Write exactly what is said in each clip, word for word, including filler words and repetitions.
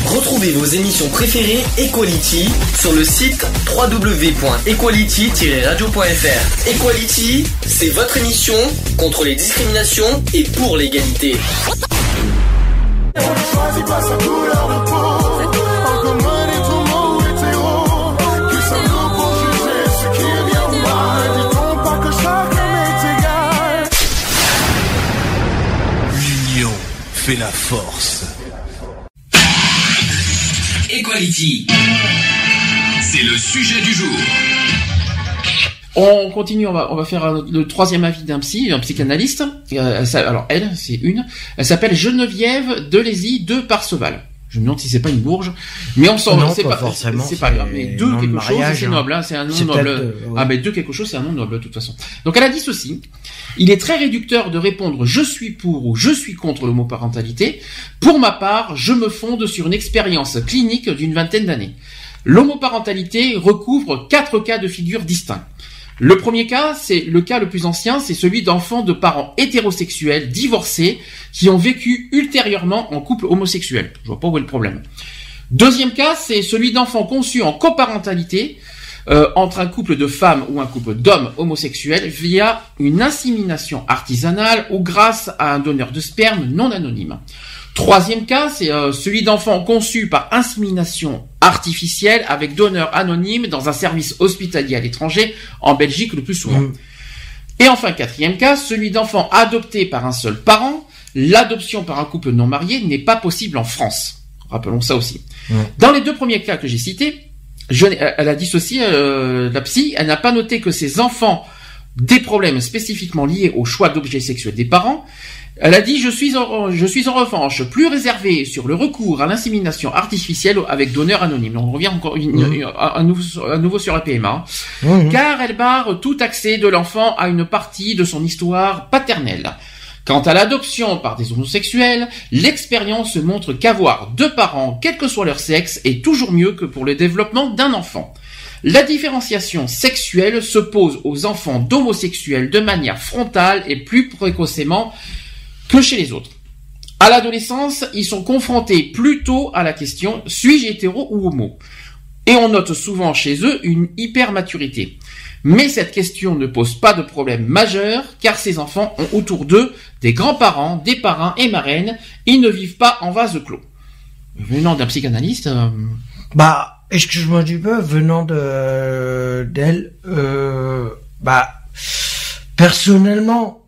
Retrouvez vos émissions préférées Equality sur le site w w w point equality tiret radio point f r. Equality, c'est votre émission contre les discriminations et pour l'égalité. On ne choisit pas sa couleur de peau. En commun et tout mot hétéro. Qui sommes-nous pour juger ce qui est bien ou mal? Dit-on pas que chacun est égal? L'union fait la force. Equality, c'est le sujet du jour. On continue, on va, on va faire le troisième avis d'un psy, un psychanalyste. Euh, elle, alors elle, c'est une. Elle s'appelle Geneviève Delézy de Parseval. Je me demande si c'est pas une bourge, mais on s'en, non, c'est pas, pas forcément. C'est pas grave. Mais de quelque de chose, c'est hein. noble, hein, c'est un nom c'est noble. De, ouais. Ah, mais de quelque chose, c'est un nom noble de toute façon. Donc elle a dit ceci. Il est très réducteur de répondre je suis pour ou je suis contre l'homoparentalité. Pour ma part, je me fonde sur une expérience clinique d'une vingtaine d'années. L'homoparentalité recouvre quatre cas de figure distincts. Le premier cas, c'est le cas le plus ancien, c'est celui d'enfants de parents hétérosexuels, divorcés, qui ont vécu ultérieurement en couple homosexuel. Je vois pas où est le problème. Deuxième cas, c'est celui d'enfants conçus en coparentalité, euh, entre un couple de femmes ou un couple d'hommes homosexuels via une insémination artisanale ou grâce à un donneur de sperme non anonyme. Troisième cas, c'est euh, celui d'enfants conçus par insémination artificielle avec donneur anonyme dans un service hospitalier à l'étranger, en Belgique le plus souvent. Mmh. Et enfin, quatrième cas, celui d'enfants adoptés par un seul parent. L'adoption par un couple non marié n'est pas possible en France. Rappelons ça aussi. Mmh. Dans les deux premiers cas que j'ai cités, je, elle a dit ceci, euh, la psy, elle n'a pas noté que ces enfants des problèmes spécifiquement liés au choix d'objets sexuels des parents. Elle a dit, je suis en, je suis en revanche plus réservée sur le recours à l'insémination artificielle avec donneur anonyme. On revient encore une, mmh. une, à, nouveau, à nouveau sur la P M A. Mmh. Car elle barre tout accès de l'enfant à une partie de son histoire paternelle. Quant à l'adoption par des homosexuels, l'expérience montre qu'avoir deux parents, quel que soit leur sexe, est toujours mieux que pour le développement d'un enfant. La différenciation sexuelle se pose aux enfants d'homosexuels de manière frontale et plus précocement que chez les autres. À l'adolescence, ils sont confrontés plutôt à la question « suis-je hétéro ou homo ?» Et on note souvent chez eux une hypermaturité. Mais cette question ne pose pas de problème majeur, car ces enfants ont autour d'eux des grands-parents, des parrains et marraines. Ils ne vivent pas en vase clos. Venant d'un psychanalyste... Euh... Bah, excuse-moi du peu, venant de d'elle, euh, bah, personnellement...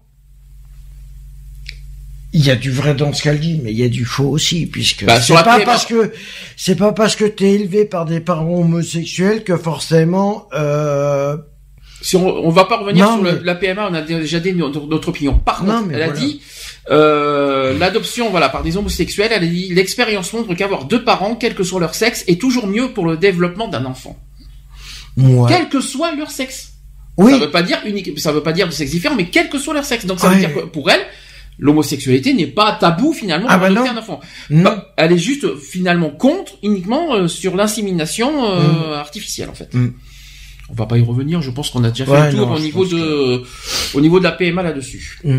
Il y a du vrai dans ce qu'elle dit, mais il y a du faux aussi, puisque bah, c'est pas parce que c'est pas parce que t'es élevé par des parents homosexuels que forcément. Euh... Si on, on va pas revenir non, sur mais... le, la P M A, on a déjà dit notre, notre opinion. Par contre, non, elle voilà. a dit euh, l'adoption, voilà, par des homosexuels. Elle a dit l'expérience montre qu'avoir deux parents, quel que soit leur sexe, est toujours mieux pour le développement d'un enfant. Ouais. Quel que soit leur sexe. Oui. Ça veut pas dire unique, ça veut pas dire de sexe différent, mais quel que soit leur sexe. Donc ça veut ouais. dire que pour elle. L'homosexualité n'est pas tabou finalement ah pour bah adopter un enfant. Bah, elle est juste finalement contre uniquement euh, sur l'insémination euh, mmh. artificielle en fait. Mmh. On va pas y revenir. Je pense qu'on a déjà fait ouais, le tour non, au niveau de que... au niveau de la P M A là-dessus. Mmh.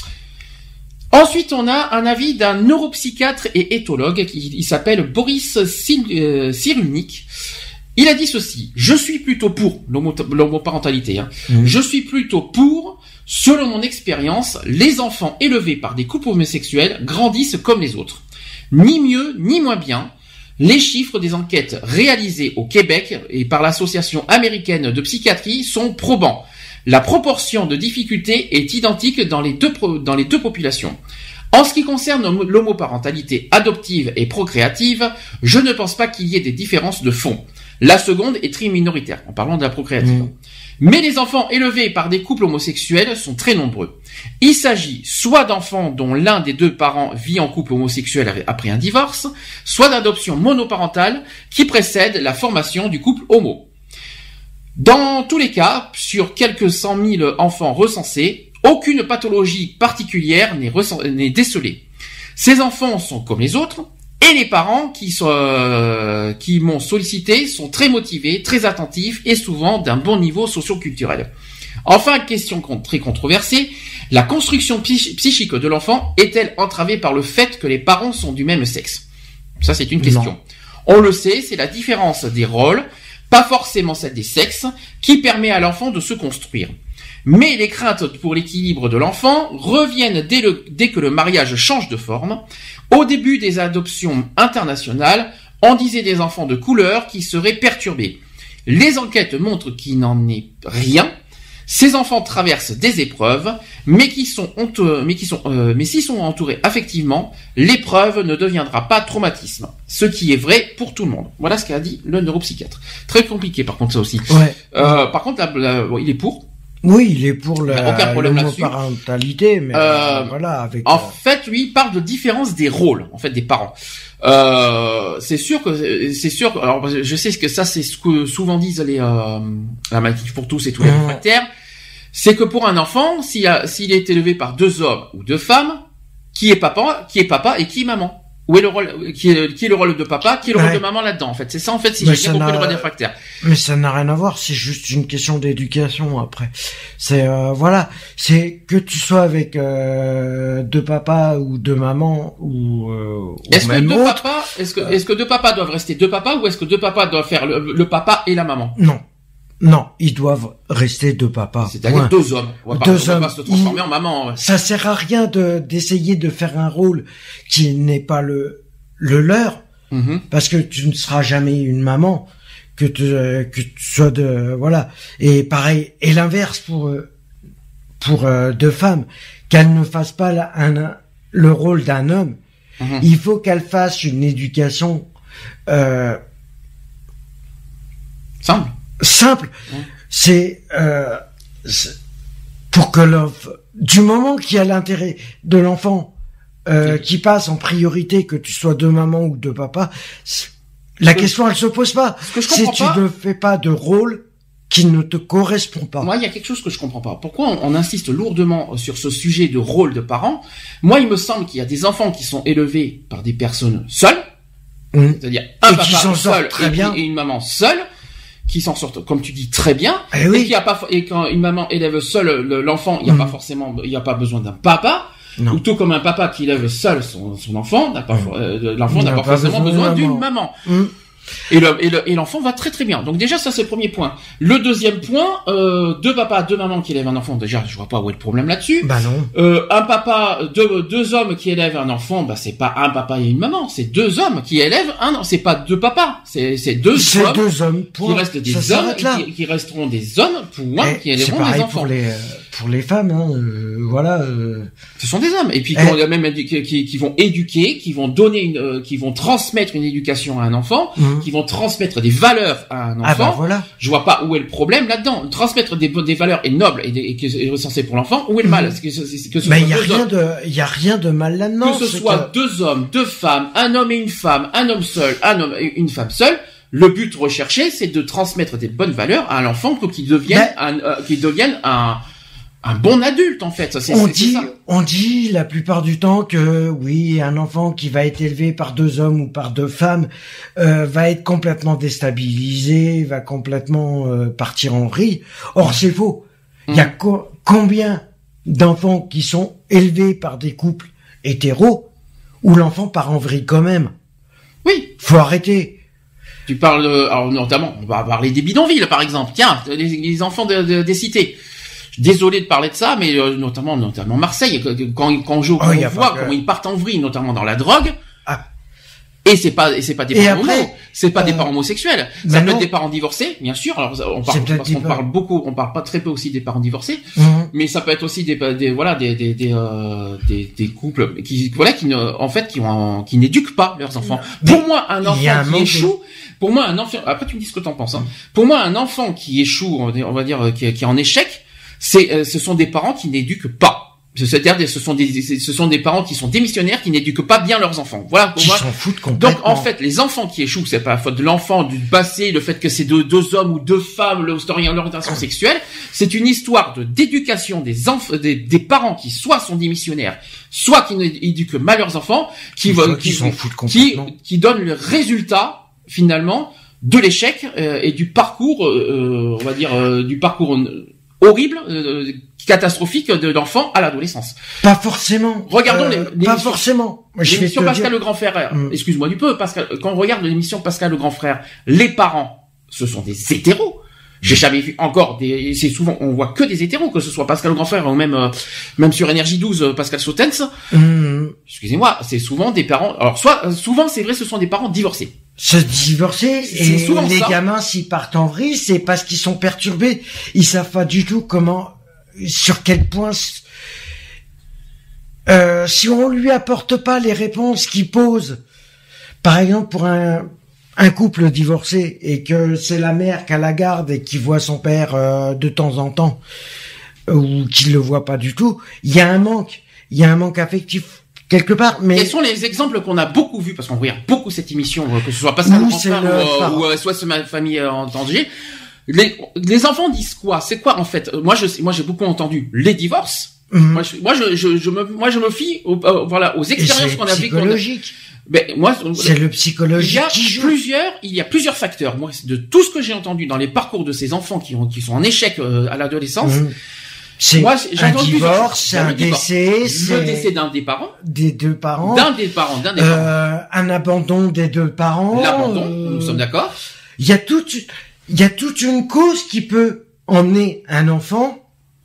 Ensuite, on a un avis d'un neuropsychiatre et éthologue qui il s'appelle Boris Cyrulnik. Il a dit ceci: je suis plutôt pour l'homoparentalité. Hein. Mmh. Je suis plutôt pour. Selon mon expérience, les enfants élevés par des couples homosexuels grandissent comme les autres. Ni mieux, ni moins bien. Les chiffres des enquêtes réalisées au Québec et par l'Association américaine de psychiatrie sont probants. La proportion de difficultés est identique dans les deux, dans les deux populations. En ce qui concerne l'homoparentalité adoptive et procréative, je ne pense pas qu'il y ait des différences de fond. La seconde est très minoritaire, en parlant de la procréative. Mmh. Mais les enfants élevés par des couples homosexuels sont très nombreux. Il s'agit soit d'enfants dont l'un des deux parents vit en couple homosexuel après un divorce, soit d'adoption monoparentale qui précède la formation du couple homo. Dans tous les cas, sur quelques cent mille enfants recensés, aucune pathologie particulière n'est, ressens- n'est décelée. Ces enfants sont comme les autres, et les parents qui, sont, euh, qui m'ont sollicité sont très motivés, très attentifs et souvent d'un bon niveau socio-culturel. Enfin, question très controversée, la construction psychique de l'enfant est-elle entravée par le fait que les parents sont du même sexe ? Ça, c'est une question. Non. On le sait, c'est la différence des rôles, pas forcément celle des sexes, qui permet à l'enfant de se construire. Mais les craintes pour l'équilibre de l'enfant reviennent dès, le, dès que le mariage change de forme. Au début des adoptions internationales, on disait des enfants de couleur qui seraient perturbés. Les enquêtes montrent qu'il n'en est rien. Ces enfants traversent des épreuves, mais qui sont honteux, mais qui sont, euh, mais s'ils sont entourés affectivement, l'épreuve ne deviendra pas traumatisme. Ce qui est vrai pour tout le monde. Voilà ce qu'a dit le neuropsychiatre. Très compliqué, par contre, ça aussi. Ouais. Euh, par contre, la, la, il est pour. Oui, il est pour la, aucun problème là-dessus. L'homoparentalité, mais euh, voilà. Avec. En euh... fait, lui, il parle de différence des rôles, en fait, des parents. Euh, c'est sûr que c'est sûr. Alors, je sais que ça, c'est ce que souvent disent les euh, la maladie pour tous et tous les réfractaires. C'est que pour un enfant, s'il, a, s'il est élevé par deux hommes ou deux femmes, qui est papa, qui est papa et qui est maman. Où est le rôle, qui est, qui est le rôle de papa, qui est le ouais. rôle de maman là-dedans, en fait. C'est ça, en fait, si mais j'ai bien compris le rôle des réfractaires. Mais ça n'a rien à voir, c'est juste une question d'éducation, après. C'est, euh, voilà. C'est que tu sois avec, euh, deux papas ou deux mamans ou, euh, est-ce ou même que deux autre, papas, est-ce que, est-ce que deux papas doivent rester deux papas ou est-ce que deux papas doivent faire le, le papa et la maman? Non. Non, ils doivent rester deux papas. C'est-à-dire ouais. deux hommes. On va pas, deux on hommes. va pas se transformer ils... en maman. Ouais. Ça sert à rien de, d'essayer de faire un rôle qui n'est pas le, le leur. Mm-hmm. Parce que tu ne seras jamais une maman. Que tu, que tu sois de, voilà. Et pareil, et l'inverse pour, pour euh, deux femmes. Qu'elles ne fassent pas la, un, le rôle d'un homme. Mm-hmm. Il faut qu'elles fassent une éducation, euh, simple. Simple, mmh. c'est, euh, c'est pour que l'enfant, du moment qu'il y a l'intérêt de l'enfant euh, mmh. qui passe en priorité, que tu sois de maman ou de papa, la que, question elle se pose pas. Que je si pas, tu ne fais pas de rôle qui ne te correspond pas. Moi, il y a quelque chose que je comprends pas. Pourquoi on, on insiste lourdement sur ce sujet de rôle de parents? Moi, il me semble qu'il y a des enfants qui sont élevés par des personnes seules, mmh. c'est-à-dire un et papa qui s'en seul très et, bien. et une maman seule. Qui s'en sortent, comme tu dis, très bien. Eh oui. Et qui a pas, et quand une maman élève seule l'enfant, il n'y a mmh. pas forcément, il n'y a pas besoin d'un papa. Non. Ou tout comme un papa qui élève seul son, son enfant, n'a pas, mmh. euh, l'enfant n'a pas, pas forcément besoin, besoin d'une maman. Mmh. Et, le, et, le, et l'enfant va très très bien. Donc déjà, ça c'est le premier point. Le deuxième point, euh, deux papas, deux mamans qui élèvent un enfant, déjà, je vois pas où est le problème là-dessus. Bah non. Euh, un papa, deux, deux hommes qui élèvent un enfant, bah c'est pas un papa et une maman, c'est deux hommes qui élèvent un enfant. C'est pas deux papas, c'est, c'est deux c'est hommes. deux hommes, qui restent des ça hommes, qui, qui resteront des hommes, point, eh, qui élèveront des enfants. Pour les, pour les femmes, hein, euh, voilà. Euh... Ce sont des hommes. Et puis, eh. même, qui, qui, qui vont éduquer, qui vont donner une, euh, qui vont transmettre une éducation à un enfant, mmh. qui vont transmettre des valeurs à un enfant. Ah bah voilà. Je vois pas où est le problème là-dedans. Transmettre des, des valeurs est noble et, des, et qui est recensé pour l'enfant. Où est le mal? Mmh. Que, que, que ce Mais il y a rien de, il y a rien de mal là-dedans. Que ce soit que... deux hommes, deux femmes, un homme et une femme, un homme seul, un homme et une femme seule. Le but recherché, c'est de transmettre des bonnes valeurs à l'enfant pour qu'il devienne Mais... un, euh, qu'il devienne un, un bon adulte, en fait. C'est, on c'est, dit, c'est ça. On dit la plupart du temps que oui, un enfant qui va être élevé par deux hommes ou par deux femmes euh, va être complètement déstabilisé, va complètement euh, partir en vrille. Or, c'est faux. Il mmh. y a co- combien d'enfants qui sont élevés par des couples hétéros où l'enfant part en vrille quand même? Oui. Faut arrêter. Tu parles, alors notamment, on va parler des bidonvilles, par exemple. Tiens, les, les enfants de, de, des cités. Désolé de parler de ça, mais euh, notamment, notamment Marseille, quand, quand, je, quand oh, on voit que... comment ils partent en vrille, notamment dans la drogue. Ah. Et c'est pas, et c'est pas des et parents après, homo, c'est pas euh... des parents homosexuels. Ça peut non. être des parents divorcés, bien sûr. Alors, on parle, parce qu'on parle beaucoup, on parle pas très peu aussi des parents divorcés, mmh. mais ça peut être aussi des, des voilà, des, des, des, euh, des, des couples qui, voilà, qui ne, en fait, qui ont, qui n'éduquent pas leurs enfants. Mais pour moi, un enfant un qui échoue, de... pour moi, un enfant, après tu me dis ce que t'en penses, hein. Pour moi, un enfant qui échoue, on va dire, qui, qui est en échec, c'est, euh, ce sont des parents qui n'éduquent pas. C'est-à-dire, ce sont des, ce sont des parents qui sont démissionnaires, qui n'éduquent pas bien leurs enfants. Voilà. Pour qui moi. S'en foutent complètement. Donc, en fait, les enfants qui échouent, c'est pas la faute de l'enfant, du passé, le fait que c'est deux, deux hommes ou deux femmes, l'orientation sexuelle. C'est une histoire de d'éducation des enfants, des, des parents qui soit sont démissionnaires, soit qui n'éduquent mal leurs enfants, qui veulent, qui, s'en foutent complètement. qui, qui donnent le résultat, finalement, de l'échec, euh, et du parcours, euh, on va dire, euh, du parcours horrible, euh, catastrophique de, d'enfants à l'adolescence. Pas forcément. Regardons euh, les, les pas émissions, forcément. Moi, je vais l'émission te Pascal dire... le Grand Frère. Mm. Excuse-moi du peu, Pascal. Quand on regarde l'émission Pascal le Grand Frère, les parents, ce sont des hétéros. J'ai jamais vu encore des, c'est souvent, on voit que des hétéros, que ce soit Pascal le Grand Frère ou même, euh, même sur Énergie douze, euh, Pascal Sautens. Mmh. Excusez-moi, c'est souvent des parents, alors soit, euh, souvent c'est vrai, ce sont des parents divorcés. Se divorcer, C'est et souvent les ça. gamins, s'ils partent en vrille, c'est parce qu'ils sont perturbés. Ils savent pas du tout comment, sur quel point, euh, si on lui apporte pas les réponses qu'il pose, par exemple pour un, un couple divorcé et que c'est la mère qui a la garde et qui voit son père euh, de temps en temps ou qui le voit pas du tout, il y a un manque, il y a un manque affectif quelque part. Mais quels sont les exemples qu'on a beaucoup vus, parce qu'on regarde beaucoup cette émission, que ce soit Pascal Nous, le Grand c'est Frère le ou, parent. ou euh, soit c'est ma famille euh, en danger. Les, les enfants disent quoi? C'est quoi en fait? Moi je, moi j'ai beaucoup entendu les divorces. Mmh. Moi, je, moi, je, je, je me, moi, je me fie, au, euh, voilà, aux Et expériences c'est qu'on a vécues. psychologique. Ben, moi, C'est le il y psychologique a qui joue. plusieurs, il y a plusieurs facteurs. Moi, de tout ce que j'ai entendu dans les parcours de ces enfants qui ont, qui sont en échec euh, à l'adolescence, Mmh. C'est moi, j'ai un entendu plusieurs divorce, choses. c'est Il y a un le divorce, décès, le c'est décès d'un des parents, des deux parents, d'un des parents, d'un des parents, euh, un abandon des deux parents. l'abandon. euh, Nous sommes d'accord. Il y a toute, il y a toute une cause qui peut emmener un enfant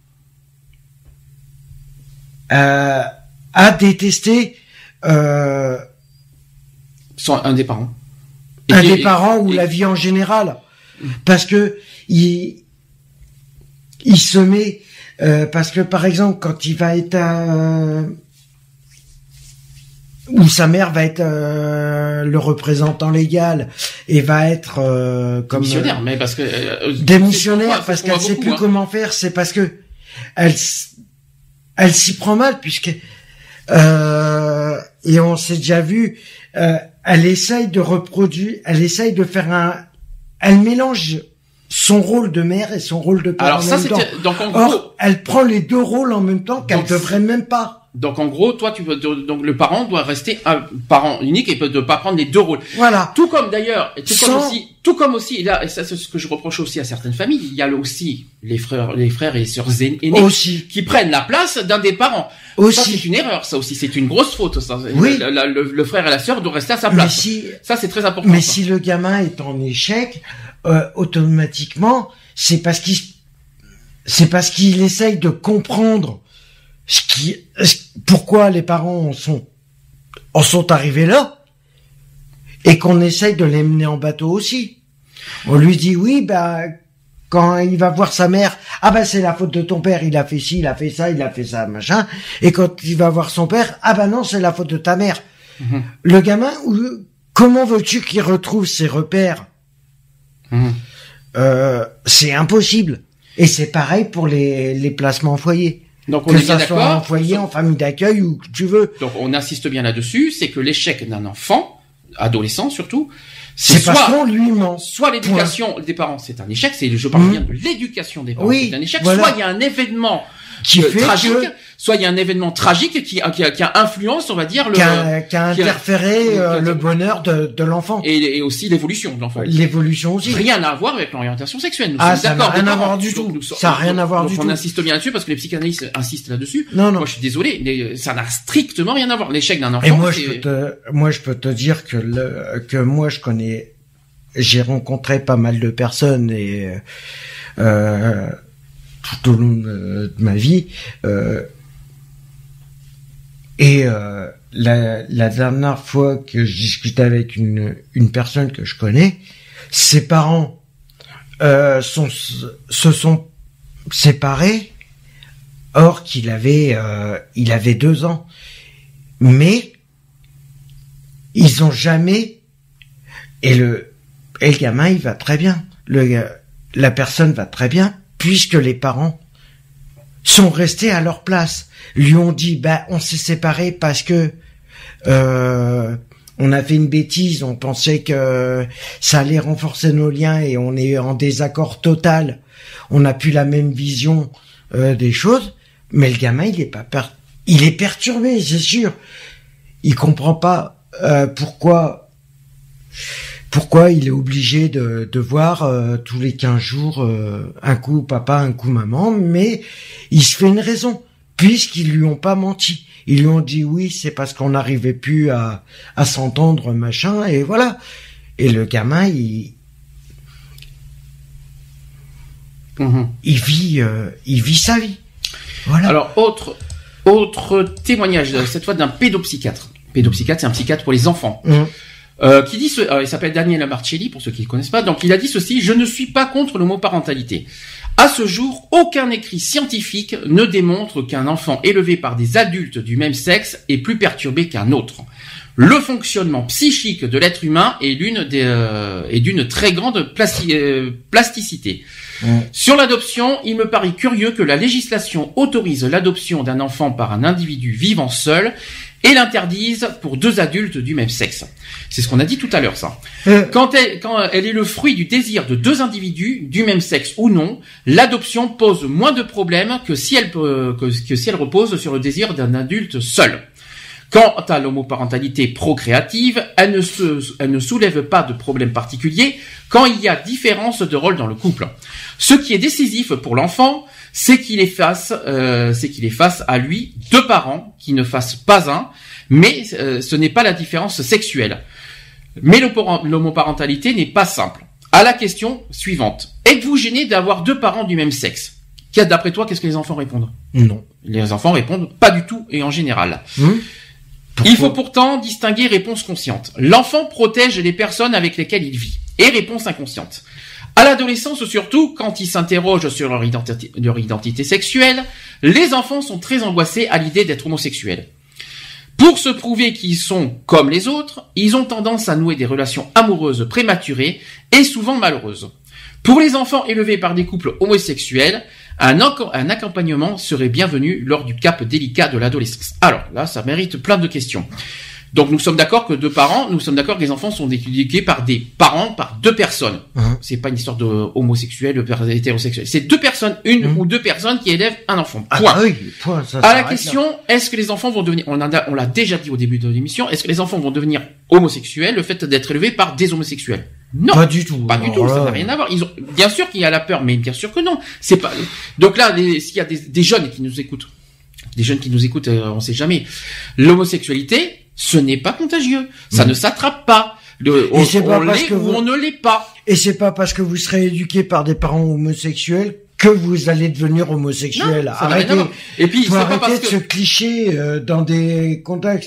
euh, à détester euh, Sont un des parents. Et un puis- des parents ou et- la vie en général, parce que il il se met euh, parce que par exemple quand il va être euh, ou sa mère va être euh, le représentant légal et va être euh, comme Missionnaire, mais parce que euh, démissionnaire c'est- parce c'est ce qu'on qu'elle voit sait beaucoup, plus hein. comment faire, c'est parce que elle s- elle s'y prend mal puisque euh, et on s'est déjà vu, euh, elle essaye de reproduire, elle essaye de faire un, elle mélange son rôle de mère et son rôle de père Alors en ça, même temps. c'était donc en gros. Or, elle prend les deux rôles en même temps qu'elle Donc, devrait même pas. Donc en gros, toi, tu veux donc le parent doit rester un parent unique et peut ne pas prendre les deux rôles. Voilà. Tout comme d'ailleurs, et tout comme Sans- aussi, tout comme aussi, et là, et ça c'est ce que je reproche aussi à certaines familles, il y a aussi les frères, les frères et les sœurs aînés Aussi. qui prennent la place d'un des parents. Ça c'est Aussi. une erreur, ça aussi, c'est une grosse faute. Ça. Oui. Le, le- le- le frère et la sœur doivent rester à sa Mais place. si, Ça c'est très important. mais ça. si le gamin est en échec, euh, automatiquement, c'est parce qu'il, c'est parce qu'il essaye de comprendre ce qui, ce- pourquoi les parents en sont, en sont arrivés là, et qu'on essaye de les mener en bateau aussi. On lui dit oui, bah, quand il va voir sa mère, ah bah c'est la faute de ton père, il a fait ci, il a fait ça, il a fait ça, machin. Et quand il va voir son père, ah bah non, c'est la faute de ta mère. Mhm. Le gamin, ou- comment veux-tu qu'il retrouve ses repères? Mhm. Euh, c'est impossible. Et c'est pareil pour les, les placements en foyer. Donc on Que est bien ça soit en d'accord. foyer, en famille d'accueil, ou que tu veux. Donc on insiste bien là-dessus, c'est que l'échec d'un enfant, adolescent surtout, C'est c'est parce soit qu'on lui ment. soit l'éducation des parents, c'est un échec, c'est je parle Mhm. bien de l'éducation des parents, Oui, c'est un échec, voilà. soit il y a un événement Qui euh, fait tragique, que, soit il y a un événement tragique qui a, qui a, qui a influence, on va dire, le qui a, qui a qui a- interféré euh, qui a- le bonheur de, de l'enfant. et, et aussi l'évolution de l'enfant. L'évolution aussi. Rien à voir avec l'orientation sexuelle. Nous Ah, sommes ça n'a d'accord. rien des à parents. voir du Donc, tout. nous sommes- Ça n'a rien donc- à voir donc du on tout. insiste bien là-dessus parce que les psychanalystes insistent là-dessus. Non, non. Moi, je suis désolé, mais ça n'a strictement rien à voir. L'échec d'un enfant. Et moi, c'est- je peux te, moi, je peux te dire que le, que moi, je connais, j'ai rencontré pas mal de personnes et, euh, tout au long de, de ma vie, euh, et, euh, la, la dernière fois que je discutais avec une, une personne que je connais, ses parents, euh, sont, se sont séparés, or qu'il avait, euh, il avait deux ans. Mais, ils ont jamais, et le, et le gamin, il va très bien. Le, la personne va très bien, puisque les parents sont restés à leur place. Lui ont dit, bah, on s'est séparés parce que, euh, on a fait une bêtise, on pensait que ça allait renforcer nos liens et on est en désaccord total. On n'a plus la même vision, euh, des choses, mais le gamin, il est pas per- il est perturbé, c'est sûr. Il comprend pas, euh, pourquoi, pourquoi il est obligé de, de voir euh, tous les quinze jours euh, un coup papa, un coup maman, mais il se fait une raison, puisqu'ils lui ont pas menti. Ils lui ont dit oui, c'est parce qu'on n'arrivait plus à, à s'entendre, machin, et voilà. Et le gamin, il, mmh. il vit, euh, il vit sa vie. Voilà. Alors, autre, autre témoignage, cette fois d'un pédopsychiatre. Pédopsychiatre, c'est un psychiatre pour les enfants. Mmh. Euh, qui dit ce, euh, il s'appelle Daniel Marcelli, pour ceux qui ne connaissent pas. Donc, il a dit ceci: je ne suis pas contre l'homoparentalité. À ce jour, aucun écrit scientifique ne démontre qu'un enfant élevé par des adultes du même sexe est plus perturbé qu'un autre. Le fonctionnement psychique de l'être humain est l'une des, euh, est d'une très grande plasti- euh, plasticité. Mmh. Sur l'adoption, il me paraît curieux que la législation autorise l'adoption d'un enfant par un individu vivant seul et l'interdise pour deux adultes du même sexe. C'est ce qu'on a dit tout à l'heure, ça. Euh. Quand elle, quand elle est le fruit du désir de deux individus, du même sexe ou non, l'adoption pose moins de problèmes que si elle, que, que si elle repose sur le désir d'un adulte seul. Quant à l'homoparentalité procréative, elle ne, se, elle ne soulève pas de problème particulier quand il y a différence de rôle dans le couple. Ce qui est décisif pour l'enfant, c'est qu'il est face, euh, c'est qu'il est face à lui deux parents qui ne fassent pas un, mais euh, ce n'est pas la différence sexuelle. Mais l'homoparentalité n'est pas simple. À la question suivante: êtes-vous gêné d'avoir deux parents du même sexe? D'après toi, qu'est-ce que les enfants répondent? Non. Les enfants répondent pas du tout et en général. Mmh. Il faut pourtant distinguer réponse consciente. L'enfant protège les personnes avec lesquelles il vit, et réponse inconsciente. À l'adolescence surtout, quand ils s'interrogent sur leur identité, leur identité sexuelle, les enfants sont très angoissés à l'idée d'être homosexuels. Pour se prouver qu'ils sont comme les autres, ils ont tendance à nouer des relations amoureuses prématurées et souvent malheureuses. Pour les enfants élevés par des couples homosexuels, un, un accompagnement serait bienvenu lors du cap délicat de l'adolescence. Alors là, ça mérite plein de questions. Donc nous sommes d'accord que deux parents, nous sommes d'accord que les enfants sont éduqués par des parents, par deux personnes. Mmh. C'est pas une histoire de homosexuel, de hétérosexuel. C'est deux personnes, une mmh. ou deux personnes qui élèvent un enfant. Point. Ah, oui, point ça, à la question, là. Est-ce que les enfants vont devenir, on, a, on l'a déjà dit au début de l'émission, est-ce que les enfants vont devenir homosexuels, le fait d'être élevés par des homosexuels? Non. Pas du tout. Pas du tout, ça n'a rien à voir. Ils ont, bien sûr qu'il y a la peur, mais bien sûr que non. C'est pas, donc là, les, s'il y a des, des jeunes qui nous écoutent, des jeunes qui nous écoutent, euh, on sait jamais. L'homosexualité, ce n'est pas contagieux. Ça mmh. ne s'attrape pas. Le, on, c'est pas on parce l'est que ou vous... on ne l'est pas. Et c'est pas parce que vous serez éduqué par des parents homosexuels que vous allez devenir homosexuel. Non, arrêtez. Et puis, faut c'est arrêter pas parce de que... ce cliché euh, dans des contextes.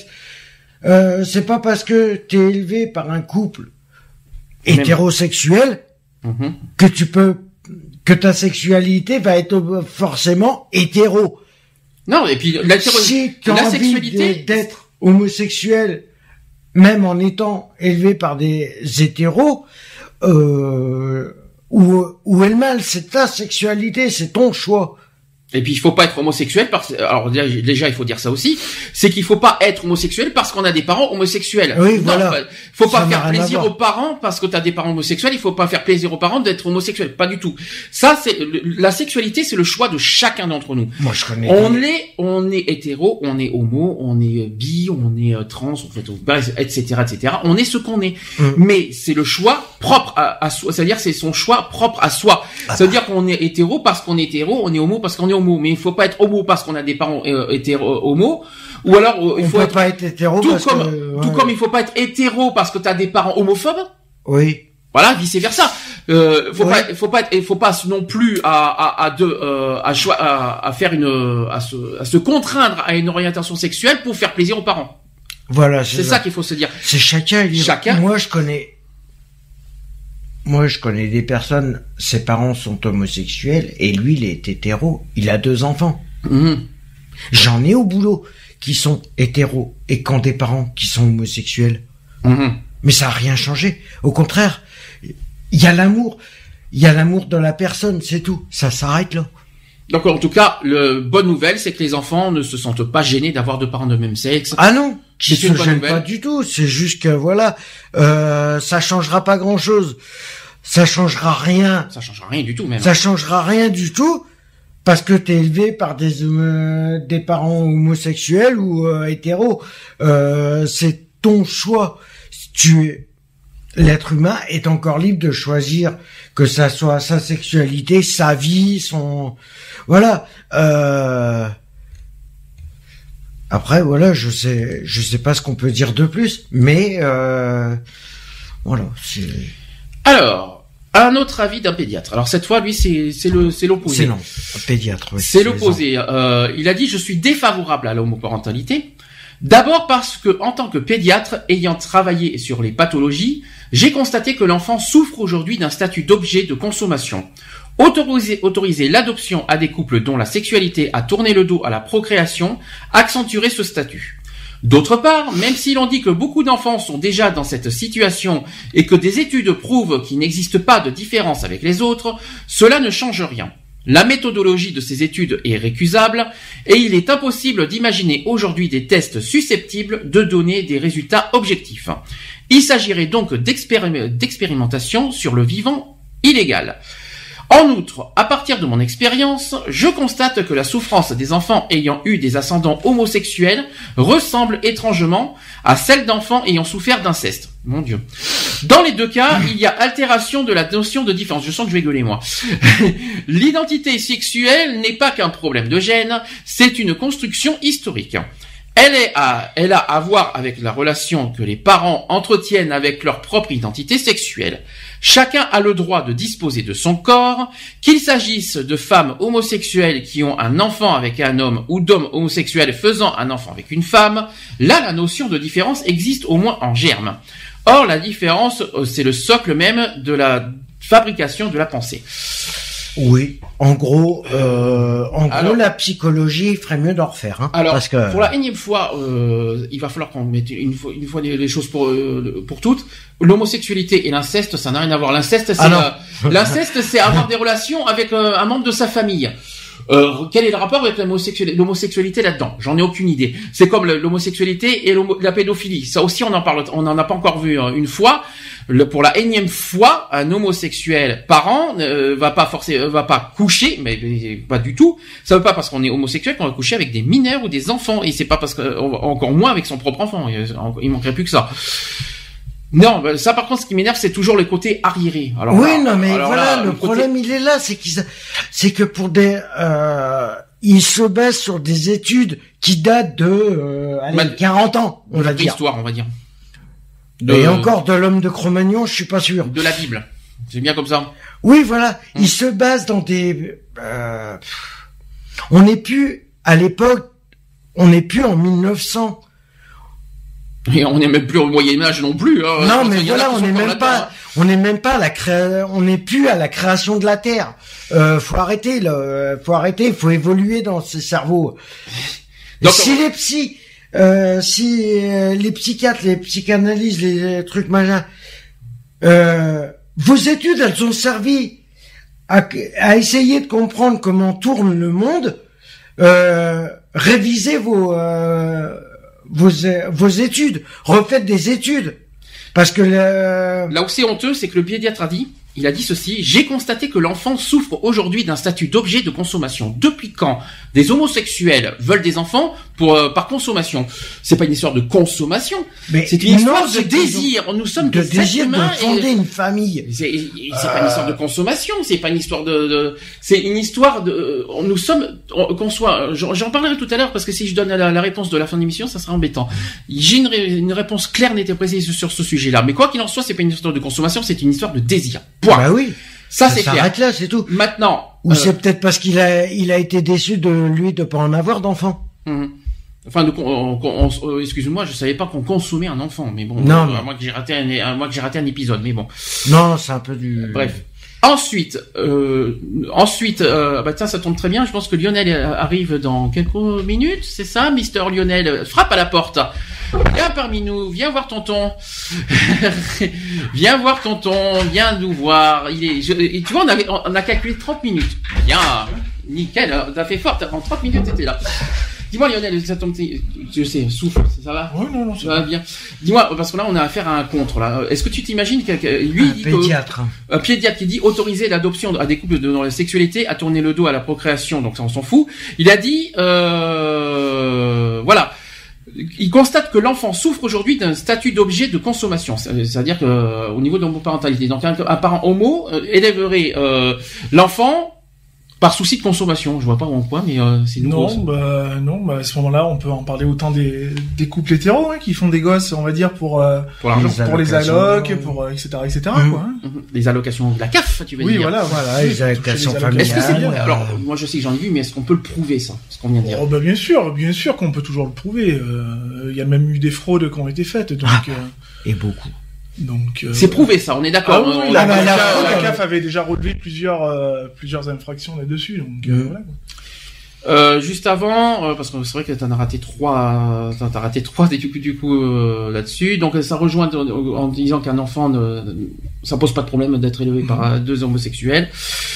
Euh, c'est pas parce que t'es élevé par un couple hétérosexuel mmh. que tu peux, que ta sexualité va être forcément hétéro. Non, et puis l'hétéro... si tu as la envie sexualité d'être homosexuel, même en étant élevé par des hétéros, euh, ou ou elle mal, c'est ta sexualité, c'est ton choix. Et puis il faut pas être homosexuel parce alors déjà il faut dire ça aussi, c'est qu'il faut pas être homosexuel parce qu'on a des parents homosexuels. Oui, non, voilà. Faut pas ça faire plaisir aux parents parce que tu as des parents homosexuels, il faut pas faire plaisir aux parents d'être homosexuel, pas du tout. Ça c'est la sexualité, c'est le choix de chacun d'entre nous. Moi je connais. On est on est hétéro, on est homo, on est bi, on est trans, en fait, et cetera et cetera. On est ce qu'on est. Mm. Mais c'est le choix propre à, à soi, c'est-à-dire c'est son choix propre à soi. Ah ça veut bah. dire qu'on est hétéro parce qu'on est hétéro, on est homo parce qu'on est homo, mais il faut pas être homo parce qu'on a des parents euh, hétéro homo, ou alors euh, il on faut peut être pas être hétéro tout parce comme que, ouais. tout comme il faut pas être hétéro parce que tu as des parents homophobes. Oui. Voilà, vice versa. Euh, faut oui. pas, faut pas, être, faut pas non plus à à à de euh, à, choix, à à faire une à se à se contraindre à une orientation sexuelle pour faire plaisir aux parents. Voilà, c'est, c'est ça. ça qu'il faut se dire. C'est chacun libre. Chacun. Moi je connais. Moi, je connais des personnes, ses parents sont homosexuels et lui, il est hétéro. Il a deux enfants. Mmh. J'en ai au boulot qui sont hétéros et qui ont des parents qui sont homosexuels. Mmh. Mais ça a rien changé. Au contraire, il y a l'amour. Il y a l'amour dans la personne, c'est tout. Ça s'arrête là. Donc, en tout cas, la bonne nouvelle, c'est que les enfants ne se sentent pas gênés d'avoir deux parents de même sexe. Ah non, c'est ils se gênent pas du tout. C'est juste que voilà, euh, ça changera pas grand chose. Ça changera rien. Ça changera rien du tout, même. Ça changera rien du tout parce que t'es élevé par des euh, des parents homosexuels ou euh, hétéros. Euh, c'est ton choix. Tu es l'être humain est encore libre de choisir que ça soit sa sexualité, sa vie, son voilà. Euh... Après voilà, je sais, je sais pas ce qu'on peut dire de plus, mais euh... voilà. C'est... Alors, un autre avis d'un pédiatre. Alors cette fois, lui, c'est c'est le c'est l'opposé. C'est non, un pédiatre. Oui, c'est l'opposé. Euh, il a dit: je suis défavorable à l'homoparentalité. D'abord parce que, en tant que pédiatre, ayant travaillé sur les pathologies, j'ai constaté que l'enfant souffre aujourd'hui d'un statut d'objet de consommation. Autoriser, autoriser l'adoption à des couples dont la sexualité a tourné le dos à la procréation accentuerait ce statut. D'autre part, même si l'on dit que beaucoup d'enfants sont déjà dans cette situation et que des études prouvent qu'il n'existe pas de différence avec les autres, cela ne change rien. La méthodologie de ces études est récusable et il est impossible d'imaginer aujourd'hui des tests susceptibles de donner des résultats objectifs. Il s'agirait donc d'expérim- d'expérimentation sur le vivant illégal. En outre, à partir de mon expérience, je constate que la souffrance des enfants ayant eu des ascendants homosexuels ressemble étrangement à celle d'enfants ayant souffert d'inceste. Mon Dieu. Dans les deux cas, il y a altération de la notion de différence. Je sens que je vais gueuler, moi. L'identité sexuelle n'est pas qu'un problème de gène, c'est une construction historique. Elle est à, elle a à voir avec la relation que les parents entretiennent avec leur propre identité sexuelle. Chacun a le droit de disposer de son corps, qu'il s'agisse de femmes homosexuelles qui ont un enfant avec un homme ou d'hommes homosexuels faisant un enfant avec une femme. Là, la notion de différence existe au moins en germe. Or, la différence, c'est le socle même de la fabrication de la pensée. Oui, en gros, euh, en alors, gros, la psychologie, il ferait mieux d'en refaire. Hein, alors, parce que... pour la énième fois, euh, il va falloir qu'on mette une fois, une fois les, les choses pour euh, pour toutes. L'homosexualité et l'inceste, ça n'a rien à voir. L'inceste, c'est ah euh, l'inceste, c'est avoir des relations avec euh, un membre de sa famille. Euh, quel est le rapport avec l'homosexualité, l'homosexualité là-dedans? J'en ai aucune idée. C'est comme l'homosexualité et la pédophilie. Ça aussi, on en parle, on n'en a pas encore vu hein, une fois. Le, pour la énième fois, un homosexuel parent euh, va pas forcer, va pas coucher, mais, mais pas du tout. Ça veut pas parce qu'on est homosexuel qu'on va coucher avec des mineurs ou des enfants, et c'est pas parce que encore moins avec son propre enfant. Il manquerait plus que ça. Non, ça par contre, ce qui m'énerve, c'est toujours le côté arriéré. Alors oui, là, non, mais alors voilà, là, le, le problème, côté... il est là, c'est qu'ils, c'est que pour des, euh, ils se basent sur des études qui datent de, euh, allez, Mal... quarante ans, on va dire. Histoire, on va dire. De... Et encore de l'homme de Cro-Magnon, je suis pas sûr. De la Bible. C'est bien comme ça. Oui, voilà. Hum. Ils se basent dans des, euh, on n'est plus, à l'époque, on n'est plus en mille neuf cents. Et on n'est même plus au Moyen-Âge non plus. Hein. Non, mais voilà, on n'est même pas, on n'est même pas à la cré... on n'est plus à la création de la Terre. Euh, faut arrêter, là. Faut arrêter, faut évoluer dans ces cerveaux. Donc, si on... les psys, euh, si euh, les psychiatres, les psychanalyses, les trucs machin, euh, vos études, elles ont servi à, à essayer de comprendre comment tourne le monde. Euh, révisez vos euh, vos vos études, refaites des études, parce que le... là où c'est honteux, c'est que le pédiatre a dit, il a dit ceci: j'ai constaté que l'enfant souffre aujourd'hui d'un statut d'objet de consommation. Depuis quand des homosexuels veulent des enfants pour euh, par consommation? C'est pas une histoire de consommation, mais c'est une histoire non, de désir. Nous sommes de des désir êtres humains de fonder et... une famille. C'est, c'est euh... pas une histoire de consommation, c'est pas une histoire de, de... c'est une histoire de. Nous sommes qu'on soit. J'en parlerai tout à l'heure parce que si je donne la, la réponse de la fin de l'émission, ça sera embêtant. J'ai une, ré... une réponse claire, nette et précise sur ce sujet-là. Mais quoi qu'il en soit, c'est pas une histoire de consommation, c'est une histoire de désir. Bah oui. Ça, ça c'est clair. S'arrête là, c'est tout. Maintenant. Ou euh... c'est peut-être parce qu'il a, il a été déçu de lui de pas en avoir d'enfant. Mmh. Enfin, de, on, on, on, excuse-moi, je savais pas qu'on consommait un enfant, mais bon. Non. Euh, mais... à moins que j'ai raté un, à moins que j'ai raté un épisode, mais bon. Non, c'est un peu du. Euh, bref. Ensuite, euh, ensuite, euh, bah tiens, ça tombe très bien. Je pense que Lionel arrive dans quelques minutes, c'est ça, Mister Lionel frappe à la porte. Viens parmi nous, viens voir tonton. Viens voir tonton, viens nous voir. Il est, je, et tu vois, on avait, on a calculé trente minutes. Bien, nickel. T'as fait fort. En trente minutes, t'étais là. Dis-moi Lionel, ça tombe, je sais, souffle, ça va? Oui, non, non, ça va bien. Dis-moi, parce que là, on a affaire à un contre, là. Est-ce que tu t'imagines que, lui, un pédiatre. Que, un pédiatre qui dit autoriser l'adoption à des couples de, dans la sexualité à tourner le dos à la procréation, donc ça, on s'en fout. Il a dit, euh, voilà. il constate que l'enfant souffre aujourd'hui d'un statut d'objet de consommation, c'est-à-dire que euh, au niveau de l'homoparentalité. Donc un, un parent homo euh, élèverait euh, l'enfant par souci de consommation. Je vois pas en quoi, mais euh, c'est nouveau. Non, bah non, bah à ce moment-là, on peut en parler autant des des couples hétéros hein, qui font des gosses, on va dire pour euh, pour, l'argent, pour les allocs, pour euh, et cetera, et cetera mmh. quoi. Hein. Mmh. Les allocations de la C A F, tu veux oui, dire. Oui, voilà, voilà, les allocations familiales. Est-ce que c'est bon alors, moi je sais que j'en ai vu, mais est-ce qu'on peut le prouver ça, ce qu'on vient de dire? Oh bah bien sûr, bien sûr qu'on peut toujours le prouver. Il euh, y a même eu des fraudes qui ont été faites, donc. Ah, euh, et beaucoup. Donc, euh... c'est prouvé ça, on est d'accord. Ah, oui, on, la, on, la, on, la, on, la C A F avait déjà relevé plusieurs euh, plusieurs infractions là-dessus, donc euh, mmh. voilà. Quoi. Euh, juste avant, euh, parce que c'est vrai que t'en as raté trois, t'en as raté trois du coup, du coup euh, là-dessus. Donc ça rejoint en, en disant qu'un enfant, ne, ça pose pas de problème d'être élevé mmh. par deux homosexuels.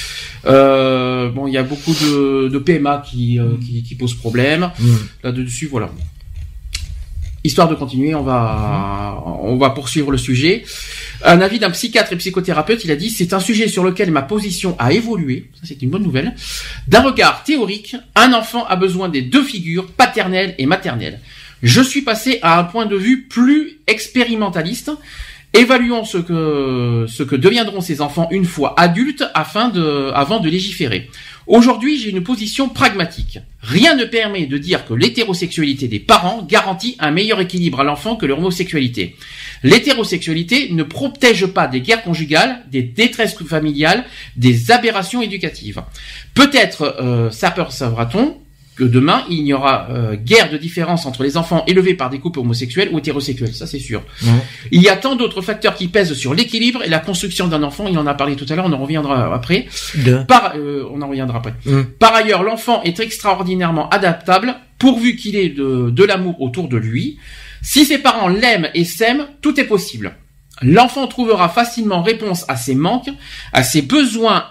Euh, bon, il y a beaucoup de, de P M A qui, euh, mmh. qui, qui posent problème. Mmh. Là-dessus, voilà. Histoire de continuer, on va, mmh. on va poursuivre le sujet. Un avis d'un psychiatre et psychothérapeute, il a dit, c'est un sujet sur lequel ma position a évolué. Ça, c'est une bonne nouvelle. D'un regard théorique, un enfant a besoin des deux figures, paternelle et maternelle. Je suis passé à un point de vue plus expérimentaliste. Évaluons ce que, ce que deviendront ces enfants une fois adultes afin de, avant de légiférer. Aujourd'hui, j'ai une position pragmatique. Rien ne permet de dire que l'hétérosexualité des parents garantit un meilleur équilibre à l'enfant que l'homosexualité. L'hétérosexualité ne protège pas des guerres conjugales, des détresses familiales, des aberrations éducatives. Peut-être euh, s'apercevra-t-on que demain, il n'y aura euh, guère de différence entre les enfants élevés par des couples homosexuels ou hétérosexuels, ça c'est sûr. Mmh. Il y a tant d'autres facteurs qui pèsent sur l'équilibre et la construction d'un enfant, il en a parlé tout à l'heure, on en reviendra après. De. Par, euh, on en reviendra après. Mmh. Par ailleurs, l'enfant est extraordinairement adaptable, pourvu qu'il ait de, de l'amour autour de lui. Si ses parents l'aiment et s'aiment, tout est possible. L'enfant trouvera facilement réponse à ses manques, à ses besoins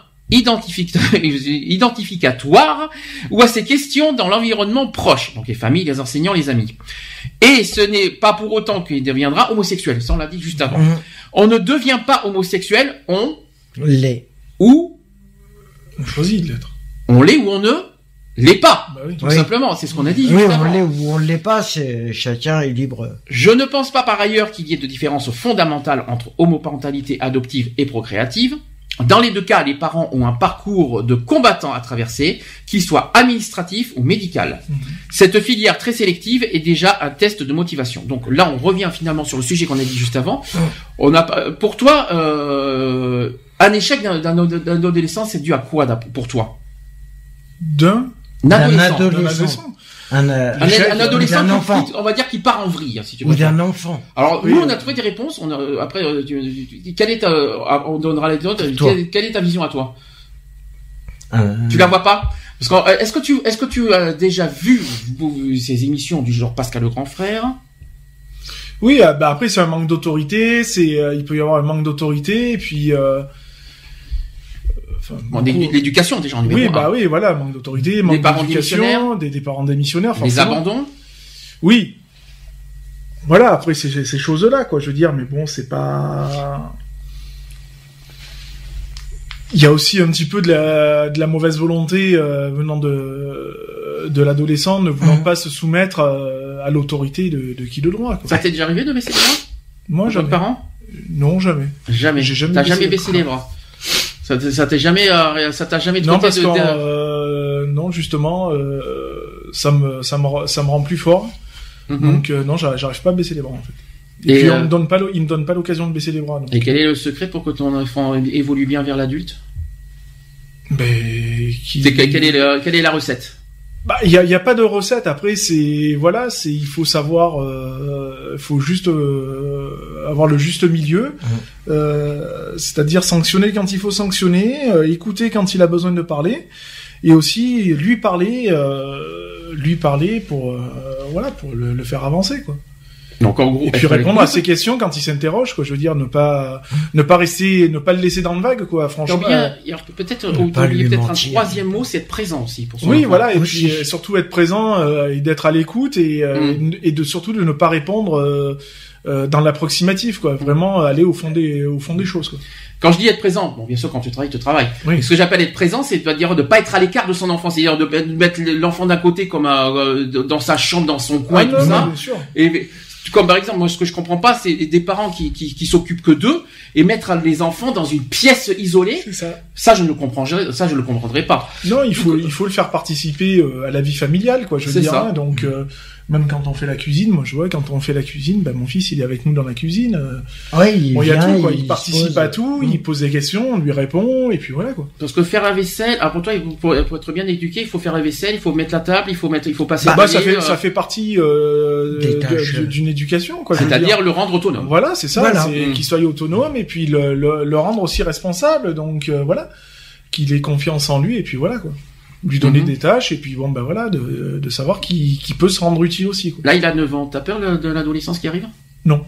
identificatoire ou à ces questions dans l'environnement proche, donc les familles, les enseignants, les amis. Et ce n'est pas pour autant qu'il deviendra homosexuel, ça on l'a dit juste avant. Mmh. On ne devient pas homosexuel, on l'est. Ou on choisit de l'être. On l'est ou on ne l'est pas, bah oui. tout oui. simplement, c'est ce qu'on a dit oui, juste on avant. l'est ou on l'est pas, c'est chacun est libre. Je ne pense pas par ailleurs qu'il y ait de différence fondamentale entre homoparentalité adoptive et procréative. Dans les deux cas, les parents ont un parcours de combattant à traverser, qu'il soit administratif ou médical. Mmh. Cette filière très sélective est déjà un test de motivation. Donc là, on revient finalement sur le sujet qu'on a dit juste avant. Mmh. On a, pour toi, euh, un échec d'un, d'un, d'un adolescent, c'est dû à quoi pour toi? D'un, d'un adolescent. adolescent. Un, euh, un, un adolescent, un enfant. Qui, on va dire qu'il part en vrille, si tu veux. Ou d'un enfant. Alors, oui, nous, on a euh... trouvé des réponses. On a, après, tu, tu, quelle est ta, on donnera les autres. Quelle, quelle est ta vision à toi? euh... Tu la vois pas? Parce que, est-ce que tu, est-ce que tu as déjà vu ces émissions du genre Pascal le grand frère? Oui, bah après, c'est un manque d'autorité, c'est, euh, il peut y avoir un manque d'autorité, et puis, euh, Enfin, bon, l'éducation déjà en oui, bah oui, voilà, manque d'autorité, manque d'éducation, des, des parents démissionnaires, les abandons. Oui. Voilà, après c'est ces choses-là, quoi, je veux dire, mais bon, c'est pas. Il y a aussi un petit peu de la de la mauvaise volonté euh, venant de de l'adolescent, ne voulant mmh. pas se soumettre euh, à l'autorité de, de qui de droit. Quoi. Ça t'est déjà arrivé de baisser les bras? Moi, jamais. Parents? Non, jamais. Jamais. J'ai jamais. T'as baissé jamais baissé les bras. Ça t'est jamais, euh, ça t'a jamais non parce de, que de... euh, non justement, euh, ça me ça me ça me rend plus fort. Mm-hmm. Donc euh, non, j'arrive pas à baisser les bras en fait. Et, et puis euh... on me donne pas, il me donne pas l'occasion de baisser les bras. Donc. Et quel est le secret pour que ton enfant évolue bien vers l'adulte? Ben, qui... quelle est le, quelle est la recette? Bah, il y a, y a pas de recette. Après, c'est voilà, c'est il faut savoir, euh, faut juste euh, avoir le juste milieu, mmh. euh, c'est-à-dire sanctionner quand il faut sanctionner, euh, écouter quand il a besoin de parler, et aussi lui parler, euh, lui parler pour euh, voilà, pour le, le faire avancer quoi. Donc en gros, et puis répondre à ses questions quand il s'interroge, quoi. Je veux dire, ne pas, ne pas rester, ne pas le laisser dans le vague, quoi. Franchement. Bien, peut-être, ou peut-être un troisième mot, c'est être présent aussi pour son Oui, enfant. voilà, et puis surtout être présent euh, et d'être à l'écoute et, euh, mm. et de surtout de ne pas répondre euh, euh, dans l'approximatif, quoi. Vraiment aller au fond des, au fond des choses, quoi. Quand je dis être présent, bon, bien sûr, quand tu travailles, tu travailles. Oui. Ce que j'appelle être présent, c'est de dire de pas être à l'écart de son enfant, c'est-à-dire de mettre l'enfant d'un côté comme euh, dans sa chambre, dans son coin Ah, et non, tout non, ça. bien sûr. Et comme par exemple, moi, ce que je comprends pas, c'est des parents qui, qui, qui s'occupent que d'eux et mettre les enfants dans une pièce isolée. C'est ça. Ça, je ne comprends, ça, je le comprendrai pas. Non, il faut, il faut le faire participer euh, à la vie familiale, quoi. Je veux C'est dire, ça. hein, donc euh, même quand on fait la cuisine, moi je vois quand on fait la cuisine, ben mon fils il est avec nous dans la cuisine. Euh, Ouais, il bon, il y a vient, tout, quoi. Il, il participe se pose. à tout, Mm. il pose des questions, on lui répond, et puis voilà, quoi. Parce que faire la vaisselle, alors pour toi, pour, pour être bien éduqué, il faut faire la vaisselle, il faut mettre la table, il faut mettre, il faut passer. Bah, le ça balai, fait, euh, ça fait partie euh, Des de- tâches. de- d'une éducation, quoi. je veux dire. c'est-à-dire le rendre autonome. Voilà, c'est ça, Voilà. c'est Mm. qu'il soit autonome et puis le, le, le rendre aussi responsable, donc euh, voilà, qu'il ait confiance en lui et puis voilà, quoi. Lui donner Mhm. des tâches et puis bon ben voilà, de, de savoir qu'il qu'il peut se rendre utile aussi, quoi. Là, il a neuf ans. T'as peur de, de l'adolescence qui arrive? Non.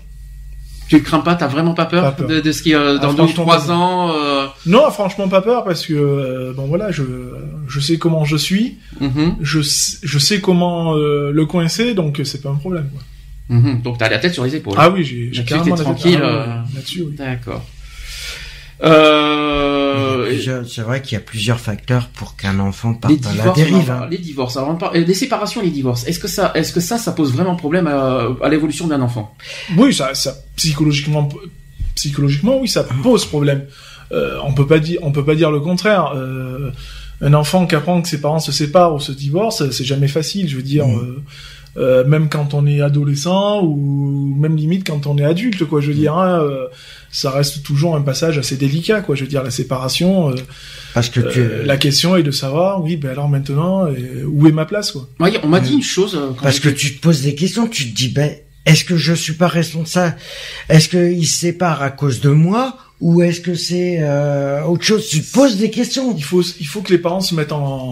Tu crains pas? T'as vraiment pas peur, Pas peur. De, de ce qui euh, Ah, dans deux ou franchement, trois pas peur. ans? Euh... Non, franchement pas peur parce que euh, bon voilà, je je sais comment je suis, mhm, je sais- je sais comment euh, le coincer, donc c'est pas un problème, quoi. mhm. Donc t'as la tête sur les épaules. Ah oui, j'ai j'ai Là-dessus, carrément t'es la tête- tranquille, ah ouais, euh. là-dessus, oui. D'accord. Il y a Euh... plusieurs- C'est vrai qu'il y a plusieurs facteurs pour qu'un enfant Les parte à la divorces, dérive. on en hein. parle, les divorces, alors on parle- euh, les séparations, et les divorces. Est-ce que ça, est-ce que ça, ça pose vraiment problème à, à l'évolution d'un enfant? Oui, ça, ça psychologiquement, psychologiquement, oui, ça pose problème. Euh, on peut pas dire, on peut pas dire le contraire. Euh, un enfant qui apprend que ses parents se séparent ou se divorcent, c'est jamais facile. Je veux dire, Mmh. euh, euh, même quand on est adolescent ou même limite quand on est adulte, quoi. Je veux dire, hein, euh, ça reste toujours un passage assez délicat, quoi. Je veux dire, la séparation. Euh, Parce que tu... euh, la question est de savoir, oui, ben alors maintenant, euh, où est ma place, quoi. Ouais, on m'a dit Mm. une chose. euh, quand Parce que j'étais- tu te poses des questions, tu te dis, ben, est-ce que je suis pas responsable? Est-ce qu'il se sépare à cause de moi? Ou est-ce que c'est euh, autre chose? Tu te poses des questions. Il faut, il faut que les parents se mettent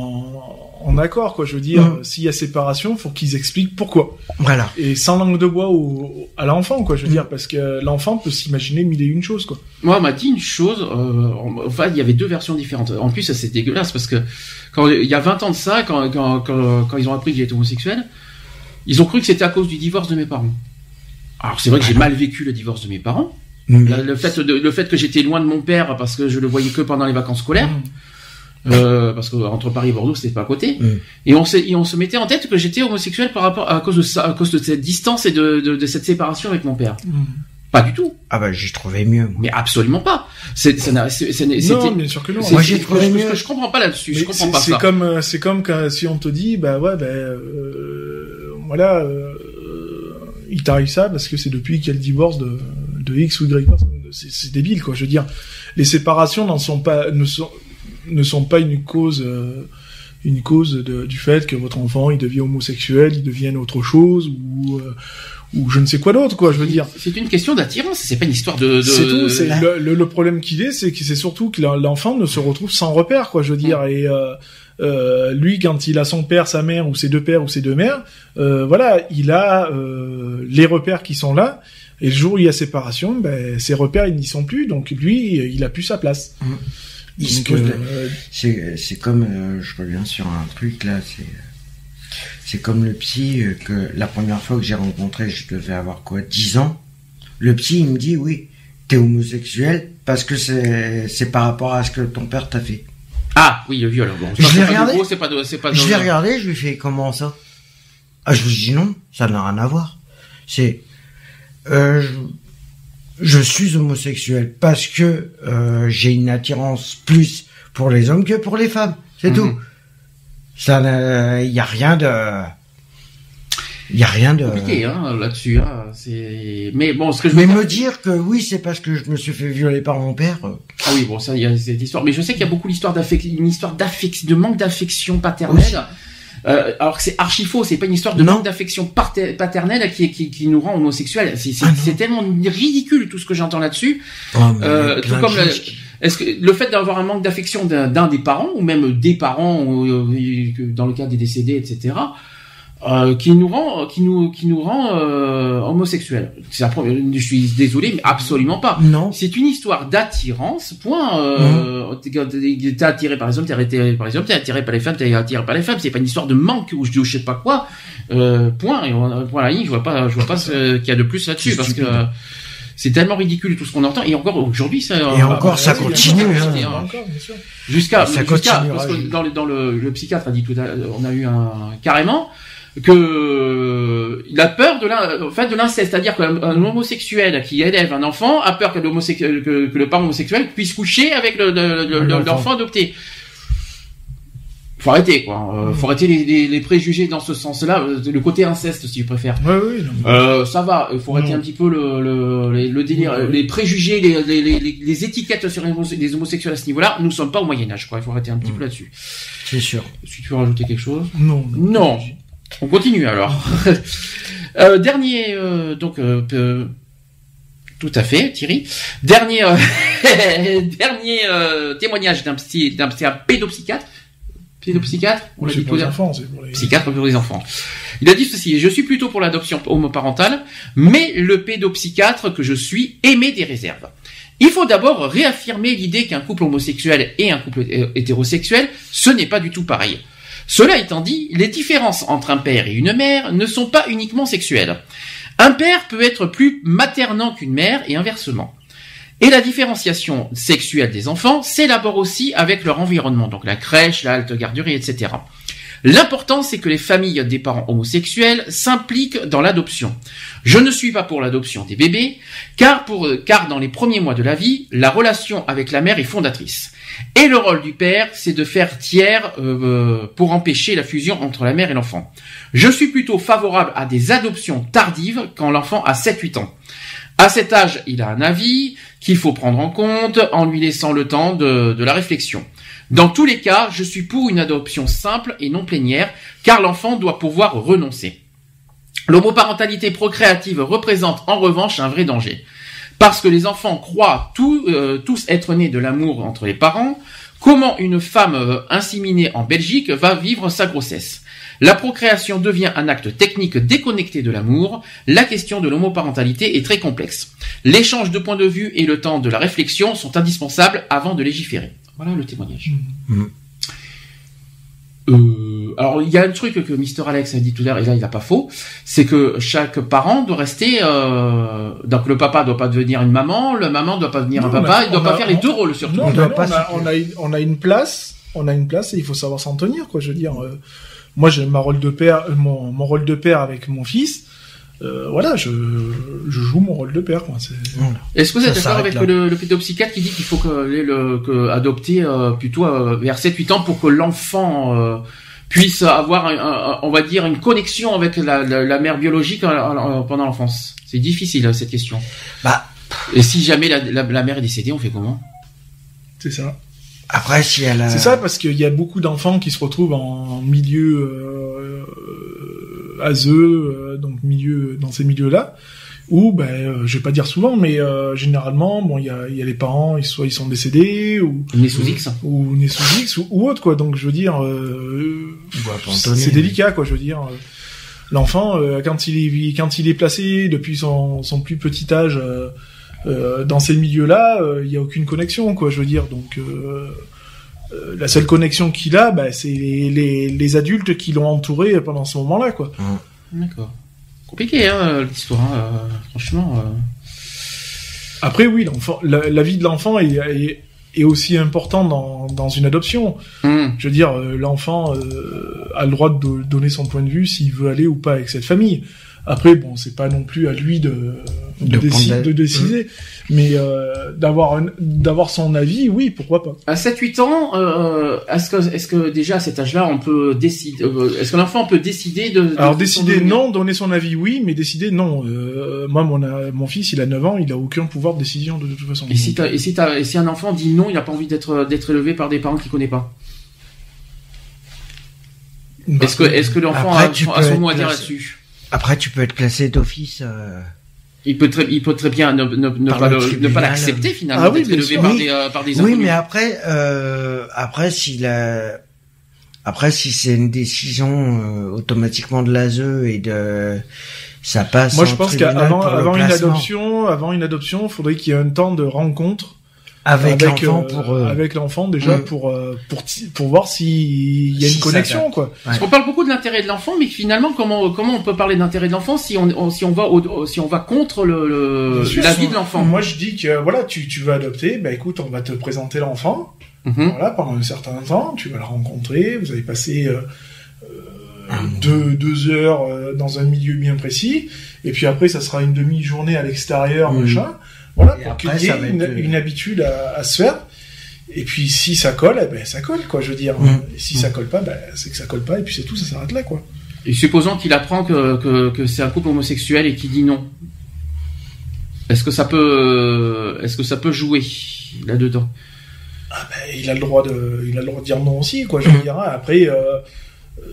en, en accord, quoi. Je veux dire, Mm. s'il y a séparation, faut qu'ils expliquent pourquoi. Voilà. Et sans langue de bois au, à l'enfant, quoi. Je veux dire, parce que l'enfant peut s'imaginer mille et une choses, quoi. Moi, on m'a dit une chose. Euh, enfin, il y avait deux versions différentes. En plus, ça, c'est dégueulasse parce que quand il y a vingt ans de ça, quand quand quand, quand ils ont appris que j'étais homosexuel, ils ont cru que c'était à cause du divorce de mes parents. Alors c'est vrai que j'ai mal vécu le divorce de mes parents. Mais La- le fait de, le fait que j'étais loin de mon père parce que je le voyais que pendant les vacances scolaires. Euh, parce que entre Paris et Bordeaux, c'était pas à côté. Mm. Et on, s'est- et on se mettait en tête que j'étais homosexuel par rapport à cause de ça, à cause de cette distance et de, de, de cette séparation avec mon père. Pas du tout. Ah bah j'ai trouvé mieux. moi. Mais absolument pas. C'est, ça n'a- c'est, c'est- Non, c'était- bien sûr que non. c'est- Moi, j'ai c'est- trouvé je, mieux. je, je comprends pas là-dessus. Je Mais comprends c'est- pas c'est ça. comme, euh, c'est comme quand, si on te dit, bah ouais, ben, euh, voilà, euh, il t'arrive ça parce que c'est depuis qu'il y a le divorce de, de X ou Y personne. C'est, c'est débile, quoi. Je veux dire, les séparations n'en sont pas, ne sont, ne sont pas une cause, euh, une cause de, du fait que votre enfant il devient homosexuel, il devienne autre chose ou, euh, ou je ne sais quoi d'autre, quoi. Je veux dire. C'est une question d'attirance. C'est pas une histoire de. de... C'est tout. C'est là. le, le, le problème qu'il est, c'est que c'est surtout que l'enfant ne se retrouve sans repère, quoi. Je veux dire, et euh, euh, lui, quand il a son père, sa mère, ou ses deux pères, ou ses deux mères, euh, voilà, il a euh, les repères qui sont là. Et le jour où il y a séparation, ben, ces repères ils n'y sont plus. Donc lui, il a plus sa place. Il se Donc, pose de- euh, C'est c'est comme euh, je reviens sur un truc là, c'est c'est comme le psy euh, que la première fois que j'ai rencontré, je devais avoir quoi, dix ans. Le psy il me dit oui, t'es homosexuel parce que c'est c'est par rapport à ce que ton père t'a fait. Ah oui, le viol. Bon, Je c'est l'ai pas regardé. nouveau, c'est pas de- c'est pas. Je de- l'ai regardé, je lui fais comment ça? Ah je lui dis non, ça n'a rien à voir. C'est euh, je, je suis homosexuel parce que euh, j'ai une attirance plus pour les hommes que pour les femmes. C'est Mhm. tout. Ça, il y a rien de, il y a rien de. Compliqué hein, là-dessus. Hein, c'est. Mais bon, ce que je Mais veux me dire que oui, c'est parce que je me suis fait violer par mon père. euh, Ah oui, bon, ça, il y a cette histoire. Mais je sais qu'il y a beaucoup l'histoire d'affection, une histoire d'affection, de manque d'affection paternelle. Aussi. Euh, alors que c'est archi faux, c'est pas une histoire de Non. manque d'affection parte- paternelle qui, qui, qui nous rend homosexuels. C'est, c'est, Ah non. c'est tellement ridicule tout ce que j'entends là-dessus. Oh, mais Euh, il y a tout plein de comme le- choses qui- Est-ce que le fait d'avoir un manque d'affection d'un, d'un des parents ou même des parents, ou, euh, dans le cas des décédés, et cetera. Euh, qui nous rend, qui nous, qui nous rend euh, homosexuels. C'est la je suis désolé, mais absolument pas. Non. C'est une histoire d'attirance. Point. Euh, mmh. T'es attiré par les hommes, t'es attiré par les hommes, t'es attiré par les femmes, t'es attiré par les femmes. C'est pas une histoire de manque ou je dis ou je sais pas quoi. Euh, point. Et on, voilà, je vois pas, je vois pas ce qu'il y a de plus là-dessus parce que euh, c'est tellement ridicule tout ce qu'on entend. Et encore aujourd'hui, ça. Et encore, ça continue. Hein. Jusqu'à, ça jusqu'à, parce que dans le, dans le, le psychiatre a dit tout à l'heure, on a eu un carrément. Que il a peur de l'in, en fait, de l'inceste, c'est-à-dire qu'un homosexuel qui élève un enfant a peur que, que, que le parent homosexuel puisse coucher avec le, le, le, le l'enfant adopté. Faut arrêter, quoi. Euh, faut arrêter les, les, les préjugés dans ce sens-là, le côté inceste, si tu préfères. Ouais, oui. Non. Euh, ça va. Il faut arrêter non. un petit peu le, le, le délire, ouais, ouais. les préjugés, les, les, les, les étiquettes sur les homosexuels à ce niveau-là. Nous sommes pas au Moyen Âge, quoi. Il faut arrêter un petit mmh. peu là-dessus. C'est sûr. Si tu veux rajouter quelque chose. Non. Non. non. On continue alors. euh, dernier, euh, donc euh, euh, tout à fait, Thierry. Dernier, euh, dernier euh, témoignage d'un psy, d'un, c'est un pédopsychiatre. Pédopsychiatre. On l'a dit pour les enfants, c'est pour les. Psychiatre pour les enfants. Il a dit ceci: je suis plutôt pour l'adoption homoparentale, mais le pédopsychiatre que je suis émet des réserves. Il faut d'abord réaffirmer l'idée qu'un couple homosexuel et un couple hétérosexuel, ce n'est pas du tout pareil. Cela étant dit, les différences entre un père et une mère ne sont pas uniquement sexuelles. Un père peut être plus maternant qu'une mère et inversement. Et la différenciation sexuelle des enfants s'élabore aussi avec leur environnement, donc la crèche, la halte garderie, et cetera. L'important, c'est que les familles des parents homosexuels s'impliquent dans l'adoption. Je ne suis pas pour l'adoption des bébés, car, pour, car dans les premiers mois de la vie, la relation avec la mère est fondatrice. Et le rôle du père, c'est de faire tiers euh, pour empêcher la fusion entre la mère et l'enfant. Je suis plutôt favorable à des adoptions tardives quand l'enfant a sept huit ans. À cet âge, il a un avis qu'il faut prendre en compte en lui laissant le temps de, de la réflexion. Dans tous les cas, je suis pour une adoption simple et non plénière, car l'enfant doit pouvoir renoncer. L'homoparentalité procréative représente en revanche un vrai danger. Parce que les enfants croient tout, euh, tous être nés de l'amour entre les parents, comment une femme euh, inséminée en Belgique va vivre sa grossesse? La procréation devient un acte technique déconnecté de l'amour. La question de l'homoparentalité est très complexe. L'échange de points de vue et le temps de la réflexion sont indispensables avant de légiférer. Voilà le témoignage. Mmh. Euh, alors il y a un truc que Mister Alex a dit tout à l'heure, et là il n'a pas faux, c'est que chaque parent doit rester, euh, donc le papa doit pas devenir une maman, le maman doit pas devenir non, un papa, a, il doit pas a, faire on, les deux rôles surtout. Non, on, non, pas on, a, on, a une, on a une place, on a une place et il faut savoir s'en tenir, quoi. Je veux dire, euh, moi j'ai ma rôle de père, mon, mon rôle de père avec mon fils. Euh, voilà, je, je joue mon rôle de père, quoi. C'est... Est-ce que vous êtes d'accord avec le, le pédopsychiatre qui dit qu'il faut que, le, que adopter euh, plutôt euh, vers sept huit ans pour que l'enfant euh, puisse avoir, un, un, on va dire, une connexion avec la, la, la mère biologique euh, euh, pendant l'enfance? C'est difficile cette question. Bah. Et si jamais la, la, la mère est décédée, on fait comment? C'est ça. Après, si elle a... C'est ça, parce qu'il y a beaucoup d'enfants qui se retrouvent en milieu euh, A S E, euh, donc milieu dans ces milieux-là, où, ben, euh, je vais pas dire souvent, mais euh, généralement, bon, il y a, y a les parents, ils soit ils sont décédés ou nés sous X, ou, ou nés sous X ou, ou autre, quoi. Donc, je veux dire, euh, c'est, c'est délicat, quoi. Je veux dire, euh, l'enfant, euh, quand il est quand il est placé depuis son, son plus petit âge. Euh, Euh, dans ces milieux-là, il euh, y a aucune connexion, quoi. Je veux dire, donc euh, euh, la seule connexion qu'il a, bah, c'est les, les, les adultes qui l'ont entouré pendant ce moment-là, quoi. Mmh. D'accord. Compliqué, hein, l'histoire. Hein, euh, franchement. Euh... Après, oui, l'enfant, la, la vie de l'enfant est, est, est aussi importante dans, dans une adoption. Mmh. Je veux dire, euh, l'enfant euh, a le droit de donner son point de vue s'il veut aller ou pas avec cette famille. Après, bon, c'est pas non plus à lui de de, de, déci- la... de décider, mmh. mais euh, d'avoir un, d'avoir son avis, oui, pourquoi pas. À sept huit ans, euh, est-ce que est-ce que déjà à cet âge-là, on peut décider, euh, est-ce que l'enfant peut décider de, de Alors décider non, donner son avis oui, mais décider non. Euh, moi, mon mon fils, il a neuf ans, il a aucun pouvoir de décision de, de toute façon. Et si t'as, et si t'as, et si un enfant dit non, il a pas envie d'être d'être élevé par des parents qu'il connaît pas. Bah, est-ce que est-ce que l'enfant a, a son mot à dire là-dessus? Après, tu peux être classé d'office. Euh... Il peut très, il peut très bien ne, ne, ne pas, le, ne pas l'accepter finalement, ah oui, d'être élevé sûr, par oui. des, euh, par des Oui, inconnus. mais après, euh, après, s'il a, Après, si c'est une décision euh, automatiquement de l'A S E et de ça passe. Moi, je en pense tribunal qu'avant pour le avant une placement. adoption, avant une adoption, faudrait qu'il y ait un temps de rencontre avec, avec l'enfant euh, pour euh, avec l'enfant déjà Mm. pour euh, pour ti- pour voir s'il y a Si une ça connexion date. quoi. Parce qu'on parle beaucoup de l'intérêt de l'enfant, mais finalement, comment comment on peut parler d'intérêt de l'enfant si on, on- si on va au, si on va contre le, le Bien sûr, la vie moi- de l'enfant. Moi, je dis que voilà, tu tu veux adopter, bah écoute, on va te présenter l'enfant. Mhm. Voilà, pendant un certain temps, tu vas le rencontrer, vous allez passer euh, euh, deux, deux heures euh, dans un milieu bien précis, et puis après, ça sera une demi-journée à l'extérieur, Mhm. machin. Voilà, Et pour après, qu'il y ça ait va une, être, euh, une habitude à, à se faire. Et puis, si ça colle, eh ben, ça colle, quoi, je veux dire. Mhm. Et si ça colle pas, ben, c'est que ça colle pas, et puis c'est tout, ça s'arrête là, quoi. Et supposons qu'il apprend que, que, que c'est un couple homosexuel et qu'il dit non. Est-ce que ça peut, est-ce que ça peut jouer là-dedans? Ah ben, il a le droit de, il a le droit de dire non aussi, quoi, je veux dire. Après, euh, euh,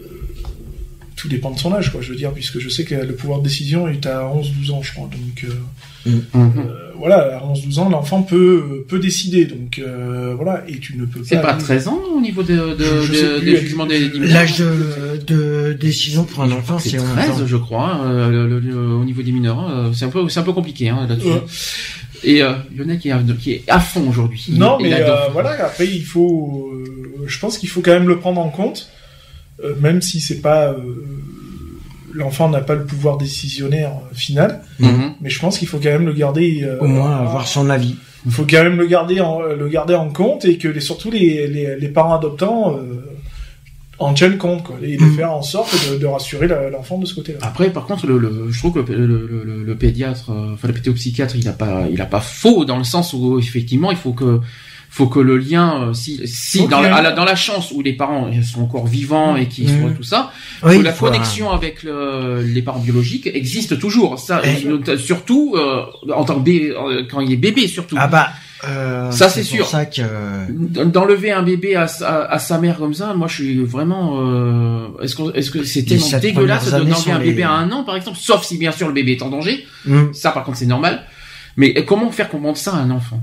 tout dépend de son âge, quoi, je veux dire, puisque je sais que le pouvoir de décision est à onze douze ans, je crois, donc, euh, Mhm. euh, voilà, à onze douze ans, l'enfant peut, peut décider, donc, euh, voilà, et tu ne peux pas... C'est pas aller- treize ans au niveau de, de, Je- je sais de- plus, des avec- jugements des, des mineurs. l'âge de, de décision pour un enfant, C'est c'est onze ans. treize, je crois, hein, euh, le- le- le- au niveau des mineurs. hein, C'est un peu, c'est un peu compliqué hein, là-dessus. Ouais. Et euh, Lionel qui est, qui est à fond aujourd'hui. Non, Il mais adore. euh, voilà, après, il faut... euh, je pense qu'il faut quand même le prendre en compte, euh, même si c'est pas... euh, l'enfant n'a pas le pouvoir décisionnaire euh, final, Mhm. mais je pense qu'il faut quand même le garder... euh, Au moins avoir son avis. Il faut quand même le garder en, le garder en compte et que les, surtout les, les, les parents adoptants euh, en tiennent compte, quoi, et de Mm. faire en sorte de, de rassurer la- l'enfant de ce côté-là. Après, par contre, le, le, je trouve que le, le, le, le pédiatre, euh, enfin le pédopsychiatre, il a pas, il a pas faux dans le sens où effectivement, il faut que, faut que le lien, euh, si, si Ok. dans, la, à la- dans la chance où les parents sont encore vivants et qui Mm. sont tout ça, Oui, que la il faut un- connexion avec le, les parents biologiques existe toujours. Ça, Eh. euh, surtout euh, en tant que bé- euh, quand il est bébé, surtout. Ah bah, euh, Ça, c'est pour sûr. ça que D'enlever un bébé à, sa- à sa mère comme ça, moi je suis vraiment. euh, Est-ce que est-ce que c'est Les tellement sept dégueulasse premières années d'enlever un sont bébé les- à un an par exemple, sauf si bien sûr le bébé est en danger. Hmm. Ça par contre c'est normal. Mais comment faire comprendre ça à un enfant?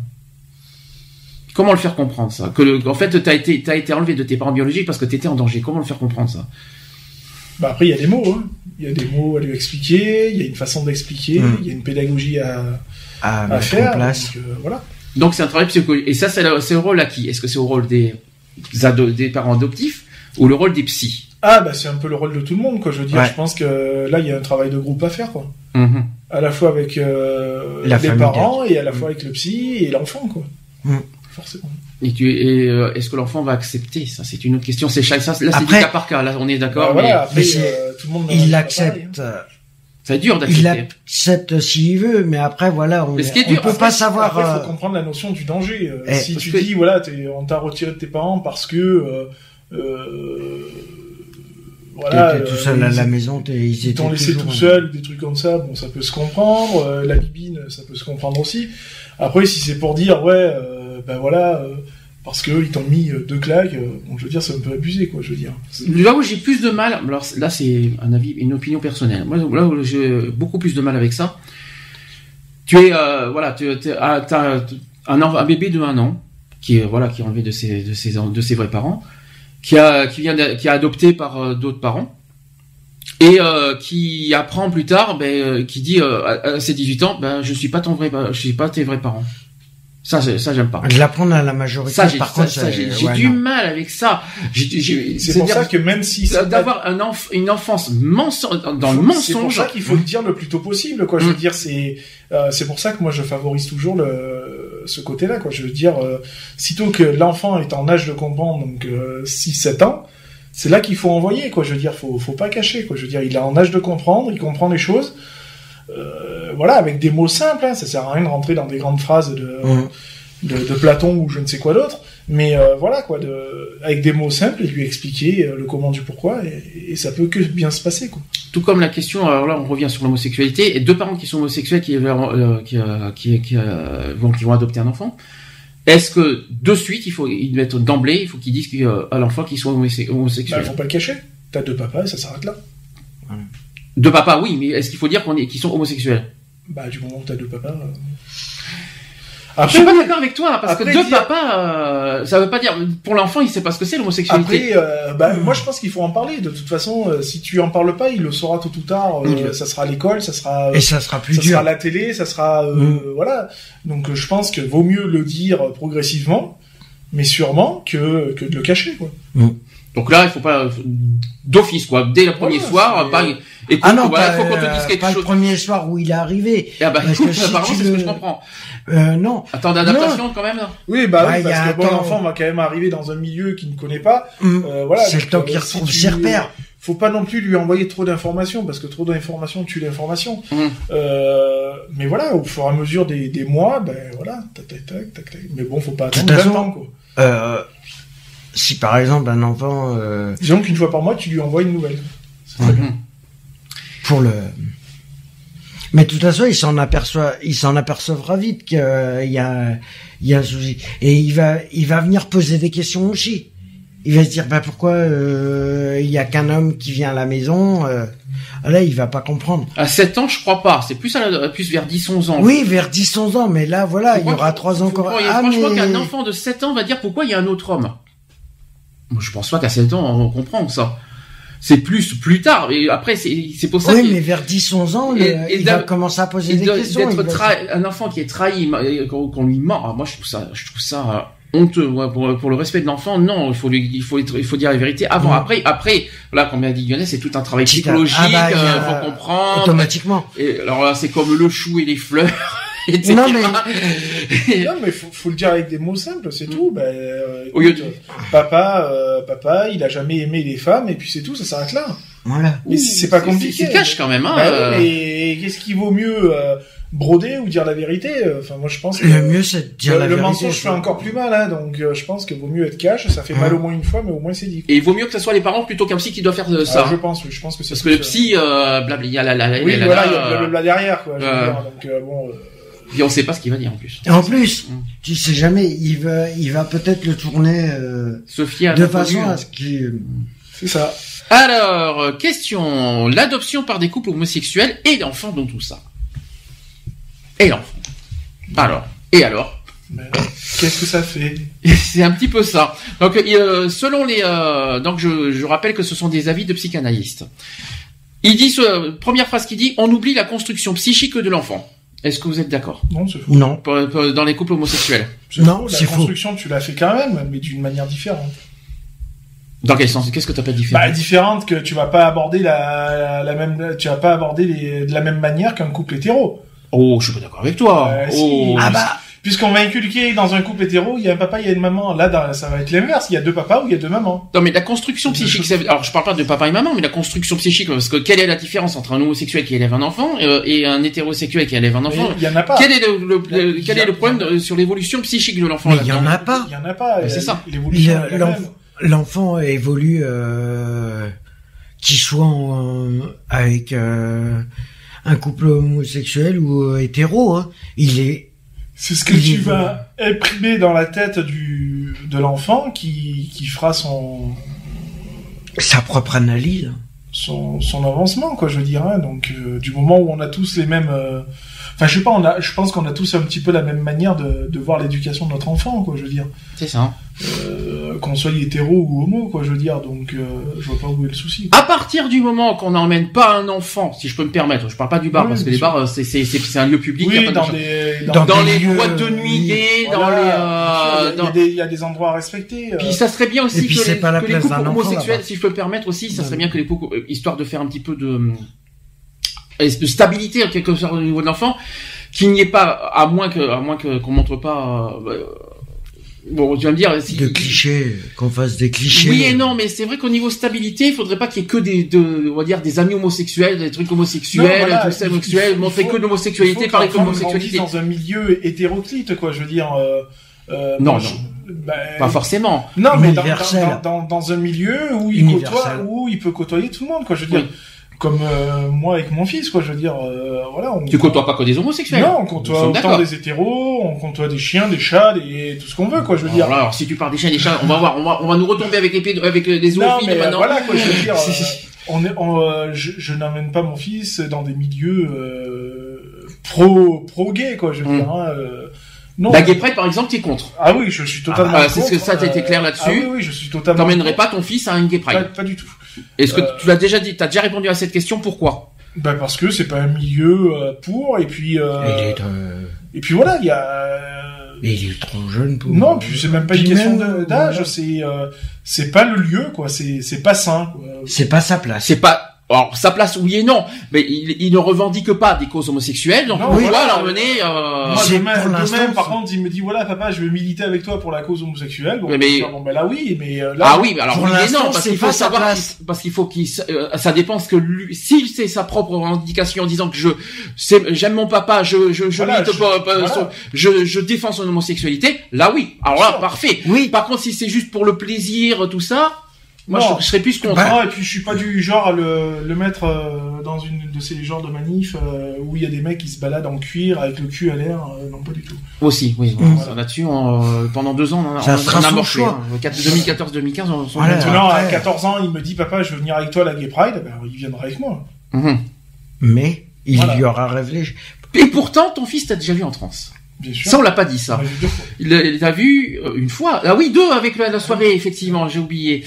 Comment le faire comprendre ça? Que le, en fait t'as été t'as été enlevé de tes parents biologiques parce que t'étais en danger. Comment le faire comprendre ça? Bah après, il y a des mots, hein. Il y a des mots à lui expliquer, il y a une façon d'expliquer, Mm. il y a une pédagogie à, à à mettre faire. en place. donc, euh, voilà. Donc c'est un travail psychologique. Et ça c'est le, c'est le rôle à qui? Est-ce que c'est au rôle des ado- des parents adoptifs ou le rôle des psys? Ah bah c'est un peu le rôle de tout le monde, quoi. Je veux dire, Ouais. je pense que là, il y a un travail de groupe à faire, quoi. Mhm. À la fois avec euh, La les famille parents et à la Mm. fois avec le psy et l'enfant, quoi. Mm. Forcément. Et, tu, et euh, est-ce que l'enfant va accepter ça? C'est une autre question. C'est chaque ça. Là, c'est Après- du cas par cas. Là, on est d'accord. Bah, mais voilà, après, mais c'est- euh, tout le monde Il n'en a pas l'accepte. pareil, hein. c'est dur Il d'accepter. accepte s'il veut, mais après voilà, on, Mais ce qui est on dur, peut après, pas savoir. Après, il euh, faut comprendre la notion du danger. Euh, Eh, si parce tu que- dis, voilà, t'es- on t'a retiré de tes parents parce que, euh, euh, voilà, t'étais tout euh, seul à ils- la maison, t'es- ils ils étaient t'ont laissé toujours- tout seul, des trucs comme ça, bon, ça peut se comprendre. Euh, la libine, ça peut se comprendre aussi. Après, si c'est pour dire, ouais, euh, ben voilà, euh, parce que ils t'ont mis euh, deux claques, euh, bon, je veux dire, c'est un peu abusé, quoi, je veux dire. Là où j'ai plus de mal, alors là c'est un avis, une opinion personnelle. Moi, là où j'ai beaucoup plus de mal avec ça, tu es, euh, voilà, tu es, ah, t'as un, un bébé de un an qui est, voilà, qui est enlevé de ses, de ses, de ses vrais parents, qui a, qui vient, de- qui est adopté par euh, d'autres parents. Et euh, qui apprend plus tard, ben, euh, qui dit euh, à, à ses dix-huit ans, ben je suis pas ton vrai, je suis pas tes vrais parents. Ça, c'est- ça j'aime pas. De l'apprendre à la majorité. Ça, j'ai, par ça, contre, ça, c'est- j'ai, j'ai ouais, du non. mal avec ça. J'ai, j'ai, C'est pour c'est-à-dire ça que même si c'est d'avoir un enf- une enfance menso- dans le C'est pour mensonge. ça qu'il faut le dire le plus tôt possible, quoi. Je veux Mm. dire, c'est euh, c'est pour ça que moi je favorise toujours le ce côté-là, quoi. Je veux dire, euh, sitôt que l'enfant est en âge de comprendre, donc euh, six sept ans, c'est là qu'il faut envoyer, quoi. Je veux dire, faut faut pas cacher, quoi. Je veux dire, il est en âge de comprendre, il comprend les choses. Euh, voilà, avec des mots simples. Hein, ça sert à rien de rentrer dans des grandes phrases de Mhm. de, de Platon ou je ne sais quoi d'autre. Mais euh, voilà, quoi, de, avec des mots simples et lui expliquer euh, le comment du pourquoi, et, et ça peut que bien se passer, quoi. Tout comme la question, alors là on revient sur l'homosexualité, et deux parents qui sont homosexuels qui, euh, qui, euh, qui, qui, euh, vont, qui vont adopter un enfant, est-ce que de suite, il faut il doit être d'emblée, il faut qu'ils disent euh, à l'enfant qu'ils sont homose- Bah, homosexuels? faut pas le cacher. T'as deux papas et ça s'arrête là. De papa, oui, mais est-ce qu'il faut dire qu'on est, qu'ils sont homosexuels? Bah, du moment où t'as deux papas. euh. Après, je suis pas d'accord avec toi parce après, que deux dire... papas, euh, ça veut pas dire pour l'enfant il sait pas ce que c'est l'homosexualité. Après, euh, bah, mmh. moi je pense qu'il faut en parler. De toute façon, euh, si tu en parles pas, il le saura tôt ou tard. Euh, mmh. Ça sera à l'école, ça sera. Euh, Et ça sera plus ça dur. sera à la télé, ça sera euh, mmh. voilà. Donc euh, je pense que vaut mieux le dire progressivement, mais sûrement que que de le cacher quoi. Mmh. Donc là, il faut pas d'office quoi. Dès le premier voilà, soir, pas. Écoute, ah non, voilà, pas, faut qu'on te dise quelque pas chose. le premier soir où il est arrivé. Ah bah, parce écoute, que si apparemment, tu c'est le... ce que je comprends. Euh, non. Attends, d'adaptation quand même. Là. Oui, bah, bah oui, parce a que bon, l'enfant va quand même arriver dans un milieu qu'il ne connaît pas. Mmh. Euh, voilà. C'est le temps qu'il retrouve ses repères. Faut pas non plus lui envoyer trop d'informations parce que trop d'informations tue l'information. Mmh. Euh, mais voilà, au fur et à mesure des, des mois, ben voilà, tac tac tac tac tac. Mais bon, faut pas attendre vingt ans quoi. Euh, si par exemple un enfant, euh... disons qu'une fois par mois, tu lui envoies une nouvelle. C'est très mmh. bien. Pour le. Mais de toute façon, il s'en aperçoit, il s'en apercevra vite qu'il y a, il y a un souci. Et il va, il va venir poser des questions aussi. Il va se dire, bah pourquoi euh, il y a qu'un homme qui vient à la maison. Euh, là, il va pas comprendre. À sept ans, je crois pas. C'est plus à, plus vers dix onze ans. Oui, vers dix onze ans. Mais là, voilà, pourquoi il y aura trois ans encore. Ah, franchement, mais... qu'un enfant de sept ans va dire pourquoi il y a un autre homme. Moi, je pense pas qu'à sept ans, on comprend ça. C'est plus plus tard. Et après, c'est c'est pour ça. Oui, mais vers dix onze ans, le, et, et il va commencer à poser des questions. D'être trahi, un enfant qui est trahi, qu'on, qu'on lui ment. Moi, je trouve ça, je trouve ça honteux. Ouais, pour, pour le respect de l'enfant, non, il faut lui, il faut, il faut dire la vérité avant. Mmh. Après, après, là, comme l'a dit Lionel, c'est tout un travail psychologique. Ah bah, euh, faut comprendre. Automatiquement. Et alors là, c'est comme le chou et les fleurs. Non mais non mais faut, faut le dire avec des mots simples, c'est tout. Ben, euh, écoute, oui, papa, euh, papa, il a jamais aimé les femmes et puis c'est tout, ça s'arrête là. Voilà. Mais c'est, c'est pas compliqué. C'est cash quand même. Hein, ben, euh... Et qu'est-ce qu'il vaut mieux euh, broder ou dire la vérité? Enfin moi je pense que le mieux c'est de dire le, la le vérité. Le mensonge fait encore plus mal, hein, donc euh, je pense qu'il vaut mieux être cash. Ça fait mmh. mal au moins une fois, mais au moins c'est dit. Et il vaut mieux que ce soit les parents plutôt qu'un psy qui doit faire ça. Ah, je pense, oui, je pense que c'est parce que le psy, euh, blabla, il y a la la. Oui, la, voilà, la, il y a blabla derrière quoi. Je veux euh... dire, donc euh, bon. Euh... Et on sait pas ce qu'il va dire en plus. Et en plus, mmh. tu sais jamais, il va, il va peut-être le tourner euh, Sophia de façon à ce qu'il. C'est ça. Alors, question l'adoption par des couples homosexuels et l'enfant dans tout ça. Et l'enfant. Alors, et alors Mais qu'est-ce que ça fait? C'est un petit peu ça. Donc, euh, selon les, euh, donc je, je rappelle que ce sont des avis de psychanalystes. Il dit, euh, première phrase qu'il dit, on oublie la construction psychique de l'enfant. Est-ce que vous êtes d'accord? Non, c'est faux. Non. Pour, pour, dans les couples homosexuels. C'est non, faux. c'est faux. La construction, tu l'as fait quand même, mais d'une manière différente. Dans quel sens? Qu'est-ce que t'appelles différente? Bah, différente que tu vas pas aborder la, la même, tu vas pas aborder les, de la même manière qu'un couple hétéro. Oh, je suis pas d'accord avec toi. Euh, oh. Si. Ah bah. Puisqu'on va inculquer dans un couple hétéro, il y a un papa, il y a une maman. Là, dans, ça va être l'inverse. Il y a deux papas ou il y a deux mamans. Non, mais la construction psychique, ça veut... alors je parle pas de papa et maman, mais la construction psychique, parce que quelle est la différence entre un homosexuel qui élève un enfant euh, et un hétérosexuel qui élève un enfant? Il y en a pas. Quel est le, le, le il quel y a, est le problème de, sur l'évolution psychique de l'enfant? Mais il y en a pas. Il y en a pas. Mais c'est ça. L'évolution. Il, l'enf- l'enfant évolue, euh, qu'il soit en, avec euh, un couple homosexuel ou euh, hétéro. Hein. Il est. C'est ce que il tu est... vas imprimer dans la tête du de l'enfant qui qui fera son sa propre analyse, son son avancement quoi, je veux dire. Hein. Donc euh, du moment où on a tous les mêmes, euh... enfin je sais pas, on a, je pense qu'on a tous un petit peu la même manière de de voir l'éducation de notre enfant quoi, je veux dire. C'est ça. Euh, qu'on soit hétéro ou homo quoi, je veux dire. Donc euh, je vois pas où est le souci. À partir du moment qu'on n'emmène pas un enfant, si je peux me permettre, je parle pas du bar oui, parce que les bars c'est c'est c'est c'est un lieu public. Oui, y a pas dans, de... des, dans, dans, dans des les lieux, boîtes de nuit gays, voilà, dans les. Euh, il, y a, dans... il, y a des, il y a des endroits à respecter. Euh... Puis ça serait bien aussi puis, que, les, pas que les couples homosexuels, enfant, si je peux me permettre aussi, ça serait bien que les couples, histoire de faire un petit peu de, de stabilité en quelque sorte au niveau de l'enfant, qu'il n'y ait pas, à moins que, à moins que qu'on montre pas. Euh, Bon, tu vas me dire si de clichés, qu'on fasse des clichés. Oui et non, mais c'est vrai qu'au niveau stabilité, il faudrait pas qu'il y ait que des, de, on va dire, des amis homosexuels, des trucs homosexuels, non, voilà, tout ça homosexuel, montrer que de l'homosexualité, parler que de l'homosexualité. Dans un milieu hétéroclite, quoi, je veux dire. Euh, euh, non, moi, non. Je, bah, pas forcément. Non, mais dans, dans, dans, dans un milieu où il côtoie, où il peut côtoyer tout le monde, quoi, je veux dire. Oui. Comme euh, moi avec mon fils, quoi, je veux dire, euh, voilà. On, tu côtoies pas que des homosexuels. Non, on côtoie autant des hétéros, on côtoie des chiens, des chats, des tout ce qu'on veut, quoi, je veux alors dire. Là, alors si tu parles des chiens, des chats, on va voir, on va, on va nous retomber avec les pieds, avec les zoophiles maintenant. Voilà, quoi, je veux dire. euh, on est, on, euh, je, je n'emmène pas mon fils dans des milieux euh, pro pro gay, quoi, je veux mmh. dire. Hein, euh, Non. La Gay Pride, par exemple, t'es contre. Ah oui, je suis totalement Ah, contre. c'est ce que ça, t'as été clair là-dessus. Ah oui, oui, je suis totalement T'emmènerais contre. pas ton fils à une Gay Pride. Pas, pas du tout. Est-ce que Euh, tu l'as déjà dit, t'as déjà répondu à cette question, pourquoi? Ben parce que c'est pas un milieu euh, pour, et puis euh, Il est, euh, et puis voilà, il y a. euh, mais il est trop jeune pour. Non, puis c'est même pas une Puis question même, de- d'âge, voilà. c'est euh, c'est pas le lieu, quoi. C'est c'est pas sain, quoi. C'est pas sa place. C'est pas, alors, sa place, oui et non, mais il, il ne revendique pas des causes homosexuelles, donc Non, on oui, doit voilà. l'emmener, euh... Moi, c'est demain, pour demain, l'instant, par c'est- contre, il me dit voilà, papa, je vais militer avec toi pour la cause homosexuelle. Bon, Mais- on mais- va dire, bon ben là oui, mais euh, là. Ah oui, mais alors Pour oui et l'instant, non, parce c'est qu'il faut pas sa savoir, place. qu'il- parce qu'il faut qu'il, euh, ça dépend ce que lui, s'il c'est sa propre revendication en disant que je, c'est, j'aime mon papa, je, je, je Voilà, milite je- pas- pas- voilà. son- je, je défends son homosexualité, là oui, alors là, Sûr. parfait. Oui. Par contre, si c'est juste pour le plaisir, tout ça, moi, Non. je, je serais plus contre. Bah, Non, et puis je suis pas du genre à le, le mettre euh, dans une de ces genres de manifs euh, où il y a des mecs qui se baladent en cuir avec le cul à l'air. euh, non, pas du tout. Aussi, oui. Mmh. Ça, Là-dessus, on, euh, pendant deux ans, on, a- Ça on, sera on a son morflé, choix. hein. deux mille quatorze deux mille quinze, on s'en Voilà. Maintenant, à après- quatorze ans, il me dit papa, je veux venir avec toi à la Gay Pride. Ben, il viendra avec moi. Mhm. Mais il Voilà. y aura réfléchi. Et pourtant, ton fils t'a déjà vu en transe. Bien sûr. Ça, on l'a pas dit, ça. Moi, j'ai deux fois. Il l'a- il l'a vu euh, une fois. Ah oui, deux avec la, la soirée, effectivement, j'ai oublié.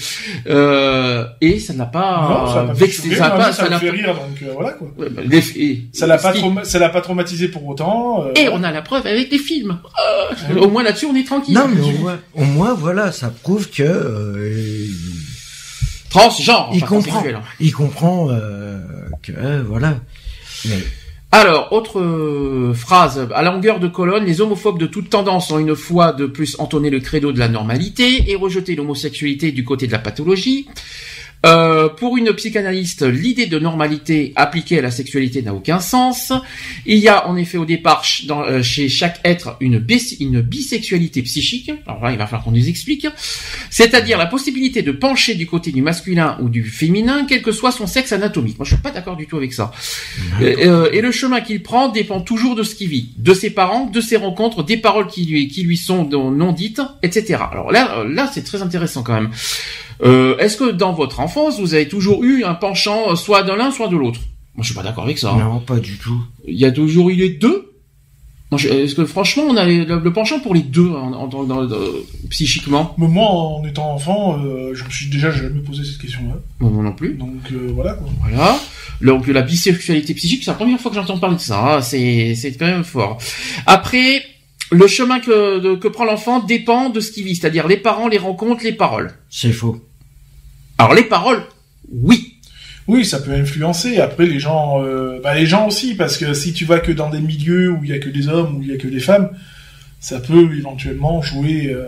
Euh, et ça ne l'a pas, Non, ça a pas vexé. fait Ça, a sourire, pas, moi, ça ça me l'a fait pas- rire, donc euh, voilà quoi. Ouais, bah, les- et- Ça l'a pas, ce qui- trauma- ça l'a pas traumatisé pour autant. euh, Et on a la preuve avec les films. Euh, Au moins là-dessus, on est tranquille. Non, mais au moins, au moins, voilà, ça prouve que euh, Transgenre. il enfin, comprend, transsexuel, hein. il comprend euh, que euh, voilà. Mais Alors, autre euh, phrase, à longueur de colonne, les homophobes de toute tendance ont une fois de plus entonné le credo de la normalité et rejeté l'homosexualité du côté de la pathologie. Euh, pour une psychanalyste, l'idée de normalité appliquée à la sexualité n'a aucun sens. Il y a en effet au départ ch- dans, euh, chez chaque être une, bis- une bisexualité psychique. Alors là, il va falloir qu'on nous explique. C'est-à-dire la possibilité de pencher du côté du masculin ou du féminin, quel que soit son sexe anatomique. Moi, je suis pas d'accord du tout avec ça. Euh, euh, et le chemin qu'il prend dépend toujours de ce qu'il vit, de ses parents, de ses rencontres, des paroles qui lui, qui lui sont non dites, et cetera. Alors là, là, c'est très intéressant quand même. Euh, est-ce que dans votre enfance, vous avez toujours eu un penchant, euh, soit de l'un, soit de l'autre? Moi, je suis pas d'accord avec ça. hein. non, pas du tout. Il y a toujours eu les deux. Moi, je- Est-ce que franchement, on a les- le, le penchant pour les deux, en, en- dans- dans- dans- psychiquement? Mais moi, en étant enfant, euh, je me suis déjà jamais posé cette question-là. Moi non plus. Donc euh, voilà quoi. Voilà. Donc la bisexualité psychique, c'est la première fois que j'entends parler de ça. hein. C'est c'est quand même fort. Après, le chemin que de- que prend l'enfant dépend de ce qu'il vit, c'est-à-dire les parents, les rencontres, les paroles. C'est faux. Alors les paroles, oui. Oui, ça peut influencer. Après, les gens, euh, bah les gens aussi, parce que si tu vas que dans des milieux où il y a que des hommes, où il y a que des femmes, ça peut éventuellement jouer euh,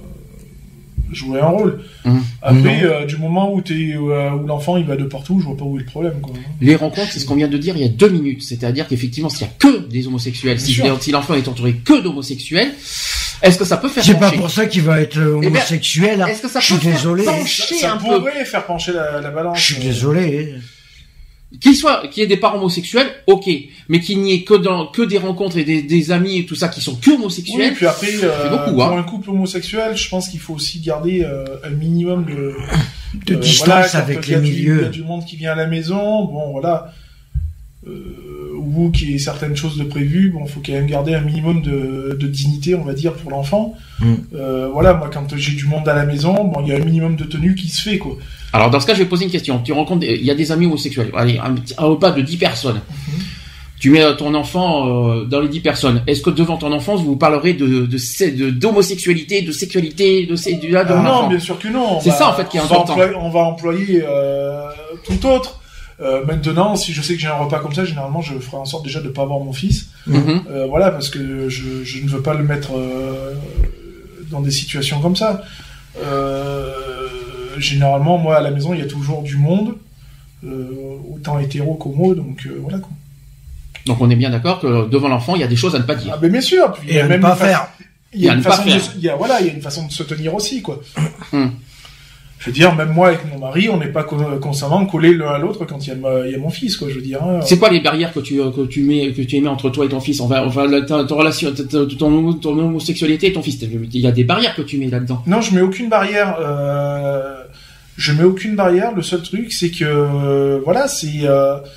jouer un rôle. Mmh. Après, euh, du moment où t'es euh, où l'enfant il va de partout, je vois pas où est le problème quoi. Les rencontres, c'est ce qu'on vient de dire il y a deux minutes. C'est-à-dire qu'effectivement, s'il y a que des homosexuels, Bien si, sûr. si l'enfant est entouré que d'homosexuels, est-ce que ça peut faire C'est pas pencher pour ça qu'il va être euh, Eh ben, homosexuel. hein. Est-ce que ça Je suis peut faire désolé. pencher Ça, ça un peu pourrait faire pencher la, la balance. Je suis euh. désolé. Qu'il soit, qu'il y ait des parents homosexuels, ok, mais qu'il n'y ait que dans, que des rencontres et des, des amis et tout ça qui sont que Oui, homosexuels. puis après, euh, beaucoup, pour hein. un couple homosexuel, je pense qu'il faut aussi garder euh, un minimum de, De euh, distance voilà, quand avec il y a les du- milieux. Il y a du monde qui vient à la maison, bon voilà, euh, ou qu'il y ait certaines choses de prévues, bon, faut quand même garder un minimum de, de dignité, on va dire, pour l'enfant. Mm. Euh, voilà, moi, quand j'ai du monde à la maison, bon, il y a un minimum de tenue qui se fait, quoi. Alors dans ce cas, je vais poser une question. Tu rencontres, des- il y a des amis homosexuels. Allez, un, petit- un repas de dix personnes. Tu mets euh, ton enfant euh, dans les dix personnes. Est-ce que devant ton enfant, vous parlerez de de sé- de- d'homosexualité, de sexualité, de sé- de, là, de Ah mon non, enfant bien sûr que non. On C'est va- ça, en fait, qui est on va important. employer- on va employer euh, tout autre. Euh, maintenant, si je sais que j'ai un repas comme ça, généralement, je ferai en sorte déjà de pas avoir mon fils. Mhm. Euh, voilà, parce que je, je ne veux pas le mettre euh, dans des situations comme ça. Euh, généralement, moi, à la maison, il y a toujours du monde, euh, autant hétéro qu'homo, donc euh, voilà quoi. Donc on est bien d'accord que devant l'enfant, il y a des choses à ne pas dire. Ah, mais bien sûr, puis il y Et a à ne même pas une fa- faire. Il y a Et à une ne pas façon de, faire. se- il y a, voilà, il y a une façon de se tenir aussi, quoi. Hum. Je veux dire, même moi avec mon mari, on n'est pas co- constamment collés l'un à l'autre quand il y a, ma- il y a mon fils, quoi. Je veux dire. hein. C'est quoi les barrières que tu que tu mets que tu émets entre toi et ton fils? Enfin, enfin la- ta, ta relation, ta- ta- ton, homo- ton homosexualité et ton fils. Il y a des barrières que tu mets là-dedans. Non, je mets aucune barrière. Euh... Je mets aucune barrière. Le seul truc, c'est que euh, voilà, c'est euh,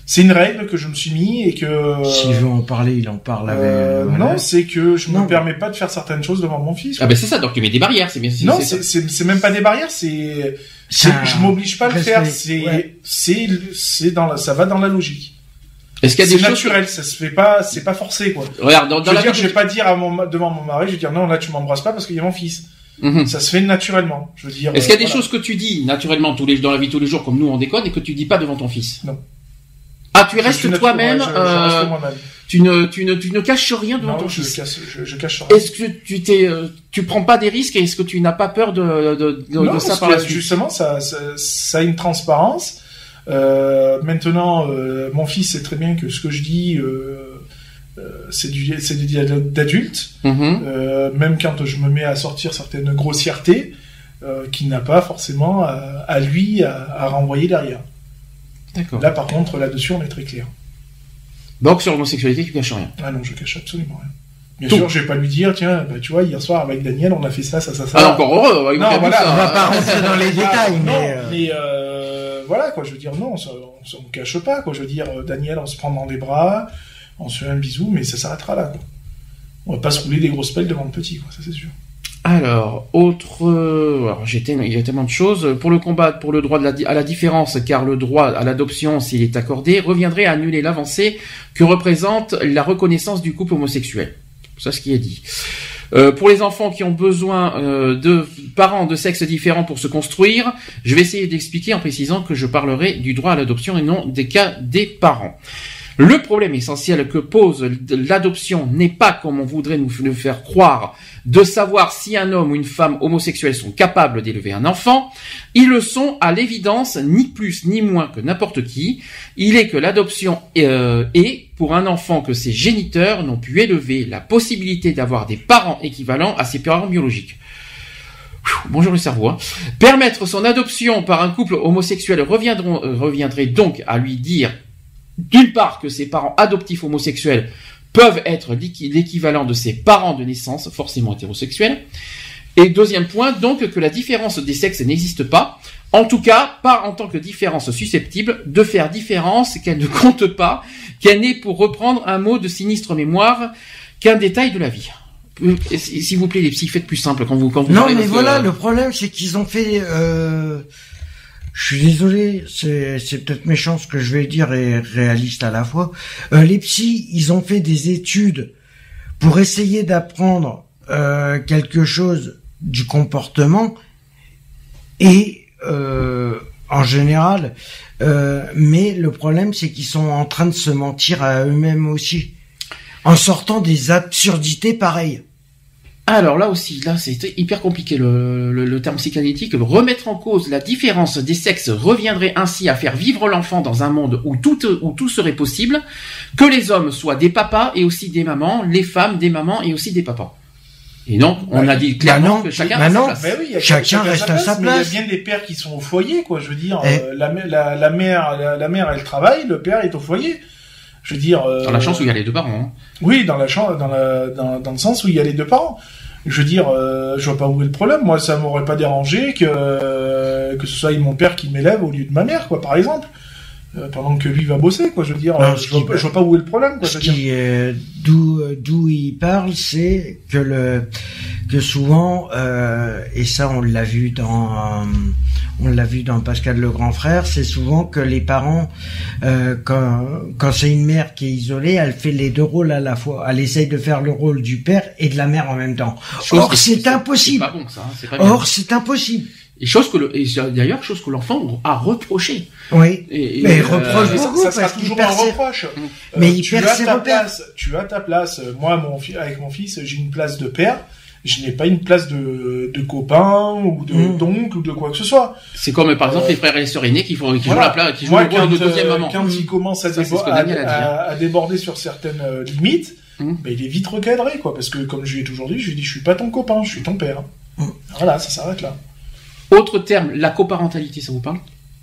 C'est une règle que je me suis mis et que... S'il veut en parler, il en parle avec... Euh, voilà. Non, c'est que je Non. me permets pas de faire certaines choses devant mon fils. Ah ben c'est ça, donc tu mets des barrières, c'est bien. Non, c'est, c'est, c'est, c'est même pas des barrières, c'est... C'est c'est un je m'oblige pas à le respect, faire, c'est, ouais. c'est, c'est dans la, ça va dans la logique. Est-ce qu'il y a C'est des choses... naturel, ça se fait pas, c'est pas forcé, quoi. Regarde, dans, dans je veux la dire, vie je vais pas dire à mon, devant mon mari, je vais dire non, là tu m'embrasses pas parce qu'il y a mon fils. Mhm. Ça se fait naturellement. Je veux dire. Est-ce qu'il y a euh, des voilà. choses que tu dis naturellement tous les dans la vie de tous les jours comme nous on déconne et que tu dis pas devant ton fils? Non. Ah, tu Je restes suis natu- toi-même. ouais, je, je euh, reste moi-même. tu ne tu ne tu ne caches rien devant Non, ton je fils. cache, je, je cache rien. Est-ce que tu t'es euh, tu prends pas des risques et est-ce que tu n'as pas peur de de, de, non, de ça parce par que la suite? justement, ça, ça, ça a une transparence. Euh, maintenant, euh, mon fils sait très bien que ce que je dis, euh, euh, c'est du, c'est du dialogue d'adulte. Mhm. Euh, même quand je me mets à sortir certaines grossièretés, euh, qu'il n'a pas forcément à, à lui à, à renvoyer derrière. D'accord. Là, par contre, là-dessus, on est très clair. Donc sur l'homosexualité, tu caches rien. Ah non, je cache absolument rien. Bien Tout. sûr, je vais pas lui dire, tiens, bah, tu vois, hier soir avec Daniel, on a fait ça, ça, ça, ça. Ah encore heureux. il Non, manque voilà, plus ça. On va pas rentrer dans les Ah, détails, non, mais... euh, mais euh, voilà, quoi, je veux dire, non, on se, on se on cache pas, quoi, je veux dire, euh, Daniel, on se prend dans les bras, on se fait un bisou, mais ça s'arrêtera là, quoi. On va pas se rouler des grosses pelles devant le petit, quoi, ça c'est sûr. Alors, autre, euh, alors j'ai tellement- il y a tellement de choses. Pour le combat, pour le droit de la, di- à la différence, car le droit à l'adoption, s'il est accordé, reviendrait à annuler l'avancée que représente la reconnaissance du couple homosexuel. C'est ce qui est dit. Euh, pour les enfants qui ont besoin euh, de parents de sexe différents pour se construire, je vais essayer d'expliquer en précisant que je parlerai du droit à l'adoption et non des cas des parents. Le problème essentiel que pose l'adoption n'est pas, comme on voudrait nous le faire croire, de savoir si un homme ou une femme homosexuels sont capables d'élever un enfant. Ils le sont à l'évidence, ni plus ni moins que n'importe qui. Il est que l'adoption euh, est, pour un enfant que ses géniteurs n'ont pu élever, la possibilité d'avoir des parents équivalents à ses parents biologiques. Bonjour le cerveau. Hein. Permettre son adoption par un couple homosexuel reviendront, euh, reviendrait donc à lui dire d'une part que ses parents adoptifs homosexuels peuvent être l'équi- l'équivalent de ses parents de naissance, forcément hétérosexuels. Et deuxième point, donc, que la différence des sexes n'existe pas, en tout cas pas en tant que différence susceptible de faire différence, qu'elle ne compte pas, qu'elle n'est, pour reprendre un mot de sinistre mémoire, qu'un détail de la vie. Euh, S'il vous plaît, les psy, faites plus simple quand vous quand vous Non, parlez, mais parce que, voilà, euh, le problème, c'est qu'ils ont fait... Euh... Je suis désolé, c'est, c'est peut-être méchant ce que je vais dire et réaliste à la fois. Euh, les psys, ils ont fait des études pour essayer d'apprendre euh, quelque chose du comportement et euh, en général, euh, mais le problème, c'est qu'ils sont en train de se mentir à eux-mêmes aussi, en sortant des absurdités pareilles. Alors là aussi, là c'est hyper compliqué le, le, le terme psychanalytique. Remettre en cause la différence des sexes reviendrait ainsi à faire vivre l'enfant dans un monde où tout, où tout serait possible, que les hommes soient des papas et aussi des mamans, les femmes des mamans et aussi des papas. Et donc, on Bah, a dit clairement bah non, que chacun bah a sa non. place. Ben oui, il y a Chacun reste à sa mais il y place. a bien des pères qui sont au foyer, quoi. Je veux dire, Eh. euh, la, mè- la, la mère, la, la mère, elle travaille, le père est au foyer. Je veux dire. Euh, Dans la chance où il y a les deux parents. Hein. Oui, dans la chance, dans la, dans, dans le sens où il y a les deux parents. Je veux dire, euh, je vois pas où est le problème. Moi, ça m'aurait pas dérangé que euh, que ce soit mon père qui m'élève au lieu de ma mère, quoi, par exemple. Euh, pendant que lui va bosser, quoi. Je veux dire, Non, euh, ce je, vois, qui- pas- je vois pas où est le problème, quoi. Je Ce veux dire. qui, euh, d'où, euh, d'où il parle, c'est que le, que souvent, euh, et ça on l'a vu dans, euh, on l'a vu dans Pascal le grand frère, c'est souvent que les parents, euh, quand, quand c'est une mère qui est isolée, elle fait les deux rôles à la fois. Elle essaye de faire le rôle du père et de la mère en même temps. Chose Or, qui- c'est impossible. C'est pas bon ça. Hein, c'est pas bien. Or, c'est impossible. Et chose que le, et d'ailleurs chose que l'enfant a reproché. Oui. Et, et, Mais euh, reproche Mais ça, beaucoup ça sera parce qu'il toujours perd un ses- reproche. Euh, Mais il tu perd as ses ta repères. place. Tu as ta place. Moi, mon fi- avec mon fils, j'ai une place de père. Je n'ai pas une place de, de copain ou de Mm. d'oncle ou de quoi que ce soit. C'est comme par exemple Euh, les frères et les sœurs aînés qui font qui Voilà. jouent la place, qui jouent Moi, le rôle de quand, deuxième euh, maman. quand il commence à, Ça, c'est débo- ce que à, Daniel a dit, hein. à- à déborder sur certaines euh, limites, Mm. ben, il est vite recadré, quoi. Parce que comme je lui ai toujours dit, je lui ai dit, je suis pas ton copain, je suis ton père. Mm. Voilà, ça s'arrête là. Autre terme, la coparentalité, ça vous parle?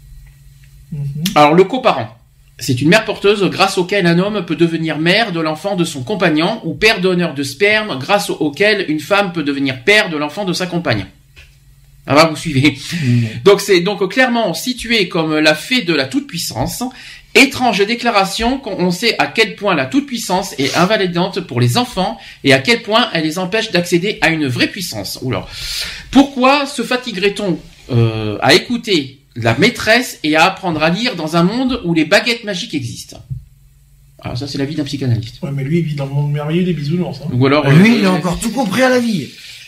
Mhm. Alors le coparent, c'est une mère porteuse grâce auquel un homme peut devenir mère de l'enfant de son compagnon ou père donneur de sperme grâce auquel une femme peut devenir père de l'enfant de sa compagne. Ah bah vous suivez. Donc c'est donc clairement situé comme la fée de la toute-puissance Étrange déclaration quand on sait à quel point la toute-puissance est invalidante pour les enfants et à quel point elle les empêche d'accéder à une vraie puissance. Oula. Pourquoi se fatiguerait-on euh, à écouter la maîtresse et à apprendre à lire dans un monde où les baguettes magiques existent? Alors ça, c'est la vie d'un psychanalyste. Ouais, mais lui, il vit dans le monde merveilleux des bisounours. Hein. Ou alors, lui, euh, il a encore tout compris à la vie.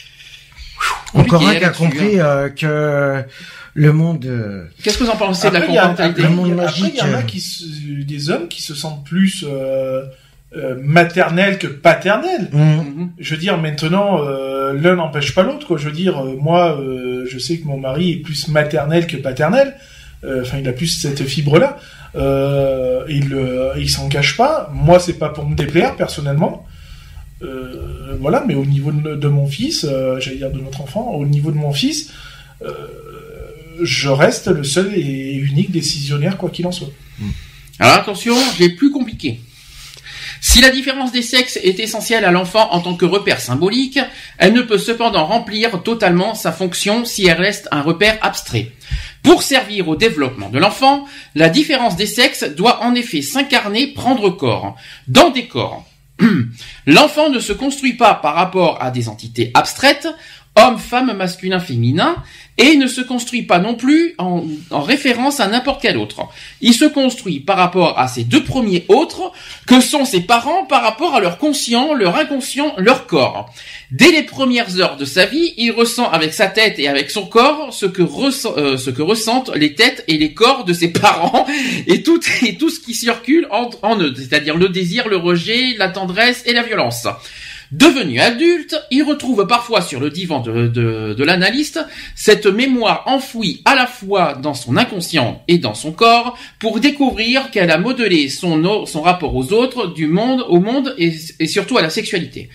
Encore un qui a compris euh, que le monde... Euh... Qu'est-ce que vous en pensez Après, de la y a- complémentarité? après, Le monde il y a- magique, Après, il y en a euh. qui se- des hommes qui se sentent plus euh, euh, maternels que paternels. Mmh. Mhm. Je veux dire, maintenant, euh, l'un n'empêche pas l'autre, quoi. Je veux dire, euh, moi, euh, je sais que mon mari est plus maternel que paternel. Euh, Enfin, il a plus cette fibre-là. Euh, il, euh, il s'en cache pas. Moi, c'est pas pour me déplaire, personnellement. Euh, voilà, mais au niveau de, de mon fils, euh, j'allais dire de notre enfant, au niveau de mon fils, euh, je reste le seul et unique décisionnaire, quoi qu'il en soit. Alors attention, j'ai plus compliqué. Si la différence des sexes est essentielle à l'enfant en tant que repère symbolique, elle ne peut cependant remplir totalement sa fonction si elle reste un repère abstrait. Pour servir au développement de l'enfant, la différence des sexes doit en effet s'incarner, prendre corps. Dans des corps, l'enfant ne se construit pas par rapport à des entités abstraites, homme, femme, masculin, féminin, et ne se construit pas non plus en, en référence à n'importe quel autre. Il se construit par rapport à ces deux premiers autres, que sont ses parents par rapport à leur conscient, leur inconscient, leur corps. Dès les premières heures de sa vie, il ressent avec sa tête et avec son corps ce que, ressent, euh, ce que ressentent les têtes et les corps de ses parents et tout, et tout ce qui circule en, en eux, c'est-à-dire le désir, le rejet, la tendresse et la violence. Devenu adulte, il retrouve parfois sur le divan de, de, de l'analyste cette mémoire enfouie à la fois dans son inconscient et dans son corps pour découvrir qu'elle a modelé son, son rapport aux autres, du monde, au monde et, et surtout à la sexualité.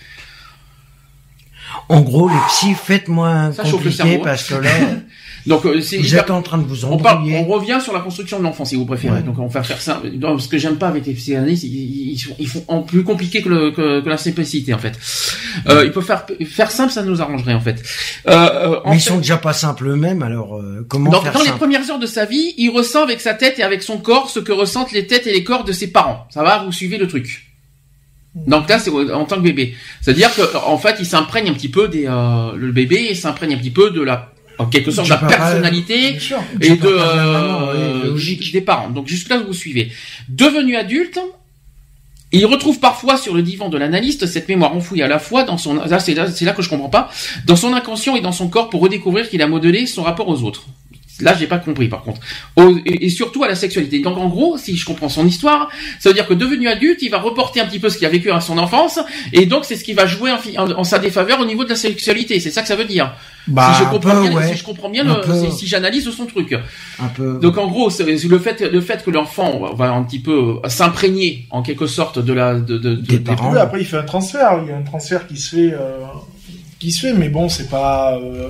En gros, les psys, faites-moi un Ça chauffe le compliqué cerveau, hein. parce que là, Donc, euh, c'est, vous êtes en train de vous on, parle, embrouiller. on revient sur la construction de l'enfant, si vous préférez. Ouais. Donc, on va faire ça. Non, ce que j'aime pas avec les psychanalystes, ils, ils, sont, ils font en plus compliqué que, le, que, que la simplicité, en fait. Euh, ils peuvent faire, faire simple, ça nous arrangerait, en fait. Euh, euh, en Mais ils fait, sont déjà pas simples eux-mêmes, alors euh, comment donc, faire dans les simple? premières heures de sa vie, il ressent avec sa tête et avec son corps ce que ressentent les têtes et les corps de ses parents. Ça va, vous suivez le truc. Donc là, c'est en tant que bébé. C'est-à-dire que, en fait, il s'imprègne un petit peu des, euh, le bébé, il s'imprègne un petit peu de la, en quelque sorte, de Du la papa, personnalité Bien sûr. et Du de, papa, de la maman, euh, oui, logique. des parents. Donc jusque là, vous suivez. Devenu adulte, il retrouve parfois sur le divan de l'analyste cette mémoire enfouie à la fois dans son, là, c'est là, c'est là que je comprends pas, dans son inconscient et dans son corps pour redécouvrir qu'il a modelé son rapport aux autres. Là, j'ai pas compris, par contre. Au, et, et surtout à la sexualité. Donc, en gros, si je comprends son histoire, ça veut dire que devenu adulte, il va reporter un petit peu ce qu'il a vécu à son enfance, et donc c'est ce qui va jouer en, en, en sa défaveur au niveau de la sexualité. C'est ça que ça veut dire. Bah, si je un comprends peu, bien, ouais. si je comprends bien, Un le, peu. si, si j'analyse son truc. Un peu. Donc, en gros, c'est le fait, le fait que l'enfant va un petit peu s'imprégner, en quelque sorte, de la, de, de, de Des parents. Oui, après, il fait un transfert. Il y a un transfert qui se fait, euh, qui se fait, mais bon, c'est pas, euh,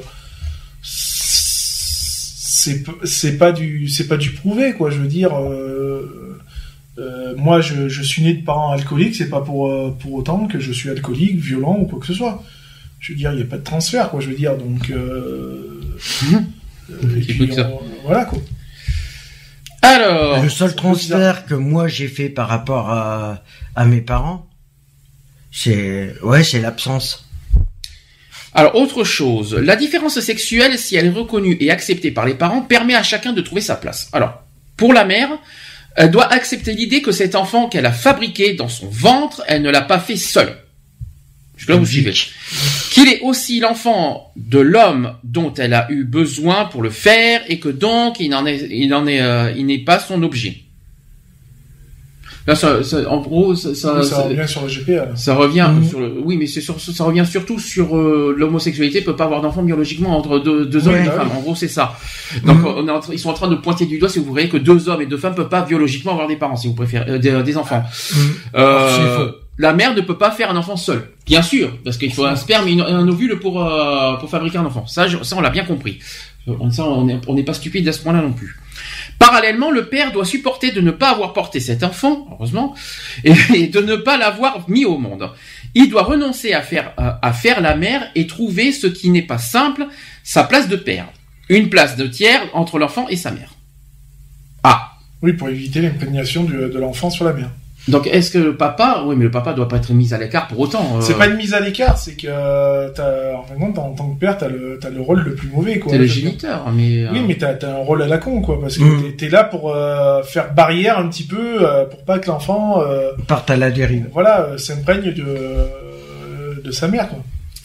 c'est, c'est pas du, c'est pas du prouvé, quoi. Je veux dire, euh, euh, moi, je, je suis né de parents alcooliques. C'est pas pour, euh, pour autant que je suis alcoolique, violent ou quoi que ce soit. Je veux dire, il y a pas de transfert, quoi. Je veux dire, donc, euh, Mmh. euh, et puis, Écoute ça. on- voilà, quoi. Alors, Le seul c'est transfert que moi j'ai fait par rapport à, à mes parents, c'est, ouais, c'est l'absence. Alors, autre chose, la différence sexuelle, si elle est reconnue et acceptée par les parents, permet à chacun de trouver sa place. Alors, pour la mère, elle doit accepter l'idée que cet enfant qu'elle a fabriqué dans son ventre, elle ne l'a pas fait seule. Jusque-là, vous suivez. Qu'il est aussi l'enfant de l'homme dont elle a eu besoin pour le faire, et que donc, il n'en est, il n'en est, euh, il n'est pas son objet. Là, ça, ça, en gros, ça, ça, Oui, ça ça- revient sur le G P A. là. ça revient Mhm. sur le, oui, mais c'est sur, ça revient surtout sur euh, l'homosexualité peut pas avoir d'enfant biologiquement entre deux, deux hommes Ouais, et deux bah femmes. oui. En gros, c'est ça. Donc, Mhm. on est en train- ils sont en train de pointer du doigt, si vous voyez, que deux hommes et deux femmes peuvent pas biologiquement avoir des parents, si vous préférez, euh, des, des enfants. Mmh. Euh, c'est faux. la mère ne peut pas faire un enfant seul, bien sûr, parce qu'il faut un sperme et une- un ovule pour euh, pour fabriquer un enfant. Ça, je- ça, on l'a bien compris. Euh, Ça, on n'est on n'est pas stupide à ce point-là non plus. Parallèlement, le père doit supporter de ne pas avoir porté cet enfant, heureusement, et, et de ne pas l'avoir mis au monde. Il doit renoncer à faire, à, à faire la mère et trouver ce qui n'est pas simple, sa place de père. Une place de tiers entre l'enfant et sa mère. Ah, Oui, pour éviter l'imprégnation de, de l'enfant sur la mère. Donc, est-ce que le papa, oui, mais le papa doit pas être mis à l'écart pour autant. Euh... C'est pas une mise à l'écart, c'est que euh, t'as, en fin de compte, en tant que père, t'as le, t'as le rôle le plus mauvais, quoi. T'es le géniteur, mais. Euh... Oui, mais t'as, t'as un rôle à la con, quoi, parce que Mmh. t'es, t'es là pour euh, faire barrière un petit peu, euh, pour pas que l'enfant, euh, Parte à la dérive. voilà, euh, s'imprègne de euh, de sa mère, quoi.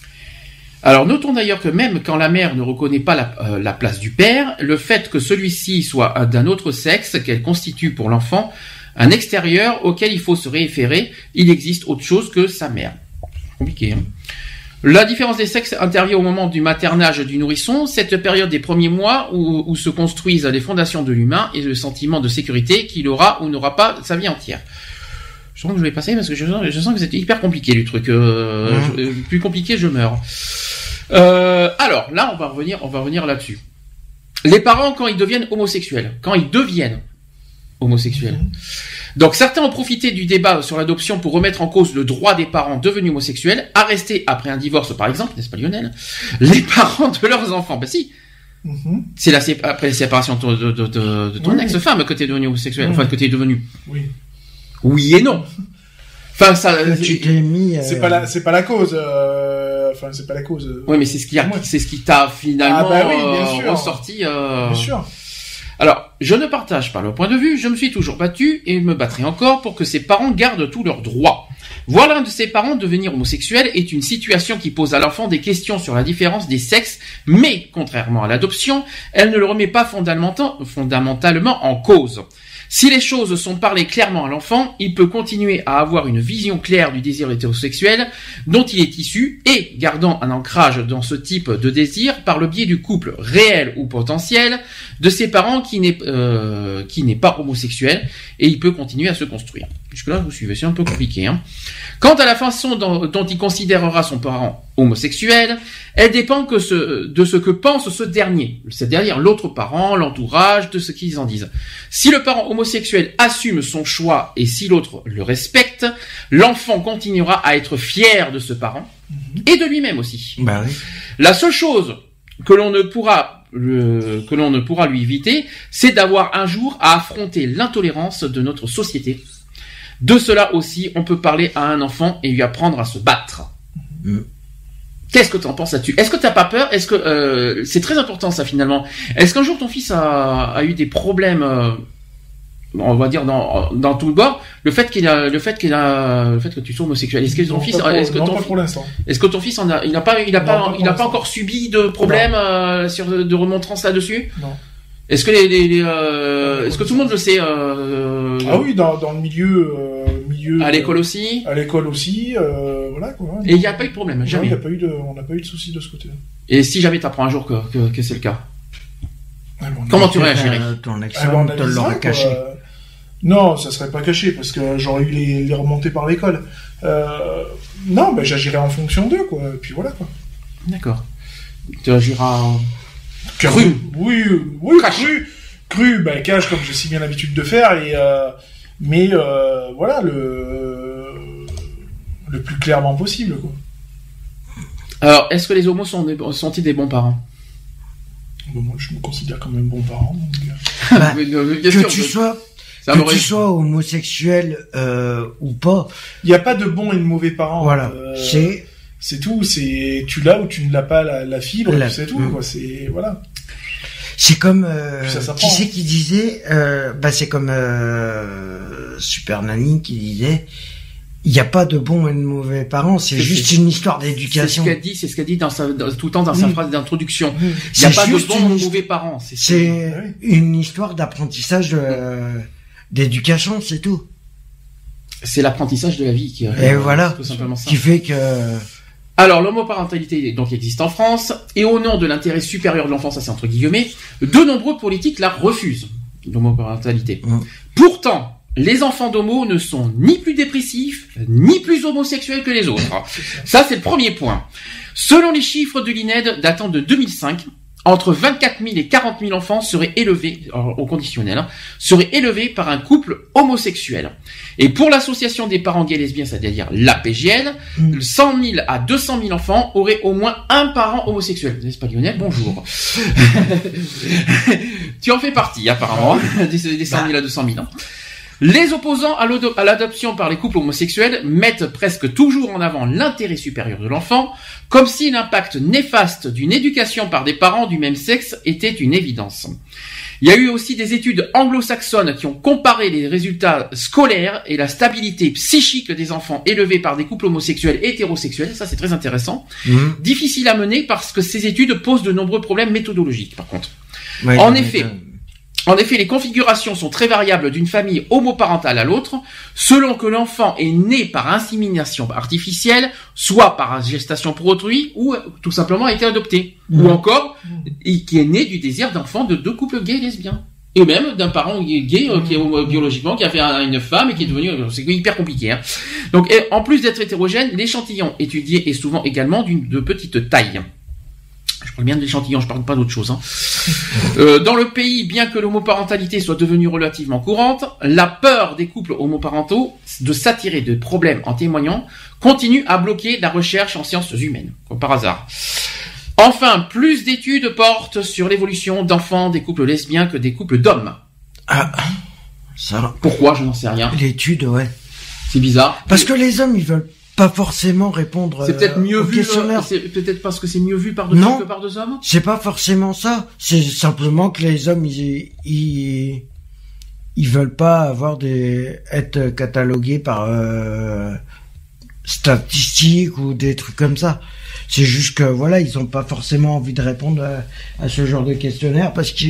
Alors, notons d'ailleurs que même quand la mère ne reconnaît pas la, euh, la place du père, le fait que celui-ci soit d'un autre sexe, qu'elle constitue pour l'enfant un extérieur auquel il faut se référer, il existe autre chose que sa mère. Compliqué, hein. La différence des sexes intervient au moment du maternage du nourrisson, cette période des premiers mois où, où se construisent les fondations de l'humain et le sentiment de sécurité qu'il aura ou n'aura pas sa vie entière. Je sens que je vais passer parce que je sens, je sens que c'était hyper compliqué le truc. Euh, Mmh. je, plus compliqué, je meurs. Euh, alors là, on va revenir, on va revenir là-dessus. Les parents, quand ils deviennent homosexuels, quand ils deviennent homosexuels. Donc certains ont profité du débat sur l'adoption pour remettre en cause le droit des parents devenus homosexuels à rester après un divorce, par exemple, n'est-ce pas Lionel, les parents de leurs enfants. Ben si, Mm-hmm. c'est la sé- après la séparation de, de, de, de, de ton Oui. ex-femme que t'es devenu homosexuel, Oui. enfin que t'es devenu. Oui. Oui et non. Enfin ça. Là, tu t'es mis. euh, C'est pas la, c'est pas la cause, euh, enfin, c'est pas la cause. euh, Oui, mais c'est ce qui a, Ouais. c'est ce qui t'a finalement Ah bah oui, bien euh, sûr. ressorti. Euh... Bien sûr. Alors, je ne partage pas leur point de vue, je me suis toujours battu et me battrai encore pour que ses parents gardent tous leurs droits. Voilà un de ses parents devenir homosexuel est une situation qui pose à l'enfant des questions sur la différence des sexes, mais contrairement à l'adoption, elle ne le remet pas fondamenta- fondamentalement en cause. Si les choses sont parlées clairement à l'enfant, il peut continuer à avoir une vision claire du désir hétérosexuel dont il est issu et gardant un ancrage dans ce type de désir par le biais du couple réel ou potentiel de ses parents qui n'est euh, qui n'est pas homosexuel et il peut continuer à se construire. Jusque-là, vous suivez, c'est un peu compliqué. Hein. Quant à la façon dont, dont il considérera son parent homosexuel, elle dépend que ce, de ce que pense ce dernier, c'est-à-dire l'autre parent, l'entourage, de ce qu'ils en disent. Si le parent homosexuel assume son choix et si l'autre le respecte, l'enfant continuera à être fier de ce parent et de lui-même aussi. Bah oui. La seule chose que l'on ne pourra le, que l'on ne pourra lui éviter, c'est d'avoir un jour à affronter l'intolérance de notre société. De cela aussi, on peut parler à un enfant et lui apprendre à se battre. Mm. Qu'est-ce que tu en penses là-dessus? Est-ce que t'as pas peur? Est-ce que euh, c'est très important ça finalement? Est-ce qu'un jour ton fils a, a eu des problèmes, euh, on va dire dans dans tout le bord, le fait qu'il a, le fait qu'il a, le fait que tu sois homosexuel? Est-ce que ton Non, fils, pas pour- est-ce que non, ton pas fils, pour l'instant. est-ce que ton fils en a, il n'a pas, il a Non, pas, pas pour il n'a pas l'instant. encore subi de problèmes euh, sur de remontrances là-dessus? Non. Est-ce que les, les, les, euh, est-ce que tout le monde le sait euh, Ah oui, dans, dans le milieu, euh, milieu. à l'école aussi? À l'école aussi, euh, voilà quoi. Et il n'y a pas eu de problème, Non, jamais. il y a pas eu de, on n'a pas eu de soucis de ce côté-là. Et si jamais t'apprends un jour que, que, que c'est le cas, Ah, bon, comment tu Peut-être, réagirais? euh, Ton Ah, bon, ex-femme on te analysera, l'aura quoi. caché. Non, ça serait pas caché parce que j'aurais eu les, les remontées par l'école. Euh, non, ben j'agirais en fonction d'eux, quoi. Et puis voilà, quoi. D'accord. Tu agiras en- Cru. Cru. Oui, euh, oui, Cache. cru. Cru, ben cache comme j'ai si bien l'habitude de faire. Et euh, mais euh, voilà le le plus clairement possible, quoi. Alors, est-ce que les homos sont des, sont-ils des bons parents? Bon, moi, je me considère comme un bon parent. Donc, euh, Bah, Mais, euh, bien que sûr, tu je- sois, ça que m'aurait- tu sois homosexuel euh, ou pas, il n'y a pas de bons et de mauvais parents. voilà, Euh, c'est c'est tout. C'est tu l'as ou tu ne l'as pas la, la fibre. La- C'est tout, Mm. quoi. C'est voilà. c'est comme euh, Puis ça s'apprend, qui c'est hein. qui disait, euh, bah c'est comme euh, Super Nanny qui disait, il n'y a pas de bons et de mauvais parents, c'est C'est- juste c'est- une histoire C'est ce d'éducation. qu'elle dit, c'est ce qu'elle dit dans sa, dans- tout le temps dans sa Oui. phrase d'introduction. Mm. Il n'y a C'est pas de juste bons ou une- mauvais parents. C'est, C'est Oui. une histoire d'apprentissage de, d'éducation, c'est tout. c'est l'apprentissage de la vie qui Et voilà, tout simplement ça. qui fait que Alors, l'homoparentalité donc existe en France, et au nom de l'intérêt supérieur de l'enfant, ça c'est entre guillemets, de nombreux politiques la refusent, l'homoparentalité. Mm. Pourtant, les enfants d'homo ne sont ni plus dépressifs, ni plus homosexuels que les autres. Ça, c'est le premier point. Selon les chiffres de l'I N E D datant de deux mille cinq, entre vingt-quatre mille et quarante mille enfants seraient élevés, au conditionnel, hein, seraient élevés par un couple homosexuel. Et pour l'association des parents gays et lesbiens, c'est-à-dire l'A P G L, mmh. cent mille à deux cent mille enfants auraient au moins un parent homosexuel. N'est-ce pas, Lionel? Bonjour. Tu en fais partie, apparemment, des, des cent mille à deux cent mille. Hein. Les opposants à l'adoption par les couples homosexuels mettent presque toujours en avant l'intérêt supérieur de l'enfant, comme si l'impact néfaste d'une éducation par des parents du même sexe était une évidence. Il y a eu aussi des études anglo-saxonnes qui ont comparé les résultats scolaires et la stabilité psychique des enfants élevés par des couples homosexuels et hétérosexuels. Ça, c'est très intéressant. Mmh. Difficile à mener parce que ces études posent de nombreux problèmes méthodologiques, par contre. Ouais, en effet... En effet, les configurations sont très variables d'une famille homoparentale à l'autre, selon que l'enfant est né par insémination artificielle, soit par gestation pour autrui, ou tout simplement a été adopté. Mmh. Ou encore, mmh. qui est né du désir d'enfant de deux couples gays et lesbiens. Et même d'un parent gay euh, qui est euh, biologiquement, qui a fait un, une femme et qui est devenu... C'est hyper compliqué. Hein. Donc, et, en plus d'être hétérogène, l'échantillon étudié est souvent également d'une de petite taille. Je parle bien de l'échantillon, je parle pas d'autre chose. Hein. Euh, dans le pays, bien que l'homoparentalité soit devenue relativement courante, la peur des couples homoparentaux de s'attirer de problèmes en témoignant continue à bloquer la recherche en sciences humaines, comme par hasard. Enfin, plus d'études portent sur l'évolution d'enfants des couples lesbiens que des couples d'hommes. Ah, ça. Pourquoi? Je n'en sais rien. L'étude, ouais. C'est bizarre. Parce que les hommes, ils veulent pas forcément répondre. C'est peut-être mieux euh, vu. questionnaire. C'est peut-être parce que c'est mieux vu par deux filles que par deux hommes. C'est pas forcément ça. C'est simplement que les hommes, ils, ils, ils veulent pas avoir des, être catalogués par euh, statistiques ou des trucs comme ça. C'est juste que voilà, ils ont pas forcément envie de répondre à, à ce genre de questionnaire parce que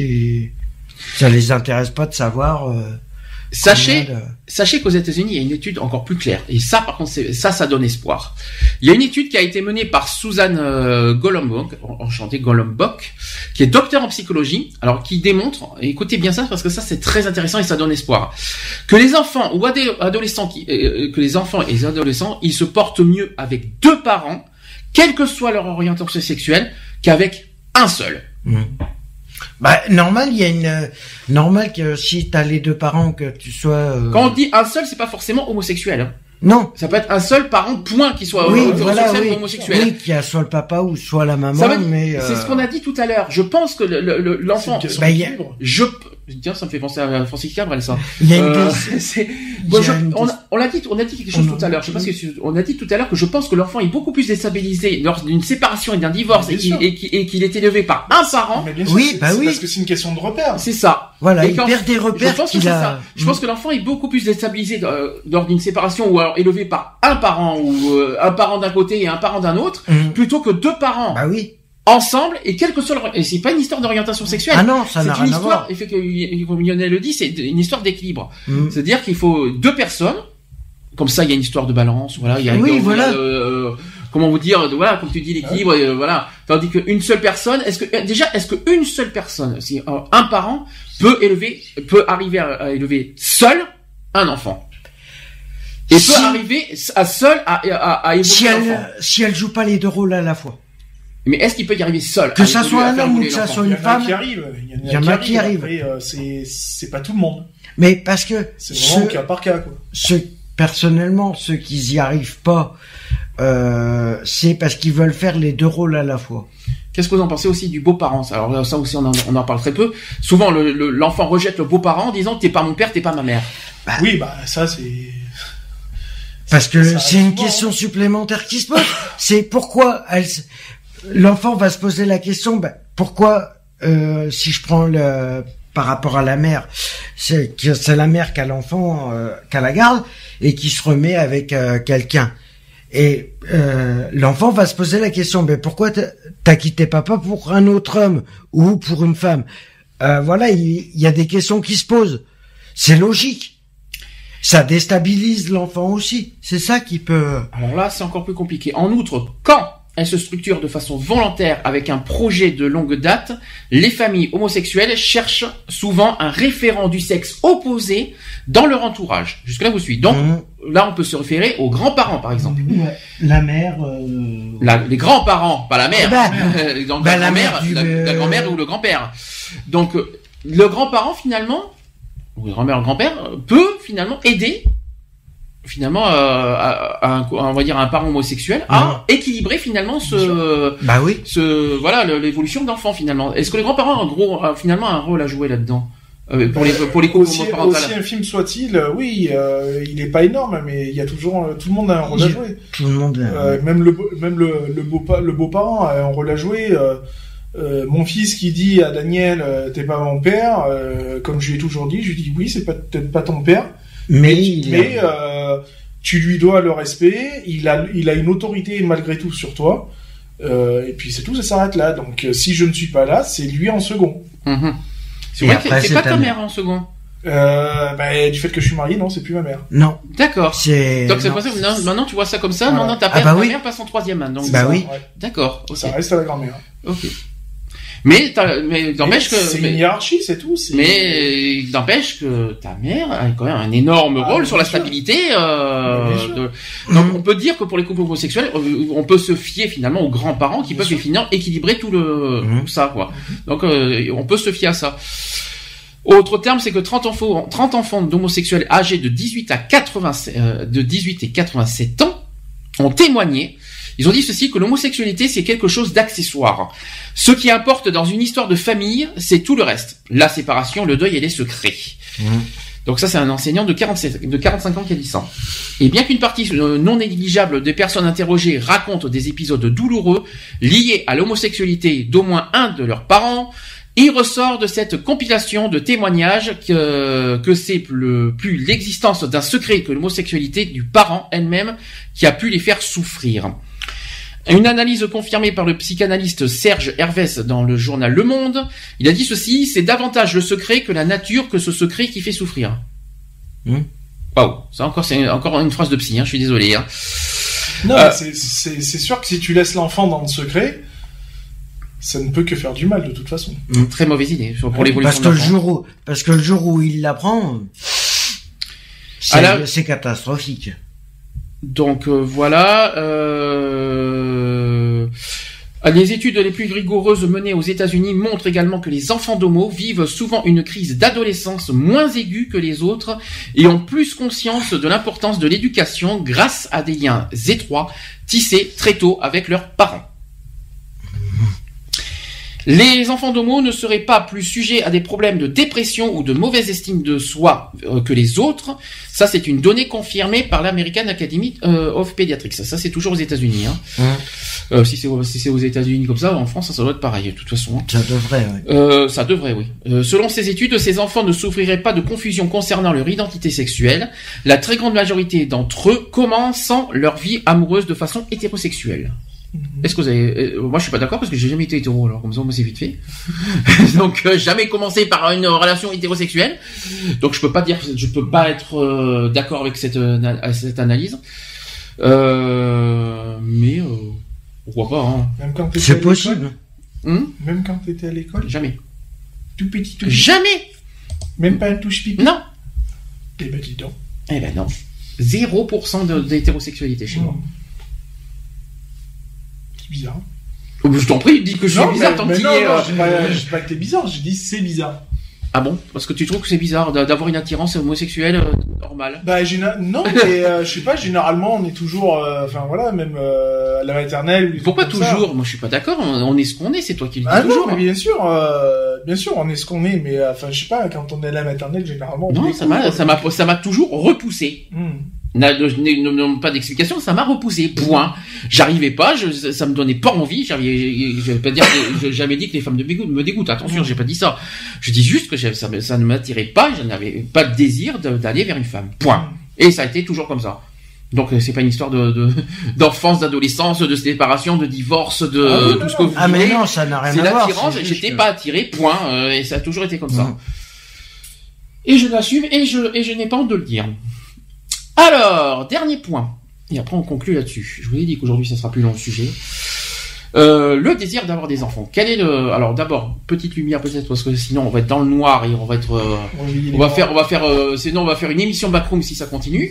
ça les intéresse pas de savoir. Euh, Sachez, de... sachez qu'aux États-Unis, il y a une étude encore plus claire. Et ça, par contre, c'est, ça, ça donne espoir. Il y a une étude qui a été menée par Suzanne euh, Golombok, enchantée Golombok, qui est docteur en psychologie, alors qui démontre, et écoutez bien ça, parce que ça, c'est très intéressant et ça donne espoir, que les enfants ou adé- adolescents, qui, euh, que les enfants et les adolescents, ils se portent mieux avec deux parents, quelle que soit leur orientation sexuelle, qu'avec un seul. Mmh. Bah normal, il y a une euh, normal que si t'as les deux parents que tu sois. Euh... Quand on dit un seul, c'est pas forcément homosexuel. Hein. Non. Ça peut être un seul parent point qui soit oui, euh, voilà, oui. ou homosexuel. Oui, qui a soit le papa ou soit la maman. Ça veut, mais euh... c'est ce qu'on a dit tout à l'heure. Je pense que le, le, l'enfant. Bah, y a... Je tiens, ça me fait penser à Francis Cabrel, ça. Il y a une euh, des... c'est... Bon, je... on, a, on l'a dit, on a dit quelque chose on tout à l'heure. Je sais pas si on a dit tout à l'heure que je pense que l'enfant est beaucoup plus déstabilisé lors d'une séparation et d'un divorce et qu'il, et, qu'il, et qu'il est élevé par un parent. Mais bien sûr, oui, c'est, bah c'est oui. Parce que c'est une question de repère. C'est ça. Voilà, et il perd des repères. Je pense qu'il que c'est a... ça. Je pense que l'enfant est beaucoup plus déstabilisé euh, lors d'une séparation ou alors élevé par un parent ou euh, un parent d'un côté et un parent d'un autre, mmh. plutôt que deux parents. Bah oui. Ensemble, et quel que soit leur... Et c'est pas une histoire d'orientation sexuelle. Ah non, ça n'a rien à voir. C'est une histoire, comme Lionel le dit, c'est une histoire d'équilibre. Mm. C'est-à-dire qu'il faut deux personnes, comme ça il y a une histoire de balance, voilà, il y a oui, une, voilà. Euh, comment vous dire, voilà, comme tu dis, l'équilibre, ouais. euh, voilà. Tandis qu'une seule personne, est-ce que, déjà, est-ce qu'une seule personne, si euh, un parent peut élever, peut arriver à, à élever seul un enfant? Et si... peut arriver à seul à, à, à évoluer si elle, l'enfant. Si elle joue pas les deux rôles à la fois. Mais est-ce qu'il peut y arriver seul? Que ça soit un homme ou que ça soit une femme. Il y en a qui arrivent. Il y en a qui arrivent. Après, euh, c'est, c'est pas tout le monde. Mais parce que. C'est vraiment cas par cas, quoi. Ceux, personnellement, ceux qui y arrivent pas, euh, c'est parce qu'ils veulent faire les deux rôles à la fois. Qu'est-ce que vous en pensez aussi du beau-parent? Alors ça aussi, on en, on en parle très peu. Souvent, le, le, l'enfant rejette le beau-parent en disant t'es pas mon père, t'es pas ma mère. Bah, oui, bah, ça, c'est... Parce que ça c'est une souvent. Question supplémentaire qui se pose. C'est pourquoi elle, l'enfant va se poser la question, ben, pourquoi, euh, si je prends le, par rapport à la mère, c'est que c'est la mère qui a l'enfant, euh, qui a la garde, et qui se remet avec euh, quelqu'un. Et euh, l'enfant va se poser la question, ben, pourquoi t'as, t'as quitté papa pour un autre homme, ou pour une femme? Euh, voilà, il, il y a des questions qui se posent. C'est logique. Ça déstabilise l'enfant aussi. C'est ça qui peut... Alors là, c'est encore plus compliqué. En outre, quand elle se structure de façon volontaire avec un projet de longue date, les familles homosexuelles cherchent souvent un référent du sexe opposé dans leur entourage. Jusque-là, vous suivez. Donc, mmh. là, on peut se référer aux grands-parents, par exemple. Ouais. La mère... Euh... La, les grands-parents, pas la mère. Bah, Donc, bah, la, la grand-mère, mère du... la, la grand-mère ou le grand-père. Donc, le grand-parent, finalement, ou le grand-mère, le grand-père, peut, finalement, aider finalement euh, à, à, un, on va dire à un parent homosexuel à mmh. équilibrer finalement ce bah oui ce voilà le, l'évolution de l'enfant finalement. Est-ce que les grands-parents ont un gros a finalement un rôle à jouer là-dedans euh, pour les pour les couples homoparentales? Aussi infime soit-il, euh, oui, euh, il est pas énorme, mais il y a toujours euh, tout le monde a un rôle à jouer. Tout le monde. Euh, même le même le le beau le beau-parent a un rôle à jouer. Euh, euh, mon fils qui dit à Daniel euh, t'es pas mon père, euh, comme je lui ai toujours dit, je lui dis oui c'est pas peut-être pas ton père. Mais, mais, mais euh, tu lui dois le respect, il a, il a une autorité malgré tout sur toi, euh, et puis c'est tout, ça s'arrête là. Donc euh, si je ne suis pas là, c'est lui en second. Mmh. C'est vrai que c'est pas ta mère en second. Euh, bah, du fait que je suis marié, non, c'est plus ma mère. Non. D'accord. C'est... Donc c'est possible. Non, maintenant tu vois ça comme ça. Voilà. Maintenant ta, ah bah ta oui. mère passe en troisième. Hein, donc bah ça, oui. Ouais. D'accord. Okay. Ça reste à la grand-mère. Ok. Mais, mais n'empêche que c'est mais, une hiérarchie, c'est tout. C'est... Mais n'empêche que ta mère a quand même un énorme rôle ah, sur la sûr. stabilité. Euh, de... Donc mmh. on peut dire que pour les couples homosexuels, on peut se fier finalement aux grands-parents qui bien peuvent finalement équilibrer tout le mmh. tout ça quoi. Mmh. Donc euh, on peut se fier à ça. Autre terme, c'est que trente enfants, trente enfants d'homosexuels âgés de dix-huit à quatre-vingts, euh, de dix-huit et quatre-vingt-sept ans ont témoigné. Ils ont dit ceci, que l'homosexualité, c'est quelque chose d'accessoire. Ce qui importe dans une histoire de famille, c'est tout le reste. La séparation, le deuil et les secrets. Mmh. Donc ça, c'est un enseignant de quarante-sept, de quarante-cinq ans qui a dit ça. Et bien qu'une partie non négligeable des personnes interrogées racontent des épisodes douloureux liés à l'homosexualité d'au moins un de leurs parents, il ressort de cette compilation de témoignages que, que c'est le, plus l'existence d'un secret que l'homosexualité du parent elle-même qui a pu les faire souffrir. Une analyse confirmée par le psychanalyste Serge Hervès dans le journal Le Monde, il a dit ceci, c'est davantage le secret que la nature que ce secret qui fait souffrir. Waouh, wow. C'est encore, c'est encore une phrase de psy, hein, je suis désolé. Hein. Non, euh, c'est, c'est, c'est sûr que si tu laisses l'enfant dans le secret, ça ne peut que faire du mal de toute façon. Mmh. Très mauvaise idée pour oui, l'évolution parce que le jour où, parce que le jour où il l'apprend, c'est, la... c'est catastrophique. Donc euh, voilà. Euh... Les études les plus rigoureuses menées aux États-Unis montrent également que les enfants d'homo vivent souvent une crise d'adolescence moins aiguë que les autres et ont plus conscience de l'importance de l'éducation grâce à des liens étroits tissés très tôt avec leurs parents. Les enfants d'homo ne seraient pas plus sujets à des problèmes de dépression ou de mauvaise estime de soi euh, que les autres. Ça, c'est une donnée confirmée par l'American Academy of Pediatrics. Ça, ça c'est toujours aux États-Unis. Hein. Mmh. Euh, si c'est si c'est aux États-Unis comme ça, en France, ça, ça doit être pareil de toute façon. Hein. Ça devrait, oui. Euh, ça devrait, oui. Euh, selon ces études, ces enfants ne souffriraient pas de confusion concernant leur identité sexuelle. La très grande majorité d'entre eux commencent leur vie amoureuse de façon hétérosexuelle. Est-ce que vous avez... Euh, moi je suis pas d'accord parce que j'ai jamais été hétéro, alors comme ça moi c'est vite fait. Donc euh, jamais commencé par une relation hétérosexuelle. Donc je peux pas dire, je peux pas être euh, d'accord avec cette euh, cette analyse. Euh, mais euh, pourquoi pas hein. Même quand t'étais c'est à possible. Hum Même quand t'étais à l'école. Jamais. Tout petit, tout petit. Jamais. Même pas un touche pipi. Non. Eh ben dis donc. Eh ben non. zéro pour cent d'hétérosexualité chez mmh. moi. Bizarre. Oh, je t'en prie, dis que je suis non, bizarre mais, tant mais qu'il non, y est. Non, euh... j'ai pas, j'ai pas que t'es bizarre, j'ai dit c'est bizarre. Ah bon? Parce que tu trouves que c'est bizarre d'avoir une attirance homosexuelle euh, normale? Bah, géna... non, mais euh, je sais pas, généralement on est toujours, enfin euh, voilà, même euh, à la maternelle. Ou pourquoi toujours? Ça. Moi je suis pas d'accord, on, on est ce qu'on est, c'est toi qui le dis ah toujours. Non, mais bien sûr, euh, bien sûr, on est ce qu'on est, mais enfin je sais pas, quand on est à la maternelle, généralement. On non, ça m'a, ça m'a, ça m'a toujours repoussé. Hmm. Ne ne demande pas d'explication, ça m'a repoussé. Point. J'arrivais pas, je, ça me donnait pas envie. J'avais, je vais pas dire, que, j'ai jamais dit que les femmes de me dégoûtent. Attention, j'ai pas dit ça. Je dis juste que ça, ça ne m'attirait pas. Je n'avais pas de désir d'aller vers une femme. Point. Et ça a été toujours comme ça. Donc c'est pas une histoire de, de d'enfance, d'adolescence, de séparation, de divorce, de ah, tout ce que vous ah, voulez. Ah mais non, ça n'a rien c'est à voir. L'attirance, c'est j'étais que... pas attiré. Point. Euh, et ça a toujours été comme ça. Mmh. Et je l'assume et je et je n'ai pas honte de le dire. Alors, dernier point. Et après, on conclut là-dessus. Je vous ai dit qu'aujourd'hui, ça sera plus long le sujet. Euh, le désir d'avoir des enfants. Quel est le alors d'abord petite lumière peut-être parce que sinon on va être dans le noir et on va être euh, Oui, on va faire on va faire euh, sinon on va faire une émission backroom si ça continue.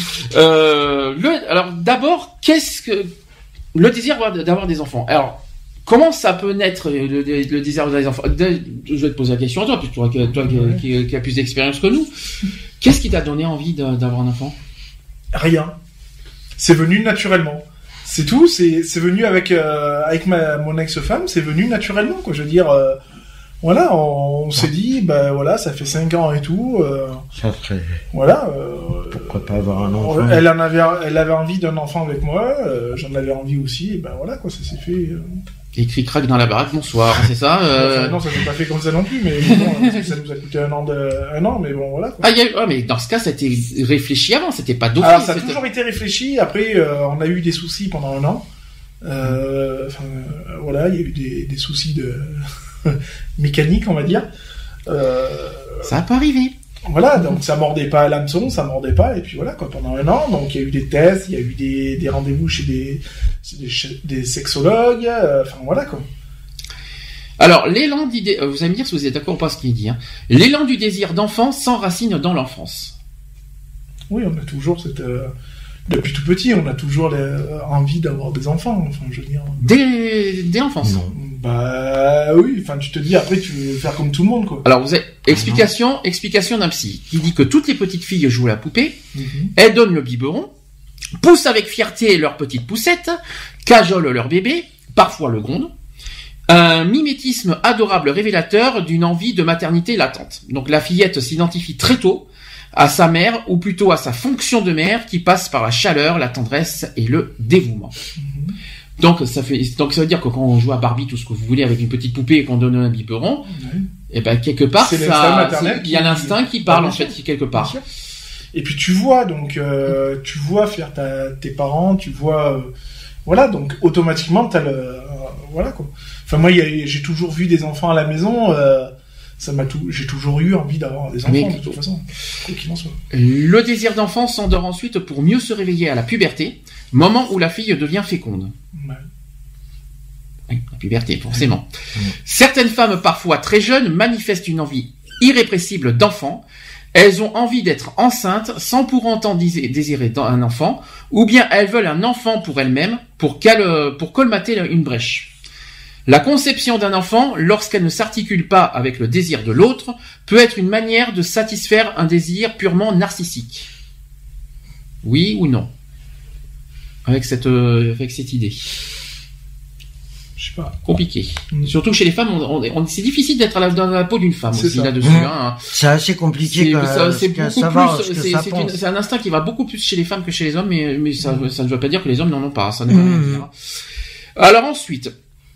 Euh, le alors d'abord qu'est-ce que le désir d'avoir des enfants. Alors comment ça peut naître le, le, le désir d'avoir des enfants? Je vais te poser la question à toi, puisque toi, toi, toi ouais. qui, qui, qui a plus d'expérience que nous. Qu'est-ce qui t'a donné envie de, d'avoir un enfant? Rien. C'est venu naturellement. C'est tout. C'est c'est venu avec euh, avec ma mon ex-femme. C'est venu naturellement quoi. Je veux dire. Euh, Voilà, on, on s'est dit, ben voilà, ça fait cinq ans et tout. Euh, ça serait. Voilà. Euh, Pourquoi pas avoir un enfant? Elle en avait, elle avait envie d'un enfant avec moi. Euh, j'en avais envie aussi. Et ben voilà quoi, ça s'est fait. Euh... Et cric-crac dans la baraque, bonsoir, c'est ça euh... enfin, non, ça s'est pas fait comme ça non plus, mais bon, ça nous a coûté un an, de, un an, mais bon voilà. Quoi. Ah, y a, ah, mais dans ce cas, ça a été réfléchi avant, c'était pas d'office. Alors ça a c'était... toujours été réfléchi. Après, euh, on a eu des soucis pendant un an. Euh, enfin, euh, voilà, il y a eu des, des soucis de mécanique, on va dire. Euh, ça peut arriver. Voilà, donc ça mordait pas à l'hameçon, ça mordait pas, et puis voilà, quoi, pendant un an, donc il y a eu des tests, il y a eu des, des rendez-vous chez des, des, des sexologues, euh, enfin voilà, quoi. Alors, l'élan d'idée, vous allez me dire si vous êtes d'accord ou pas ce qu'il dit, hein. L'élan du désir d'enfant s'enracine dans l'enfance. Oui, on a toujours cette, euh, depuis tout petit, on a toujours les, euh, envie d'avoir des enfants, enfin, je veux dire. Dès, dès l'enfance. Non. Bah oui, enfin tu te dis après tu veux faire comme tout le monde quoi. Alors vous avez explication, ah explication d'un psy qui dit que toutes les petites filles jouent la poupée, mm-hmm. elles donnent le biberon, poussent avec fierté leurs petites poussettes, cajolent leur bébé, parfois le grondent. Un mimétisme adorable révélateur d'une envie de maternité latente. Donc la fillette s'identifie très tôt à sa mère ou plutôt à sa fonction de mère qui passe par la chaleur, la tendresse et le dévouement. Mm-hmm. Donc ça fait donc ça veut dire que quand on joue à Barbie tout ce que vous voulez avec une petite poupée et qu'on donne un biberon, mmh. et ben quelque part c'est ça il y a l'instinct qui parle en fait quelque part. Et puis tu vois donc euh, tu vois faire ta, tes parents, tu vois euh, voilà donc automatiquement t'as le euh, voilà quoi. Enfin moi y a, j'ai toujours vu des enfants à la maison. Euh, ça m'a tout, j'ai toujours eu envie d'avoir des enfants Mais, de toute façon, quoi qu'il en soit. Le désir d'enfant s'endort ensuite pour mieux se réveiller à la puberté, moment où la fille devient féconde. Ouais. Oui, la puberté, forcément. Ouais. Certaines femmes, parfois très jeunes, manifestent une envie irrépressible d'enfant. Elles ont envie d'être enceintes sans pour autant désirer un enfant, ou bien elles veulent un enfant pour elles-mêmes pour, pour colmater une brèche. La conception d'un enfant, lorsqu'elle ne s'articule pas avec le désir de l'autre, peut être une manière de satisfaire un désir purement narcissique. Oui ou non? Avec cette, euh, avec cette idée. Je sais pas. Compliqué. Mmh. Surtout chez les femmes, on, on, on, c'est difficile d'être à la, dans la peau d'une femme c'est aussi ça. là-dessus. Mmh. Hein. C'est assez compliqué. C'est, quand, ça, c'est beaucoup savoir plus. ce c'est, ça c'est, pense. une, c'est un instinct qui va beaucoup plus chez les femmes que chez les hommes, mais, mais ça, mmh. ça ne veut pas dire que les hommes n'en ont pas. Ça ne veut rien mmh. dire. Alors ensuite.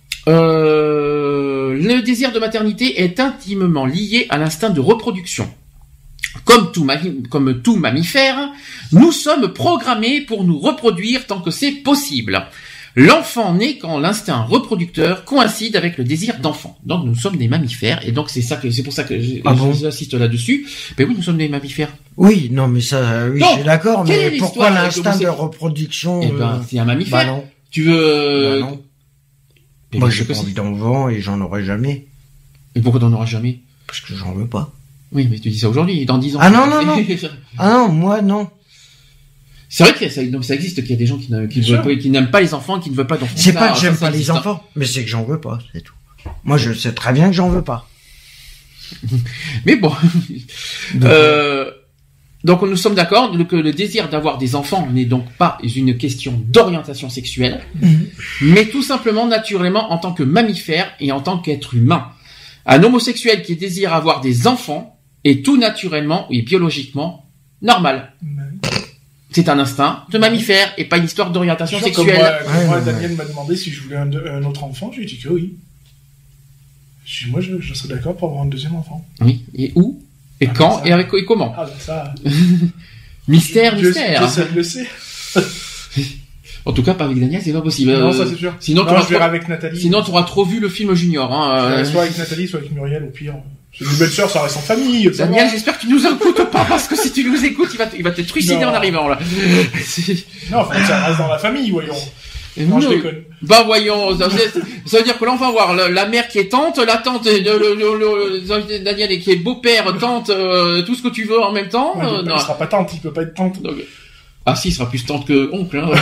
Euh, le désir de maternité est intimement lié à l'instinct de reproduction. Comme tout, comme tout mammifère, nous sommes programmés pour nous reproduire tant que c'est possible. L'enfant naît quand l'instinct reproducteur coïncide avec le désir d'enfant. Donc nous sommes des mammifères et donc c'est ça que c'est pour ça que ah bon j'insiste là-dessus. Ben oui, nous sommes des mammifères. Oui, non mais ça, oui, donc, je suis d'accord. Mais pourquoi l'instinct de reproduction? Eh ben, c'est un mammifère. Bah non. Tu veux? Bah non. Moi, j'ai pas envie d'enfant et j'en aurai jamais. Et pourquoi t'en auras jamais? Parce que j'en veux pas. Oui, mais tu dis ça aujourd'hui, dans dix ans. Ah non, non, non. Ah non, moi, non. C'est vrai que ça, donc ça existe qu'il y a des gens qui, ne, qui, veulent pas, qui n'aiment pas les enfants, qui ne veulent pas d'enfants. C'est ça, pas que j'aime ça, pas les enfants, mais c'est que j'en veux pas, c'est tout. Moi, je sais très bien que j'en veux pas. Mais bon. euh, donc nous sommes d'accord que le désir d'avoir des enfants n'est donc pas une question d'orientation sexuelle, mmh. mais tout simplement naturellement en tant que mammifère et en tant qu'être humain. Un homosexuel qui désire avoir des enfants est tout naturellement et biologiquement normal. Mmh. C'est un instinct de mammifère et pas une histoire d'orientation Genre sexuelle. Comme moi, ouais, moi ouais, Daniel ouais. m'a demandé si je voulais un, un autre enfant, je lui ai dit que oui. Je, moi, je, je serais d'accord pour avoir un deuxième enfant. Oui, et où? Et ah, quand et avec et comment? Ah ben ça. mystère, je, mystère. Je, je, je le sais. En tout cas, pas avec Daniel, c'est pas possible. Non, ça c'est sûr. Sinon, non, tu je verrai avec Nathalie. Sinon, tu auras trop vu le film Junior. Hein. Euh, soit avec Nathalie, soit avec Muriel, au pire. C'est une belle sœur, ça reste en famille. Daniel, j'espère que tu nous écoutes pas, parce que si tu nous écoutes, il va te, il va te trucider en arrivant là. Non, enfin, ça reste dans la famille, voyons. Non, je déconne. Bah voyons, ça, ça veut dire que là on va voir la, la mère qui est tante, la tante, le, le, le, le Daniel qui est beau-père, tante, euh, tout ce que tu veux en même temps. Ouais, euh, il, non. il sera pas tante, il peut pas être tante. Donc, ah si, il sera plus tante que oncle. Hein.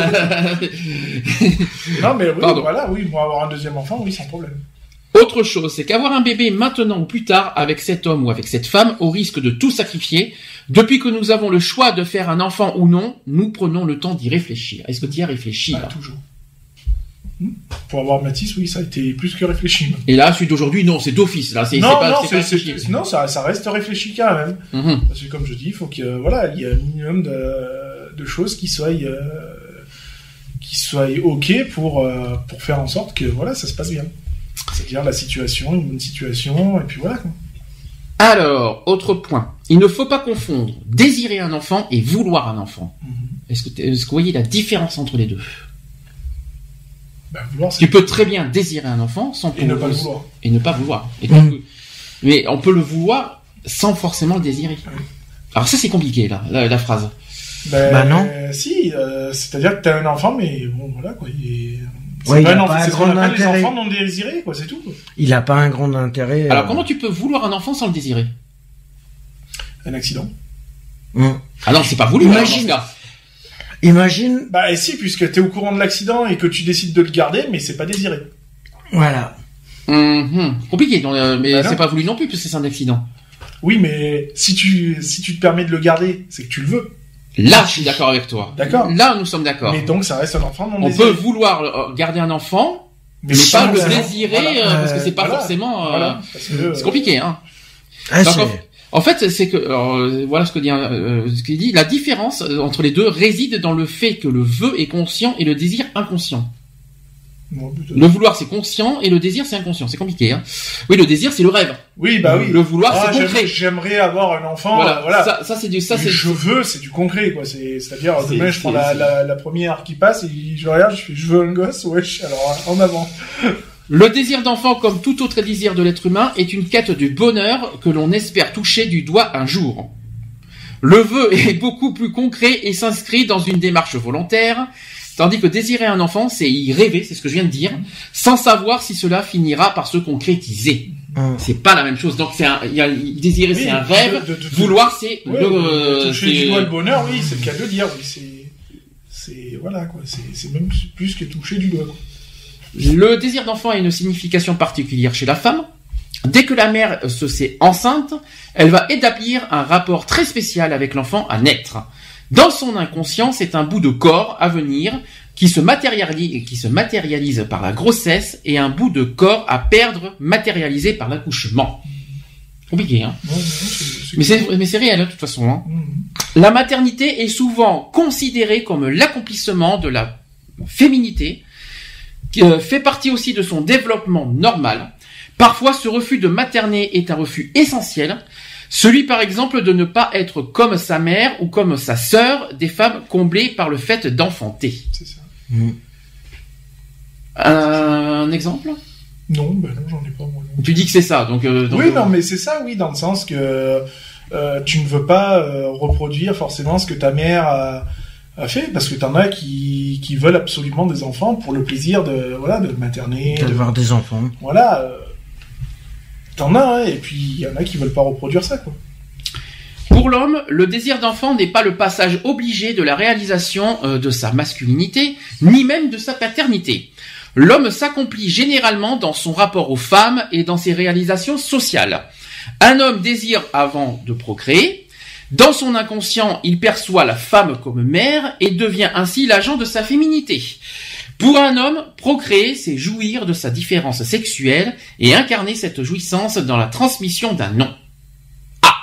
Non mais oui, Pardon. voilà, oui, pour avoir un deuxième enfant, oui, sans problème. Autre chose, c'est qu'avoir un bébé maintenant ou plus tard avec cet homme ou avec cette femme, au risque de tout sacrifier, depuis que nous avons le choix de faire un enfant ou non, nous prenons le temps d'y réfléchir. Est-ce que tu y as réfléchi Ah, là? toujours. Hmm. Pour avoir Mathis, oui, ça a été plus que réfléchi. Même. Et là, celui d'aujourd'hui, non, c'est d'office. Là, c'est, non, c'est pas, non, c'est c'est, pas c'est, réfléchi. c'est, non, ça, ça reste réfléchi quand même. Mm-hmm. Parce que comme je dis, il faut qu'il y ait, voilà, il y a un minimum de, de choses qui soient, euh, qui soient ok pour, euh, pour faire en sorte que, voilà, ça se passe bien. C'est-à-dire la situation, une bonne situation, et puis voilà, quoi. Alors, autre point. Il ne faut pas confondre désirer un enfant et vouloir un enfant. Mm-hmm. Est-ce que, est-ce que vous voyez la différence entre les deux? Ben, vouloir, c'est... Tu peux très bien désirer un enfant sans et ne pas le vouloir. Et ne pas vouloir. Et Mmh. donc, mais on peut le vouloir sans forcément le désirer. Oui. Alors ça c'est compliqué là, la, la phrase. Ben, Bah non. euh, si, euh, c'est-à-dire que t'as un enfant, mais bon, voilà, quoi. Il est... C'est Ouais, pas il a un pas enfant, un c'est ce qu'on grand appelle les intérêt. enfants non désirés, quoi, c'est tout, quoi. Il a pas un grand intérêt. Alors euh, comment tu peux vouloir un enfant sans le désirer? Un accident. hum. Ah non, c'est pas voulu. Imagine. Alors, dans ce cas. Imagine, Bah, et si, puisque t'es au courant de l'accident et que tu décides de le garder, mais c'est pas désiré. voilà. Hum, compliqué, donc, euh, mais Bah non. c'est pas voulu non plus puisque c'est un accident. Oui, mais si tu, si tu te permets de le garder, c'est que tu le veux. Là, je suis d'accord avec toi. D'accord. Là, nous sommes d'accord. Mais donc, ça reste un enfant non On désiré. peut vouloir euh, garder un enfant, mais, si pas on le l'a- désirer voilà. euh, parce que c'est pas Voilà. forcément. euh, Voilà. Parce que, C'est compliqué, hein. Ah, Donc, c'est- en, en fait, c'est que alors, euh, voilà ce que dit euh, ce qu'il dit. La différence euh, entre les deux réside dans le fait que le vœu est conscient et le désir inconscient. Bon, putain. Le vouloir c'est conscient et le désir c'est inconscient. C'est compliqué, hein. Oui, le désir c'est le rêve. Oui, bah oui. Le vouloir Ah, c'est j'aime- concret. J'aimerais avoir un enfant, Voilà. euh, voilà. Ça, ça c'est du ça Mais c'est. je veux, c'est du concret, quoi. C'est, c'est-à-dire, C'est- demain, je prends c'est- la, c'est- la, la première qui passe et je regarde, je fais, je veux un gosse, wesh, alors, en avant. Le désir d'enfant, comme tout autre désir de l'être humain, est une quête du bonheur que l'on espère toucher du doigt un jour. Le vœu est beaucoup plus concret et s'inscrit dans une démarche volontaire, tandis que désirer un enfant, c'est y rêver, c'est ce que je viens de dire, sans savoir si cela finira par se concrétiser. hum. C'est pas la même chose. Donc c'est un, il y a, désirer Oui, c'est un de- rêve, de- de- de- vouloir c'est Ouais, le, de euh, toucher c'est- du doigt le bonheur, oui, c'est le cas de le dire, oui, c'est, c'est, voilà, quoi. C'est, c'est même plus que toucher du doigt, quoi. Le désir d'enfant a une signification particulière chez la femme. Dès que la mère se sait enceinte, elle va établir un rapport très spécial avec l'enfant à naître. Dans son inconscient, c'est un bout de corps à venir qui se matérialise, qui se matérialise par la grossesse et un bout de corps à perdre matérialisé par l'accouchement. Compliqué, hein. Non, non, c'est, c'est Mais c'est, mais c'est réel, hein, de toute façon, hein. Mhm. La maternité est souvent considérée comme l'accomplissement de la féminité, qui euh, fait partie aussi de son développement normal. Parfois, ce refus de materner est un refus essentiel. Celui, par exemple, de ne pas être comme sa mère ou comme sa sœur, des femmes comblées par le fait d'enfanter. C'est ça. Hum. Un exemple? Non, ben non, j'en ai pas, moi, non. Tu dis que c'est ça, donc... euh, donc, Oui, euh, non, mais c'est ça, oui, dans le sens que euh, tu ne veux pas euh, reproduire forcément ce que ta mère a, a fait, parce que t'en as qui, qui veulent absolument des enfants pour le plaisir de, voilà, de materner, de, D'avoir des enfants. voilà. Euh, t'en as, hein, et puis il y en a qui veulent pas reproduire ça, quoi. Pour l'homme, le désir d'enfant n'est pas le passage obligé de la réalisation euh, de sa masculinité, ni même de sa paternité. L'homme s'accomplit généralement dans son rapport aux femmes et dans ses réalisations sociales. Un homme désire avant de procréer. Dans son inconscient, il perçoit la femme comme mère et devient ainsi l'agent de sa féminité. Pour un homme, procréer, c'est jouir de sa différence sexuelle et incarner cette jouissance dans la transmission d'un nom. Ah!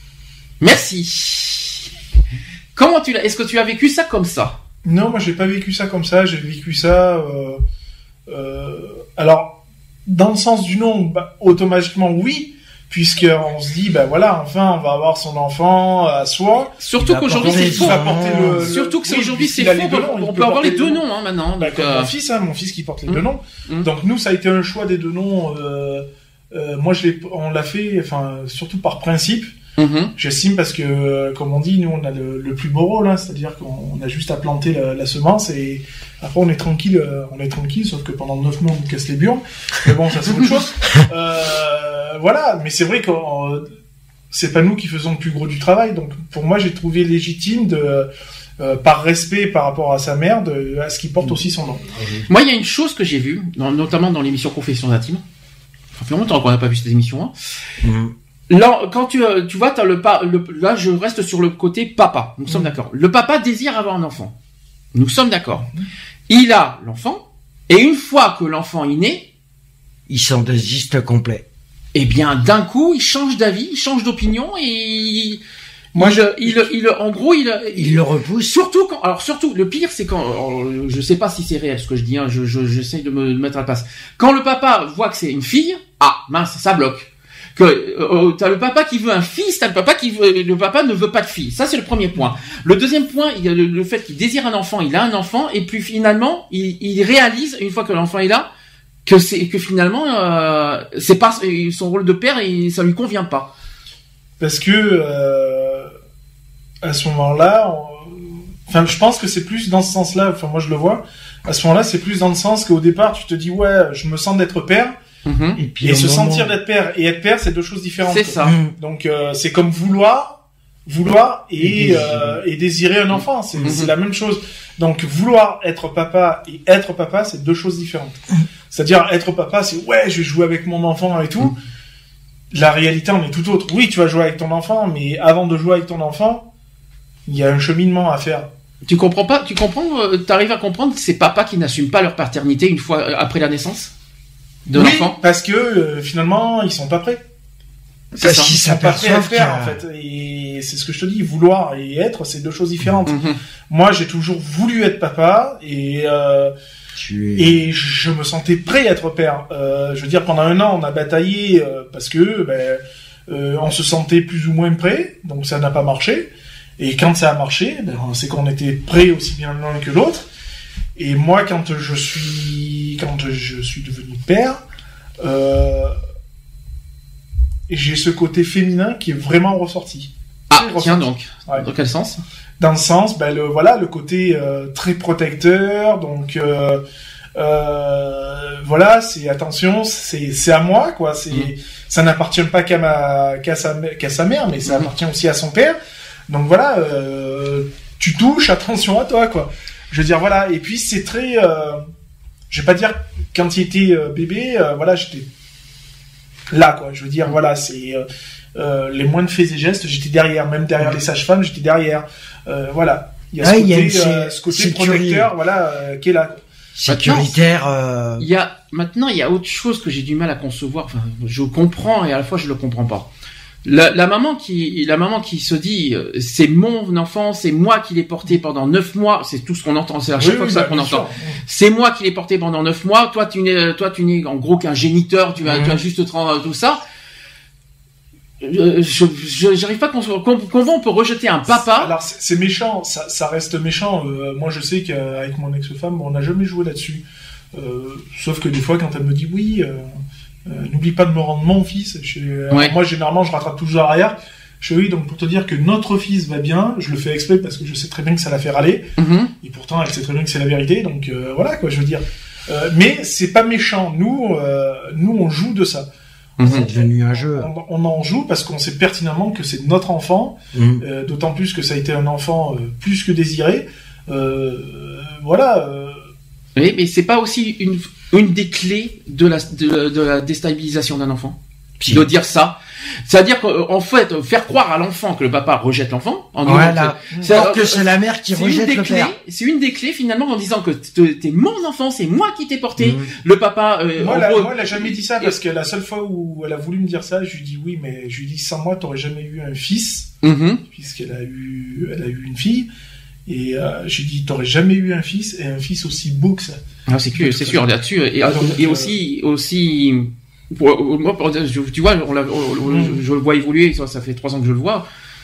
Merci. Comment tu l'as, est-ce que tu as vécu ça comme ça? Non, moi j'ai pas vécu ça comme ça, j'ai vécu ça... Euh, euh, alors, dans le sens du nom, bah, automatiquement oui, puisqu'on se dit, ben voilà, enfin on va avoir son enfant à soi. Surtout Il va qu'aujourd'hui porter c'est le faux. Il va porter le, le- Surtout que c'est oui, aujourd'hui puisqu'il c'est a faux. les deux noms, il On peut peut avoir les porter deux le- noms hein, maintenant. Bah, donc, comme euh, mon fils, hein, mon fils qui porte les Mm. deux noms. Mm. Donc nous, ça a été un choix des deux noms. Euh, euh, moi, je l'ai, on l'a fait, enfin, surtout par principe. Mm-hmm. J'estime parce que, euh, comme on dit, nous on a le, le plus beau rôle, hein, c'est-à-dire qu'on on a juste à planter la, la semence et après on est tranquille, euh, on est tranquille, sauf que pendant neuf mois on nous casse les burnes. Mais bon, ça c'est autre chose. Euh, voilà, mais c'est vrai que euh, c'est pas nous qui faisons le plus gros du travail, donc pour moi j'ai trouvé légitime de, euh, par respect par rapport à sa mère, de, à ce qui porte aussi son nom. Moi, il y a une chose que j'ai vue, dans- notamment dans l'émission Confessions intimes. Ça fait longtemps qu'on n'a pas vu cette émission. Hein. Mhm. Là, quand tu, euh, tu vois, t'as le, pa- le, là, je reste sur le côté papa. Nous sommes d'accord. Le papa désire avoir un enfant. Nous sommes d'accord. Il a l'enfant, et une fois que l'enfant est né, Ils sont désistes complets. eh bien, d'un coup, il change d'avis, il change d'opinion, et il, Moi, il, je- il, il, en gros, il, Ils le repoussent. surtout quand, alors surtout, le pire, c'est quand, alors, je sais pas si c'est réel ce que je dis, hein, je, je, j'essaye de me mettre à la place. Quand le papa voit que c'est une fille, ah, mince, ça bloque. Que, euh, t'as le papa qui veut un fils, t'as le papa qui veut, le papa ne veut pas de fille. Ça, c'est le premier point. Le deuxième point, il y a le, le fait qu'il désire un enfant, il a un enfant, et puis finalement, il, il réalise, une fois que l'enfant est là, que c'est, que finalement, euh, c'est pas, son rôle de père, et ça lui convient pas. Parce que euh, à ce moment-là, on- enfin, je pense que c'est plus dans ce sens-là. Enfin, moi, je le vois. À ce moment-là, c'est plus dans le sens qu'au départ, tu te dis ouais, je me sens d'être père, Mhm. Et puis et au se moment- sentir d'être père et être père, c'est deux choses différentes. C'est quoi. ça. Mhm. Donc, euh, c'est comme vouloir, vouloir et Et désirer. euh, et désirer un enfant. C'est Mhm. c'est la même chose. Donc, vouloir être papa et être papa, c'est deux choses différentes. C'est-à-dire être papa, c'est ouais, je vais jouer avec mon enfant et tout. La réalité en est tout autre. Oui, tu vas jouer avec ton enfant, mais avant de jouer avec ton enfant, il y a un cheminement à faire. Tu comprends pas, tu comprends, euh, t'arrives à comprendre que c'est papa qui n'assument pas leur paternité une fois euh, après la naissance de oui, l'enfant. parce que euh, finalement, ils sont pas prêts. C'est Parce ça. qu'ils Ils sont pas prêts à le s'aperçoivent faire, en qu'il y a- fait. Et c'est ce que je te dis, vouloir et être, c'est deux choses différentes. Mhm. Moi, j'ai toujours voulu être papa et euh, Tu es... et je me sentais prêt à être père. Euh, je veux dire, pendant un an, on a bataillé euh, parce que ben, euh, on se sentait plus ou moins prêt, donc ça n'a pas marché. Et quand ça a marché, ben, c'est qu'on était prêt aussi bien l'un que l'autre. Et moi, quand je suis quand je suis devenu père, euh, j'ai ce côté féminin qui est vraiment ressorti. Ah, Très tiens ressorti. donc. Ouais. Dans quel sens? Dans le sens, ben le voilà, le côté euh, très protecteur, donc euh, euh, voilà, c'est attention, c'est c'est à moi quoi, c'est Mm. ça n'appartient pas qu'à ma qu'à sa qu'à sa mère, mais ça Mm. appartient aussi à son père. Donc voilà, euh, tu touches, attention à toi quoi. Je veux dire voilà, et puis c'est très, euh, je vais pas dire quand il était euh, bébé, euh, voilà, j'étais là quoi. Je veux dire voilà, c'est euh, euh, les moindres faits et gestes, j'étais derrière, même derrière les sages-femmes, j'étais derrière. Euh, voilà, il y a ce Ouais, il y a côté, une sé- euh, ce côté sécurité. protecteur, voilà, euh, qui est là. sécuritaire. euh, Il y a, maintenant, il y a autre chose que j'ai du mal à concevoir. Enfin, je comprends et à la fois je le comprends pas. La, la maman qui, la maman qui se dit, euh, c'est mon enfant, c'est moi qui l'ai porté pendant neuf mois. C'est tout ce qu'on entend. C'est à chaque Oui, fois oui, que ça bah, qu'on bien entend. sûr. C'est moi qui l'ai porté pendant neuf mois. Toi, tu n'es, toi, tu n'es en gros qu'un géniteur. Tu vas, Mhm. tu vas juste te rendre tout ça. Euh, je, je, j'arrive pas à concevoir. Com- Comment on peut rejeter un papa? Alors c'est c'est méchant, ça, ça reste méchant. Euh, moi je sais qu'avec mon ex-femme, on n'a jamais joué là-dessus. Euh, sauf que des fois quand elle me dit oui, euh, euh, n'oublie pas de me rendre mon fils. Je, alors, Ouais. moi généralement je rattrape toujours arrière. Je fais oui, donc pour te dire que notre fils va bien, je le fais exprès parce que je sais très bien que ça la fait râler. Mhm. Et pourtant elle sait très bien que c'est la vérité. Donc euh, voilà quoi, je veux dire. Euh, mais c'est pas méchant. Nous, euh, nous on joue de ça. Mhm. C'est devenu un jeu. On, on en joue parce qu'on sait pertinemment que c'est notre enfant. Mhm. Euh, d'autant plus que ça a été un enfant euh, plus que désiré. Euh, voilà. euh, Oui, mais c'est pas aussi une, une des clés de la, de, de la déstabilisation d'un enfant? Si. De dire ça. C'est-à-dire qu'en fait, faire croire à l'enfant que le papa rejette l'enfant, en disant Voilà. que c'est- Alors que c'est la mère qui c'est une rejette des le clés, père. c'est une des clés finalement en disant que t'es t'es mon enfant, c'est moi qui t'ai porté. Mhm. Le papa, euh, moi, en la- gros, moi, elle a jamais dit ça parce que la seule fois où elle a voulu me dire ça, je lui dis oui, mais je lui dis sans moi, t'aurais jamais eu un fils, Mhm. puisqu'elle a eu, elle a eu une fille. Et euh, je lui dis t'aurais jamais eu un fils et un fils aussi beau que ça. Ah, c'est que c'est sûr là-dessus et, Donc, et euh, aussi aussi pour- moi pour- je- tu vois on l'a on- on- Mm. je, je le vois évoluer, ça, ça fait trois ans que je le vois.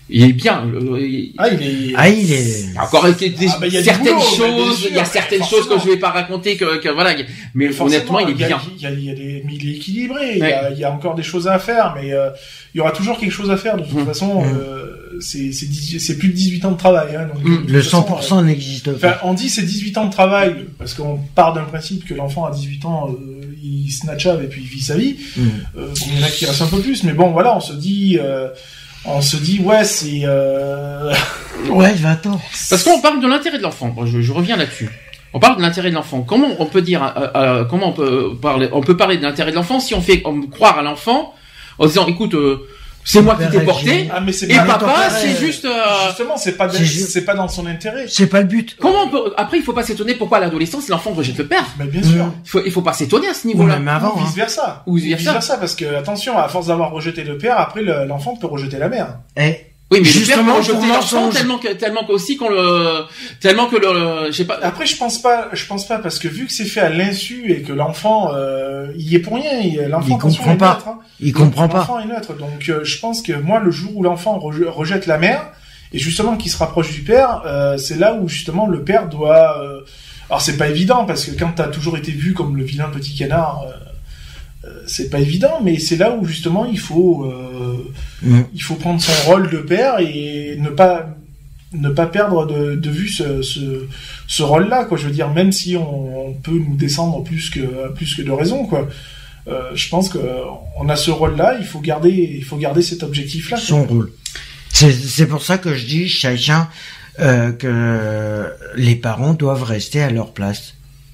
Il est bien. Euh, il... Ah, il est. Ah, il est. Il y a encore des, des, Ah, bah, il y a certaines du boulot, choses, bien sûr, il y a certaines forcément. choses que je vais pas raconter que, que voilà. Mais honnêtement, il est y a, bien. Il y a, il y a des, mais il est équilibré. Il, Ouais. y a, il y a encore des choses à faire, mais euh, il y aura toujours quelque chose à faire. De toute Mmh. façon, Mmh. euh, c'est c'est dix- c'est plus de dix-huit ans de travail. Hein, donc, de toute Le façon, cent pour cent n'existe euh, pas. Enfin, on dit c'est dix-huit ans de travail parce qu'on part d'un principe que l'enfant à dix-huit ans, euh, il snatch up et puis il vit sa vie. Mm. Euh, bon, il y en a qui restent un peu plus, mais bon, voilà, on se dit, euh, on se dit, ouais, c'est. Euh... Ouais, vingt ans. Parce qu'on parle de l'intérêt de l'enfant. Je, je reviens là-dessus. On parle de l'intérêt de l'enfant. Comment on peut dire, euh, euh, comment on peut parler, on peut parler de l'intérêt de l'enfant si on fait on, croire à l'enfant en disant, écoute, euh, c'est moi qui t'ai porté, Ah, mais c'est et pas papa, intérêt. c'est juste. Euh, Justement, c'est pas, c'est juste- c'est pas dans son intérêt. C'est pas le but. comment on peut Après, il faut pas s'étonner pourquoi à l'adolescence l'enfant rejette le père. Mais bien sûr. Mm. Il faut, il faut pas s'étonner à ce Ou niveau-là. même avant. Ou hein. vice versa. Ou vice-versa. parce que attention, à force d'avoir rejeté le père, après le- l'enfant peut rejeter la mère. Eh, Oui, mais Justement, le père peut pour rejeter l'enfant mensonge. tellement que, tellement que aussi qu'on le, tellement que le, je sais pas. Après, je pense pas, je pense pas parce que vu que c'est fait à l'insu et que l'enfant, euh, il y est pour rien, il- l'enfant Il attention, comprend est pas. neutre, hein. il comprend pas. L'enfant est neutre, donc euh, je pense que moi, le jour où l'enfant reje- rejette la mère et justement qu'il se rapproche du père, euh, c'est là où justement le père doit. Euh... Alors c'est pas évident parce que quand t'as toujours été vu comme le vilain petit canard. Euh... euh, C'est pas évident, mais c'est là où justement il faut euh, Mm. il faut prendre son rôle de père et ne pas ne pas perdre de, de vue ce, ce, ce rôle-là, quoi. Je veux dire, même si on, on peut nous descendre plus que plus que de raison, quoi. Euh, je pense que on a ce rôle-là, il faut garder il faut garder cet objectif-là. quoi. Son rôle. C'est c'est pour ça que je dis chacun euh, que les parents doivent rester à leur place.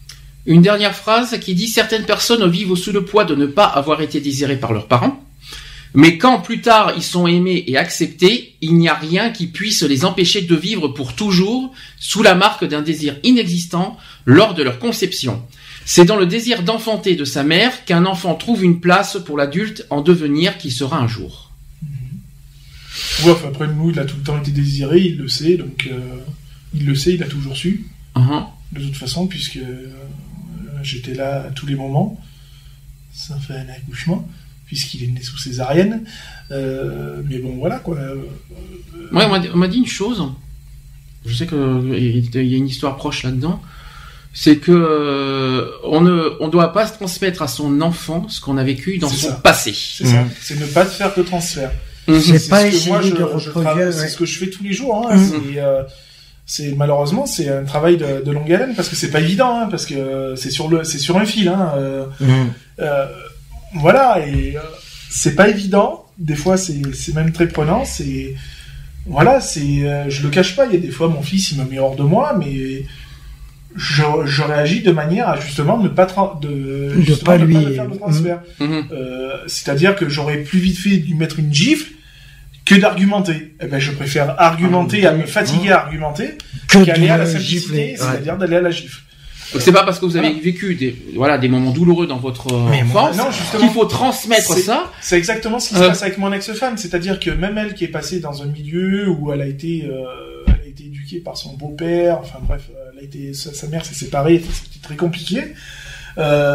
Une dernière phrase qui dit certaines personnes vivent sous le poids de ne pas avoir été désirées par leurs parents. Mais quand plus tard ils sont aimés et acceptés, il n'y a rien qui puisse les empêcher de vivre pour toujours sous la marque d'un désir inexistant lors de leur conception. C'est dans le désir d'enfanter de sa mère qu'un enfant trouve une place pour l'adulte en devenir qui sera un jour. Ouais, enfin, après nous, il a tout le temps été désiré, il le sait, donc euh, il le sait, il a toujours su, Uh-huh. de toute façon, puisque euh, j'étais là à tous les moments, ça fait un accouchement, puisqu'il est né sous césarienne. Euh, mais bon, voilà quoi. Euh, Ouais, on m'a dit- on m'a dit une chose. Je sais qu'il y a une histoire proche là-dedans. C'est que euh, on ne, on doit pas se transmettre à son enfant ce qu'on a vécu dans C'est son ça. passé. c'est ça, c'est ne pas faire de transfert. C'est C'est pas ce que essayer moi, je, de je reproduire. travaille- C'est ouais. ce que je fais tous les jours. Hein. Mhm. C'est, euh, c'est malheureusement c'est un travail de, de longue haleine parce que c'est pas évident, hein, parce que euh, c'est sur le, c'est sur un fil. Hein, euh, Mm. euh, voilà, et euh, c'est pas évident. Des fois, c'est, c'est même très prenant. C'est voilà, c'est, euh, je le cache pas. Il y a des fois, mon fils, il me met hors de moi, mais je, je réagis de manière à justement ne pas tra- de, De justement pas ne lui- le faire de transfert. Mhm. Euh, c'est-à-dire que j'aurais plus vite fait de lui mettre une gifle que d'argumenter. Eh ben, je préfère argumenter, à me fatiguer à argumenter, Que qu'aller à la de simplicité, gifler. Ouais. c'est-à-dire d'aller à la gifle. Donc c'est pas parce que vous avez Voilà. vécu des, voilà, des moments douloureux dans votre euh, Mais moi, enfance non, justement, qu'il faut transmettre c'est- ça. C'est exactement ce qui se Euh. passe avec mon ex-femme, c'est-à-dire que même elle qui est passée dans un milieu où elle a été, euh, elle a été éduquée par son beau-père, enfin bref, elle a été, sa, sa mère s'est séparée, enfin, c'était très compliqué. Euh,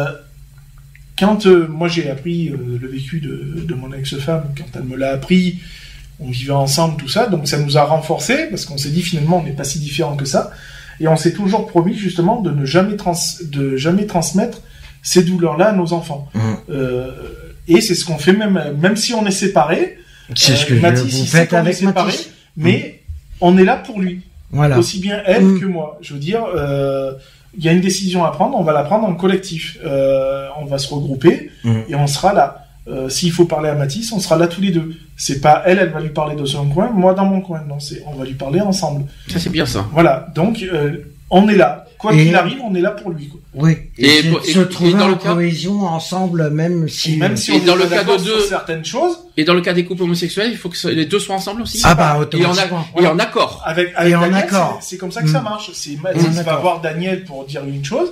quand euh, moi j'ai appris euh, le vécu de, de mon ex-femme, quand elle me l'a appris, on vivait ensemble, tout ça, donc ça nous a renforcés, parce qu'on s'est dit finalement on n'est pas si différents que ça, et on s'est toujours promis justement de ne jamais, trans, de jamais transmettre ces douleurs-là à nos enfants. Mmh. Euh, et c'est ce qu'on fait même, même si on est séparés. C'est ce que Euh, je- Mathis, vous il sait faites qu'on est avec séparés, Mathis. mais on est là pour lui, Voilà. aussi bien elle Mm. que moi. Je veux dire, euh, il y a une décision à prendre, on va la prendre en collectif. Euh, on va se regrouper Mm. et on sera là. Euh, s'il faut parler à Mathis, on sera là tous les deux. C'est pas elle, elle va lui parler de son coin, moi dans mon coin. Non, c'est on va lui parler ensemble. Ça c'est bien ça. Voilà. Donc euh, on est là. Quoi Et- qu'il arrive, on est là pour lui. Quoi. Oui. Et Et, c'est pour- de et- se et trouver dans le en cas- cohésion ensemble, même si. Et même si Et on dans est le pas cas de d'accord deux- sur certaines choses, Et dans le cas des couples homosexuels, il faut que ce- les deux soient ensemble aussi. Ah bah et en, automatiquement. a- et en accord. avec, avec Et en Daniel, accord. c'est c'est comme ça que ça Mm. marche. C'est En Mathis va accord. voir Daniel pour dire une chose.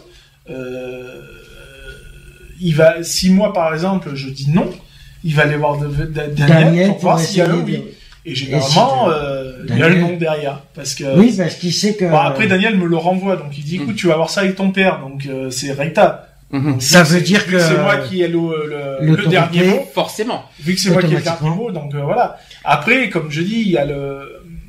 Euh, il va, si moi par exemple je dis non, il va aller voir de, de- Daniel, Daniel pour voir pour s'il y a un essayer oui. de- Et généralement, Et si- euh, il y a Daniel- le non derrière, parce que. Oui, parce qu'il sait que. Bon, après Daniel me le renvoie, donc il dit Mm. écoute, tu vas voir ça avec ton père, donc euh, c'est recta. Mmh. Ça vu veut c'est- dire vu que c'est moi qui ai le, le, le l'autorité, dernier mot. Forcément. Vu que c'est moi qui ai le dernier automatiquement. mot, donc euh, voilà. Après, comme je dis, il y a le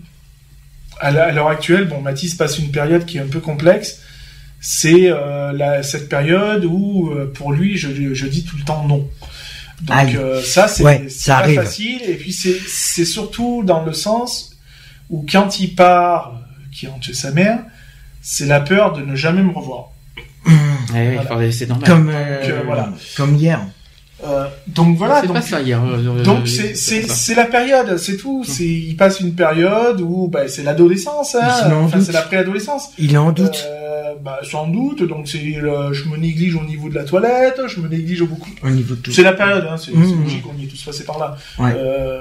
à la- à l'heure actuelle, bon, Mathis passe une période qui est un peu complexe. C'est euh, la, cette période où, euh, pour lui, je, je dis tout le temps non. Donc Aïe. euh, ça, c'est, Ouais, c'est ça pas arrive. facile. Et puis c'est, c'est surtout dans le sens où quand il part, euh, qu'il rentre chez sa mère, c'est la peur de ne jamais me revoir. Eh oui, Voilà. enfin, c'est normal. comme euh, Donc, euh, voilà. comme hier. Euh, donc voilà. c'est donc, pas ça hier. euh, Donc euh, c'est c'est pas ça. c'est la période, c'est tout. C'est il passe une période où bah, c'est l'adolescence, hein. Il se met en Enfin doute. c'est la préadolescence. Il est en doute. Euh, bah sans doute. Donc c'est le- je me néglige au niveau de la toilette, je me néglige au beaucoup. Au niveau de tout. C'est la période, hein. C'est Mmh. c'est logique, on y est tous passés par là. Ouais. Euh,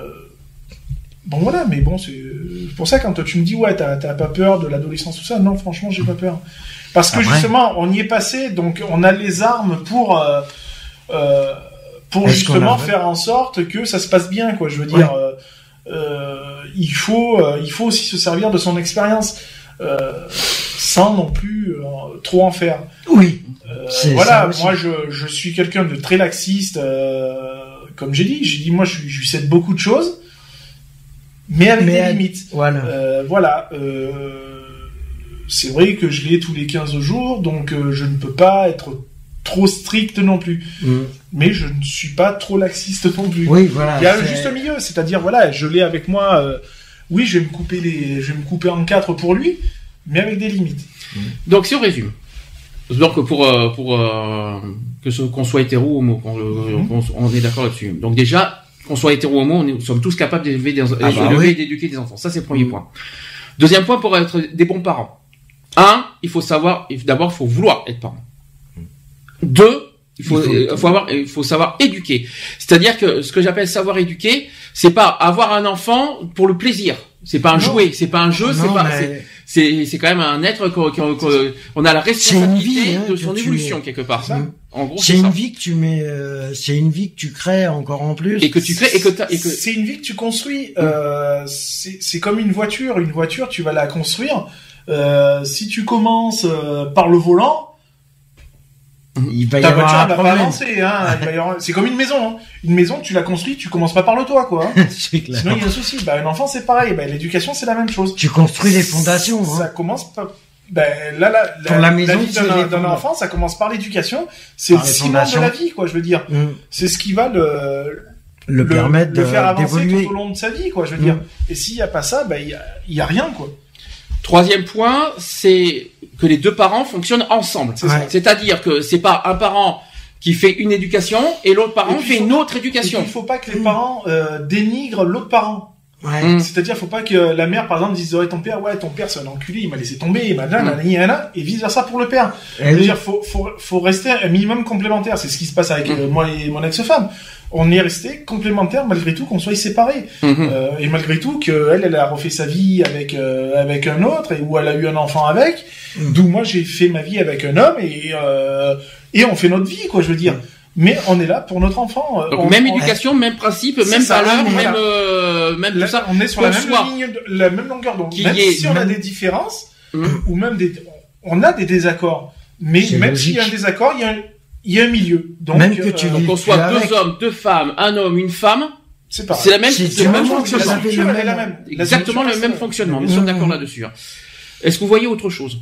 Bon voilà, mais bon c'est c'est pour ça quand tu me dis ouais t'as t'as pas peur de l'adolescence tout ça, non franchement j'ai pas peur parce que Ah, vrai justement on y est passé, donc on a les armes pour euh, euh, pour Est-ce qu'on justement a- faire en sorte que ça se passe bien quoi. Je veux dire, euh, euh, il faut euh, il faut aussi se servir de son expérience euh, sans non plus euh, trop en faire. Oui. Euh, C'est voilà, ça aussi. moi je, je suis quelqu'un de très laxiste, euh, comme j'ai dit, j'ai dit moi je, je lui cède beaucoup de choses, mais avec Mais des à- limites. Voilà. Euh, voilà, euh, c'est vrai que je l'ai tous les quinze jours, donc euh, je ne peux pas être trop strict non plus, Mm. mais je ne suis pas trop laxiste non plus. Oui, voilà. Il y a le c'est- juste milieu, c'est-à-dire voilà, je l'ai avec moi. euh, oui, je vais me couper les, je vais me couper en quatre pour lui, mais avec des limites. Donc si on résume, donc pour euh, pour euh, que ce, qu'on soit hétéro ou homo, qu'on, euh, Mhm. qu'on- on est d'accord là-dessus. Donc déjà qu'on soit hétéro ou homo, on est- nous sommes tous capables d'élever des, Ah bah d'élever oui. et d'éduquer des enfants. Ça c'est le premier Mhm. point. Deuxième point, pour être des bons parents. Un, il faut savoir, il- d'abord il faut vouloir être parent. Deux, il faut, Il faut- euh, faut avoir, il faut savoir éduquer. C'est-à-dire que ce que j'appelle savoir éduquer, c'est pas avoir un enfant pour le plaisir. C'est pas un Non. jouet, c'est pas un jeu, c'est Non, pas, mais- c'est- c'est c'est quand même un être qu'on, qu'on- qu'on- on a la C'est une responsabilité vie, hein, de que son tu- évolution quelque part. C'est ça. En gros, C'est c'est une ça. vie que tu mets, euh, c'est une vie que tu crées encore en plus. Et que tu crées et que t'as, et que C'est une vie que tu construis. Euh, c'est c'est comme une voiture. Une voiture, tu vas la construire. Euh, si tu commences euh, par le volant, il va y ta avoir voiture un elle va pas problème. avancer. Hein. Il va y avoir- C'est comme une maison. Hein. Une maison, tu la construis, tu commences pas par le toit, quoi. hein. C'est clair. Sinon, il y a un souci. Bah, un enfant, c'est pareil. Bah, l'éducation, c'est la même chose. Tu construis les fondations. Ça Hein. commence par. Ben, là, la, Pour la maison, vie c'est d'un les d'un fondations. enfant, ça commence par l'éducation. C'est Par le les ciment de fondations. la vie, quoi. Je veux dire, Mm. c'est ce qui va le Le, permettre le de- faire avancer d'évoluer. tout au long de sa vie, quoi. Je veux Mm. dire. Et s'il y a pas ça, ben il y a, il y a rien, quoi. troisième point, c'est que les deux parents fonctionnent ensemble. C'est ça. C'est-à-dire que c'est pas un parent qui fait une éducation et l'autre parent Et puis, fait faut- une autre Et puis, éducation. il faut pas que les parents euh, dénigrent l'autre parent. Ouais. Mm. C'est-à-dire, faut pas que la mère, par exemple, dise ouais, ton père, ouais, ton père, c'est un enculé, il m'a laissé tomber, il m'a Mm. et vice versa pour le père. Eh Je veux oui. dire, faut, faut, faut rester un minimum complémentaire. C'est ce qui se passe avec Mm. euh, moi et mon ex-femme. On est resté complémentaires malgré tout qu'on soit séparés. Mhm. Euh, et malgré tout que elle, elle a refait sa vie avec euh, avec un autre et où elle a eu un enfant avec. Mm. D'où moi j'ai fait ma vie avec un homme et euh, et on fait notre vie, quoi. Je veux dire. Mais on est là pour notre enfant. Euh, Donc on- même on- éducation, même principe, C'est même ça, valeur, mais même voilà. euh, même Là, tout ça. on est sur la qu'on même soit- ligne, de, la même longueur d'onde. Qu'il Même y ait- si on a même- des différences Mhm. ou même des, on a des désaccords. Mais C'est même logique. s'il y a un désaccord, il y a un, il y a un milieu. Donc, Même que tu euh, vis- Donc qu'on soit Tu es avec. deux hommes, deux femmes, un homme, une femme, c'est pareil. c'est la même, C'est c'est le du même moment que fonctionnement. vous La avez structure, le elle est la même- même. La Exactement structure, le même c'est- fonctionnement. Nous Mhm. sommes d'accord là-dessus. hein. Est-ce que vous voyez autre chose?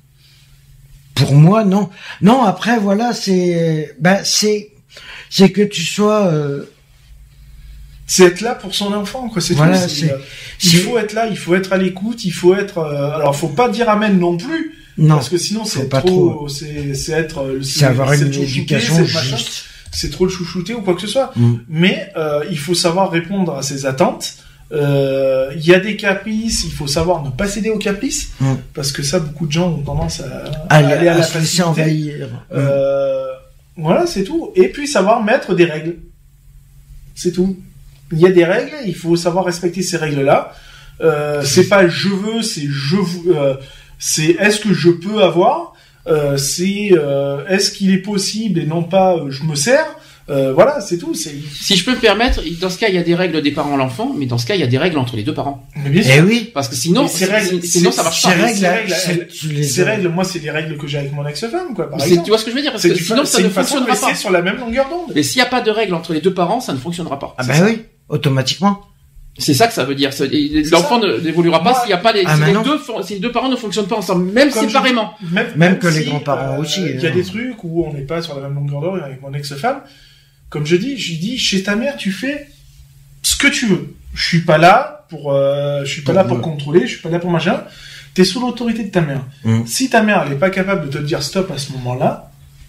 Pour moi, non. Non, après, voilà, c'est, ben, c'est, c'est que tu sois, euh, C'est être là pour son enfant, quoi. C'est Voilà, tout. c'est- euh, il c'est- faut être là, il faut être à l'écoute, il faut être. euh, alors, faut pas dire amen non plus, non. parce que sinon faut c'est pas trop. C'est c'est être. euh, le- C'est avoir c'est une le chouchouter, éducation c'est le machin, juste. C'est trop le chouchouter ou quoi que ce soit. Mm. Mais euh, il faut savoir répondre à ses attentes. Euh, Il y a des caprices, il faut savoir ne pas céder aux caprices, Mm. parce que ça, beaucoup de gens ont tendance à, à Allez, aller à à la se laisser facilité. envahir. Euh, voilà, c'est tout. Et puis savoir mettre des règles. C'est tout. Il y a des règles, il faut savoir respecter ces règles-là. Euh, c'est pas je veux, c'est je vous, euh, c'est est-ce que je peux avoir, euh, c'est euh, est-ce qu'il est possible et non pas euh, je me sers. Euh, voilà, c'est tout. C'est... Si je peux me permettre, dans ce cas, il y a des règles des parents à l'enfant, mais dans ce cas, il y a des règles entre les deux parents. Mais bien sûr. Eh oui. Parce que sinon, Mais ces règles, sinon c'est- ça marche ces pas. règles, Ces règles, c'est- elles- tu les ces as- règles, moi, c'est les règles que j'ai avec mon ex-femme, quoi, par C'est- exemple. tu vois ce que je veux dire? Parce C'est que du- sinon, ça c'est ne une façon de fonctionnera rester pas. sur la même longueur d'onde. Mais s'il n'y a pas de règles entre les deux parents, ça ne fonctionnera pas. Ah c'est bah ça. oui, automatiquement. C'est ça que ça veut dire. C'est- et C'est L'enfant ça. ne- n'évoluera pas Moi- s'il n'y a pas les, Ah, si mais les non. deux, fon- si les deux parents ne fonctionnent pas ensemble, même Comme je séparément. dis, Même, Même que si, les grands-parents aussi, Il y a hein. des trucs où on n'est pas sur la même longueur d'onde avec mon ex-femme. Comme je dis, je dis, chez ta mère, tu fais ce que tu veux. Je suis pas là pour, euh, je suis pas là pour Ouais. contrôler, je suis pas là pour machin. T'es sous l'autorité de ta mère. Mm. Si ta mère, elle est pas capable de te dire stop à ce moment-là,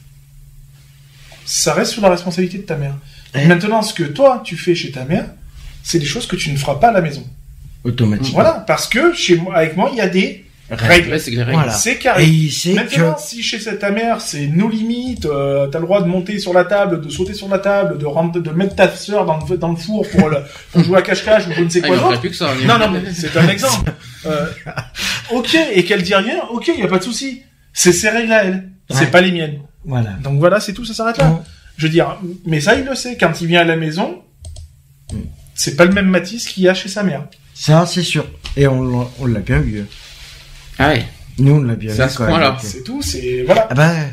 ça reste sous la responsabilité de ta mère. Ouais. Maintenant, ce que toi, tu fais chez ta mère, c'est des choses que tu ne feras pas à la maison. Automatiquement. Voilà. Parce que chez moi, avec moi, il y a des règles. Ouais, c'est que les règles. Voilà. C'est Et carré. il sait Maintenant, que si chez ta mère, c'est nos limites, euh, t'as le droit de monter sur la table, de sauter sur la table, de rentrer, de mettre ta sœur dans le, dans le four pour, le, pour jouer à cache-cache ou je ne sais Ah, quoi il manquerait d'autre. plus que ça. Non, non, mais c'est un exemple. Euh, ok, et qu'elle dit rien, ok, y a pas de souci. C'est ses règles à elle. C'est Ouais. pas les miennes. voilà. Donc voilà, c'est tout, ça s'arrête là. Mm. Je veux dire, mais ça, il le sait. Quand il vient à la maison, c'est pas le même Matisse qu'il y a chez sa mère. Ça, c'est sûr. Et on l'a, on l'a bien vu. Ah ouais. Nous, on l'a bien C'est vu. à ce quand même. point-là. Donc, C'est tout, c'est, voilà. Ah ben,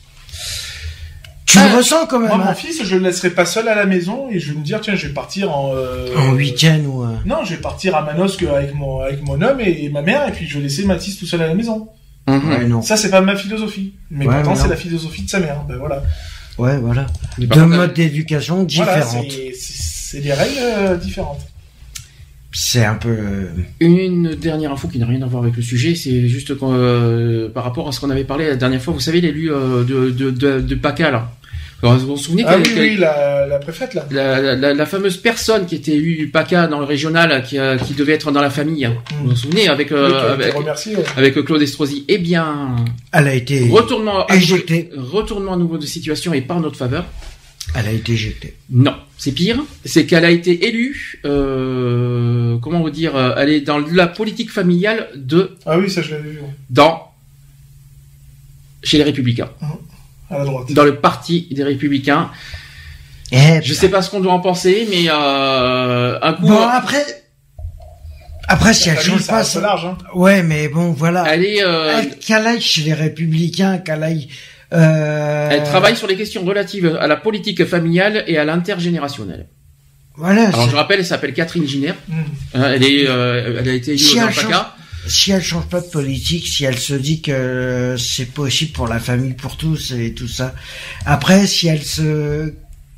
tu Ah, le ressens quand même. Moi, mon hein. fils, je le laisserai pas seul à la maison et je vais me dire, tiens, je vais partir en, euh, En week-end ou. euh, Non, je vais partir à Manosque avec mon, avec mon homme et, et ma mère, et puis je vais laisser Mathis tout seul à la maison. Mhm. Ouais, non. Ça, c'est pas ma philosophie. Mais Ouais, pourtant, mais c'est non. la philosophie de sa mère. Ben voilà. Ouais, voilà. Mais par Deux contre, modes d'éducation Voilà, différentes. c'est, c'est, c'est des règles euh, différentes. C'est un peu. euh, Une dernière info qui n'a rien à voir avec le sujet, c'est juste qu'on, euh, par rapport à ce qu'on avait parlé la dernière fois. Vous savez, l'élu euh, de, de, de, de PACA, là. Alors, vous vous souvenez Ah qu'elle- oui, qu'elle- oui, la, la préfète, là. la, la, la fameuse personne qui était élue PACA dans le régional, qui, euh, qui devait être dans la famille. Hein. Mm. Vous vous souvenez avec, euh, Oui, qui a été avec, remercié, ouais. avec Claude Estrosi. Eh bien, Elle a été. retournement à, éjectée. retournement à nouveau de situation et par notre faveur. Elle a été éjectée. Non, c'est pire. C'est qu'elle a été élue. Euh, comment vous dire euh, Elle est dans la politique familiale de Ah oui, ça, je l'avais vu, ouais. dans chez les Républicains, À la droite. dans le parti des Républicains. Eh, Je sais pas ce qu'on doit en penser, mais euh, un coup, Bon, après. Après, si La elle famille, change ça pas. reste ça- large, hein. Ouais, mais bon, voilà. elle est, euh, Elle- Qu'elle aille chez les Républicains, qu'elle aille. Euh... elle travaille sur les questions relatives à la politique familiale et à l'intergénérationnel. Voilà. Alors c'est- je rappelle, elle s'appelle Catherine Giner. Mm. Hein, elle est, euh, elle a été élue Si dans elle le change- PACA. Si elle change pas de politique, si elle se dit que c'est possible pour la famille, pour tous et tout ça. Après, si elle se,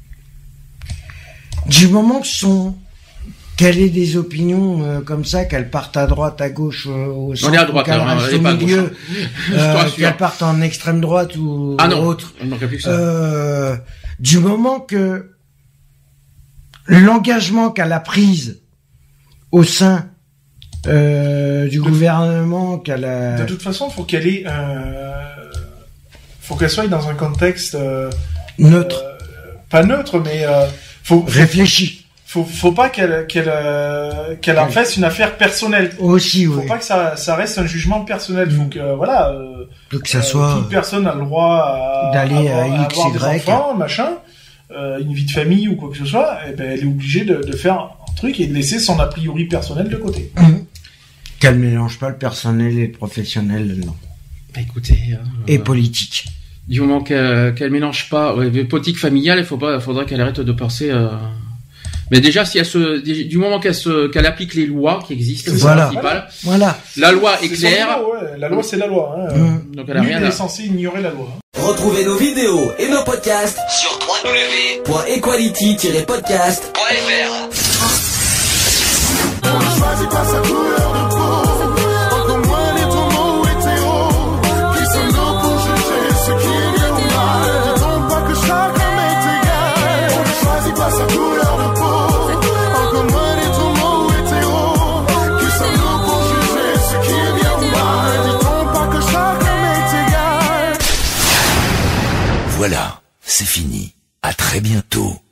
du moment que son, qu'elle ait des opinions euh, comme ça, qu'elle parte à droite, à gauche, euh, au centre, On est à droite, qu'elle hein, reste elle est au pas à gauche, milieu, hein. Je te euh, rassure. qu'elle parte en extrême droite ou Ah non, autre. il manquerait plus que ça. Euh, du moment que l'engagement qu'elle a prise au sein euh, du gouvernement, qu'elle a... De toute façon, faut qu'elle ait, euh, faut qu'elle soit dans un contexte, euh, neutre, euh, pas neutre, mais, euh, faut, réfléchi faut, faut pas qu'elle, qu'elle, euh, qu'elle en fasse une affaire personnelle. aussi, Faut oui. pas que ça, ça reste un jugement personnel. Faut que, voilà, euh, Que ça euh, soit toute personne a le droit à, d'aller à avoir, X, avoir des Y. enfants, machin, euh, une vie de famille ou quoi que ce soit, et ben, elle est obligée de, de faire un truc et de laisser son a priori personnel de côté. Mhm. Qu'elle mélange pas le personnel et le professionnel dedans. Bah, écoutez, hein, Et euh, politique. du moment qu'elle qu'elle mélange pas ouais, les politique familiale, il faut pas, faudrait qu'elle arrête de penser. Euh... Mais déjà, si elle se, du moment qu'elle se, qu'elle applique les lois qui existent, c'est Voilà. le principal. Voilà. La loi est C'est son claire, niveau, ouais. La loi, c'est la loi. Hein. Mhm. donc elle a Nul rien n'est à. censé ignorer la loi. Retrouvez nos vidéos et nos podcasts Sur w w w point equality tiret podcast point f r. On ne choisit pas sa couleur de peau, encore moins les homo hétéros. Qui sommes-nous pour juger ce qui est bien ou mal? Disons pas que chacun est égal. On ne choisit pas sa couleur de peau, encore moins les homo hétéros. Qui sommes-nous pour juger ce qui est bien ou mal? Disons pas que chacun est égal. Voilà, c'est fini. À très bientôt.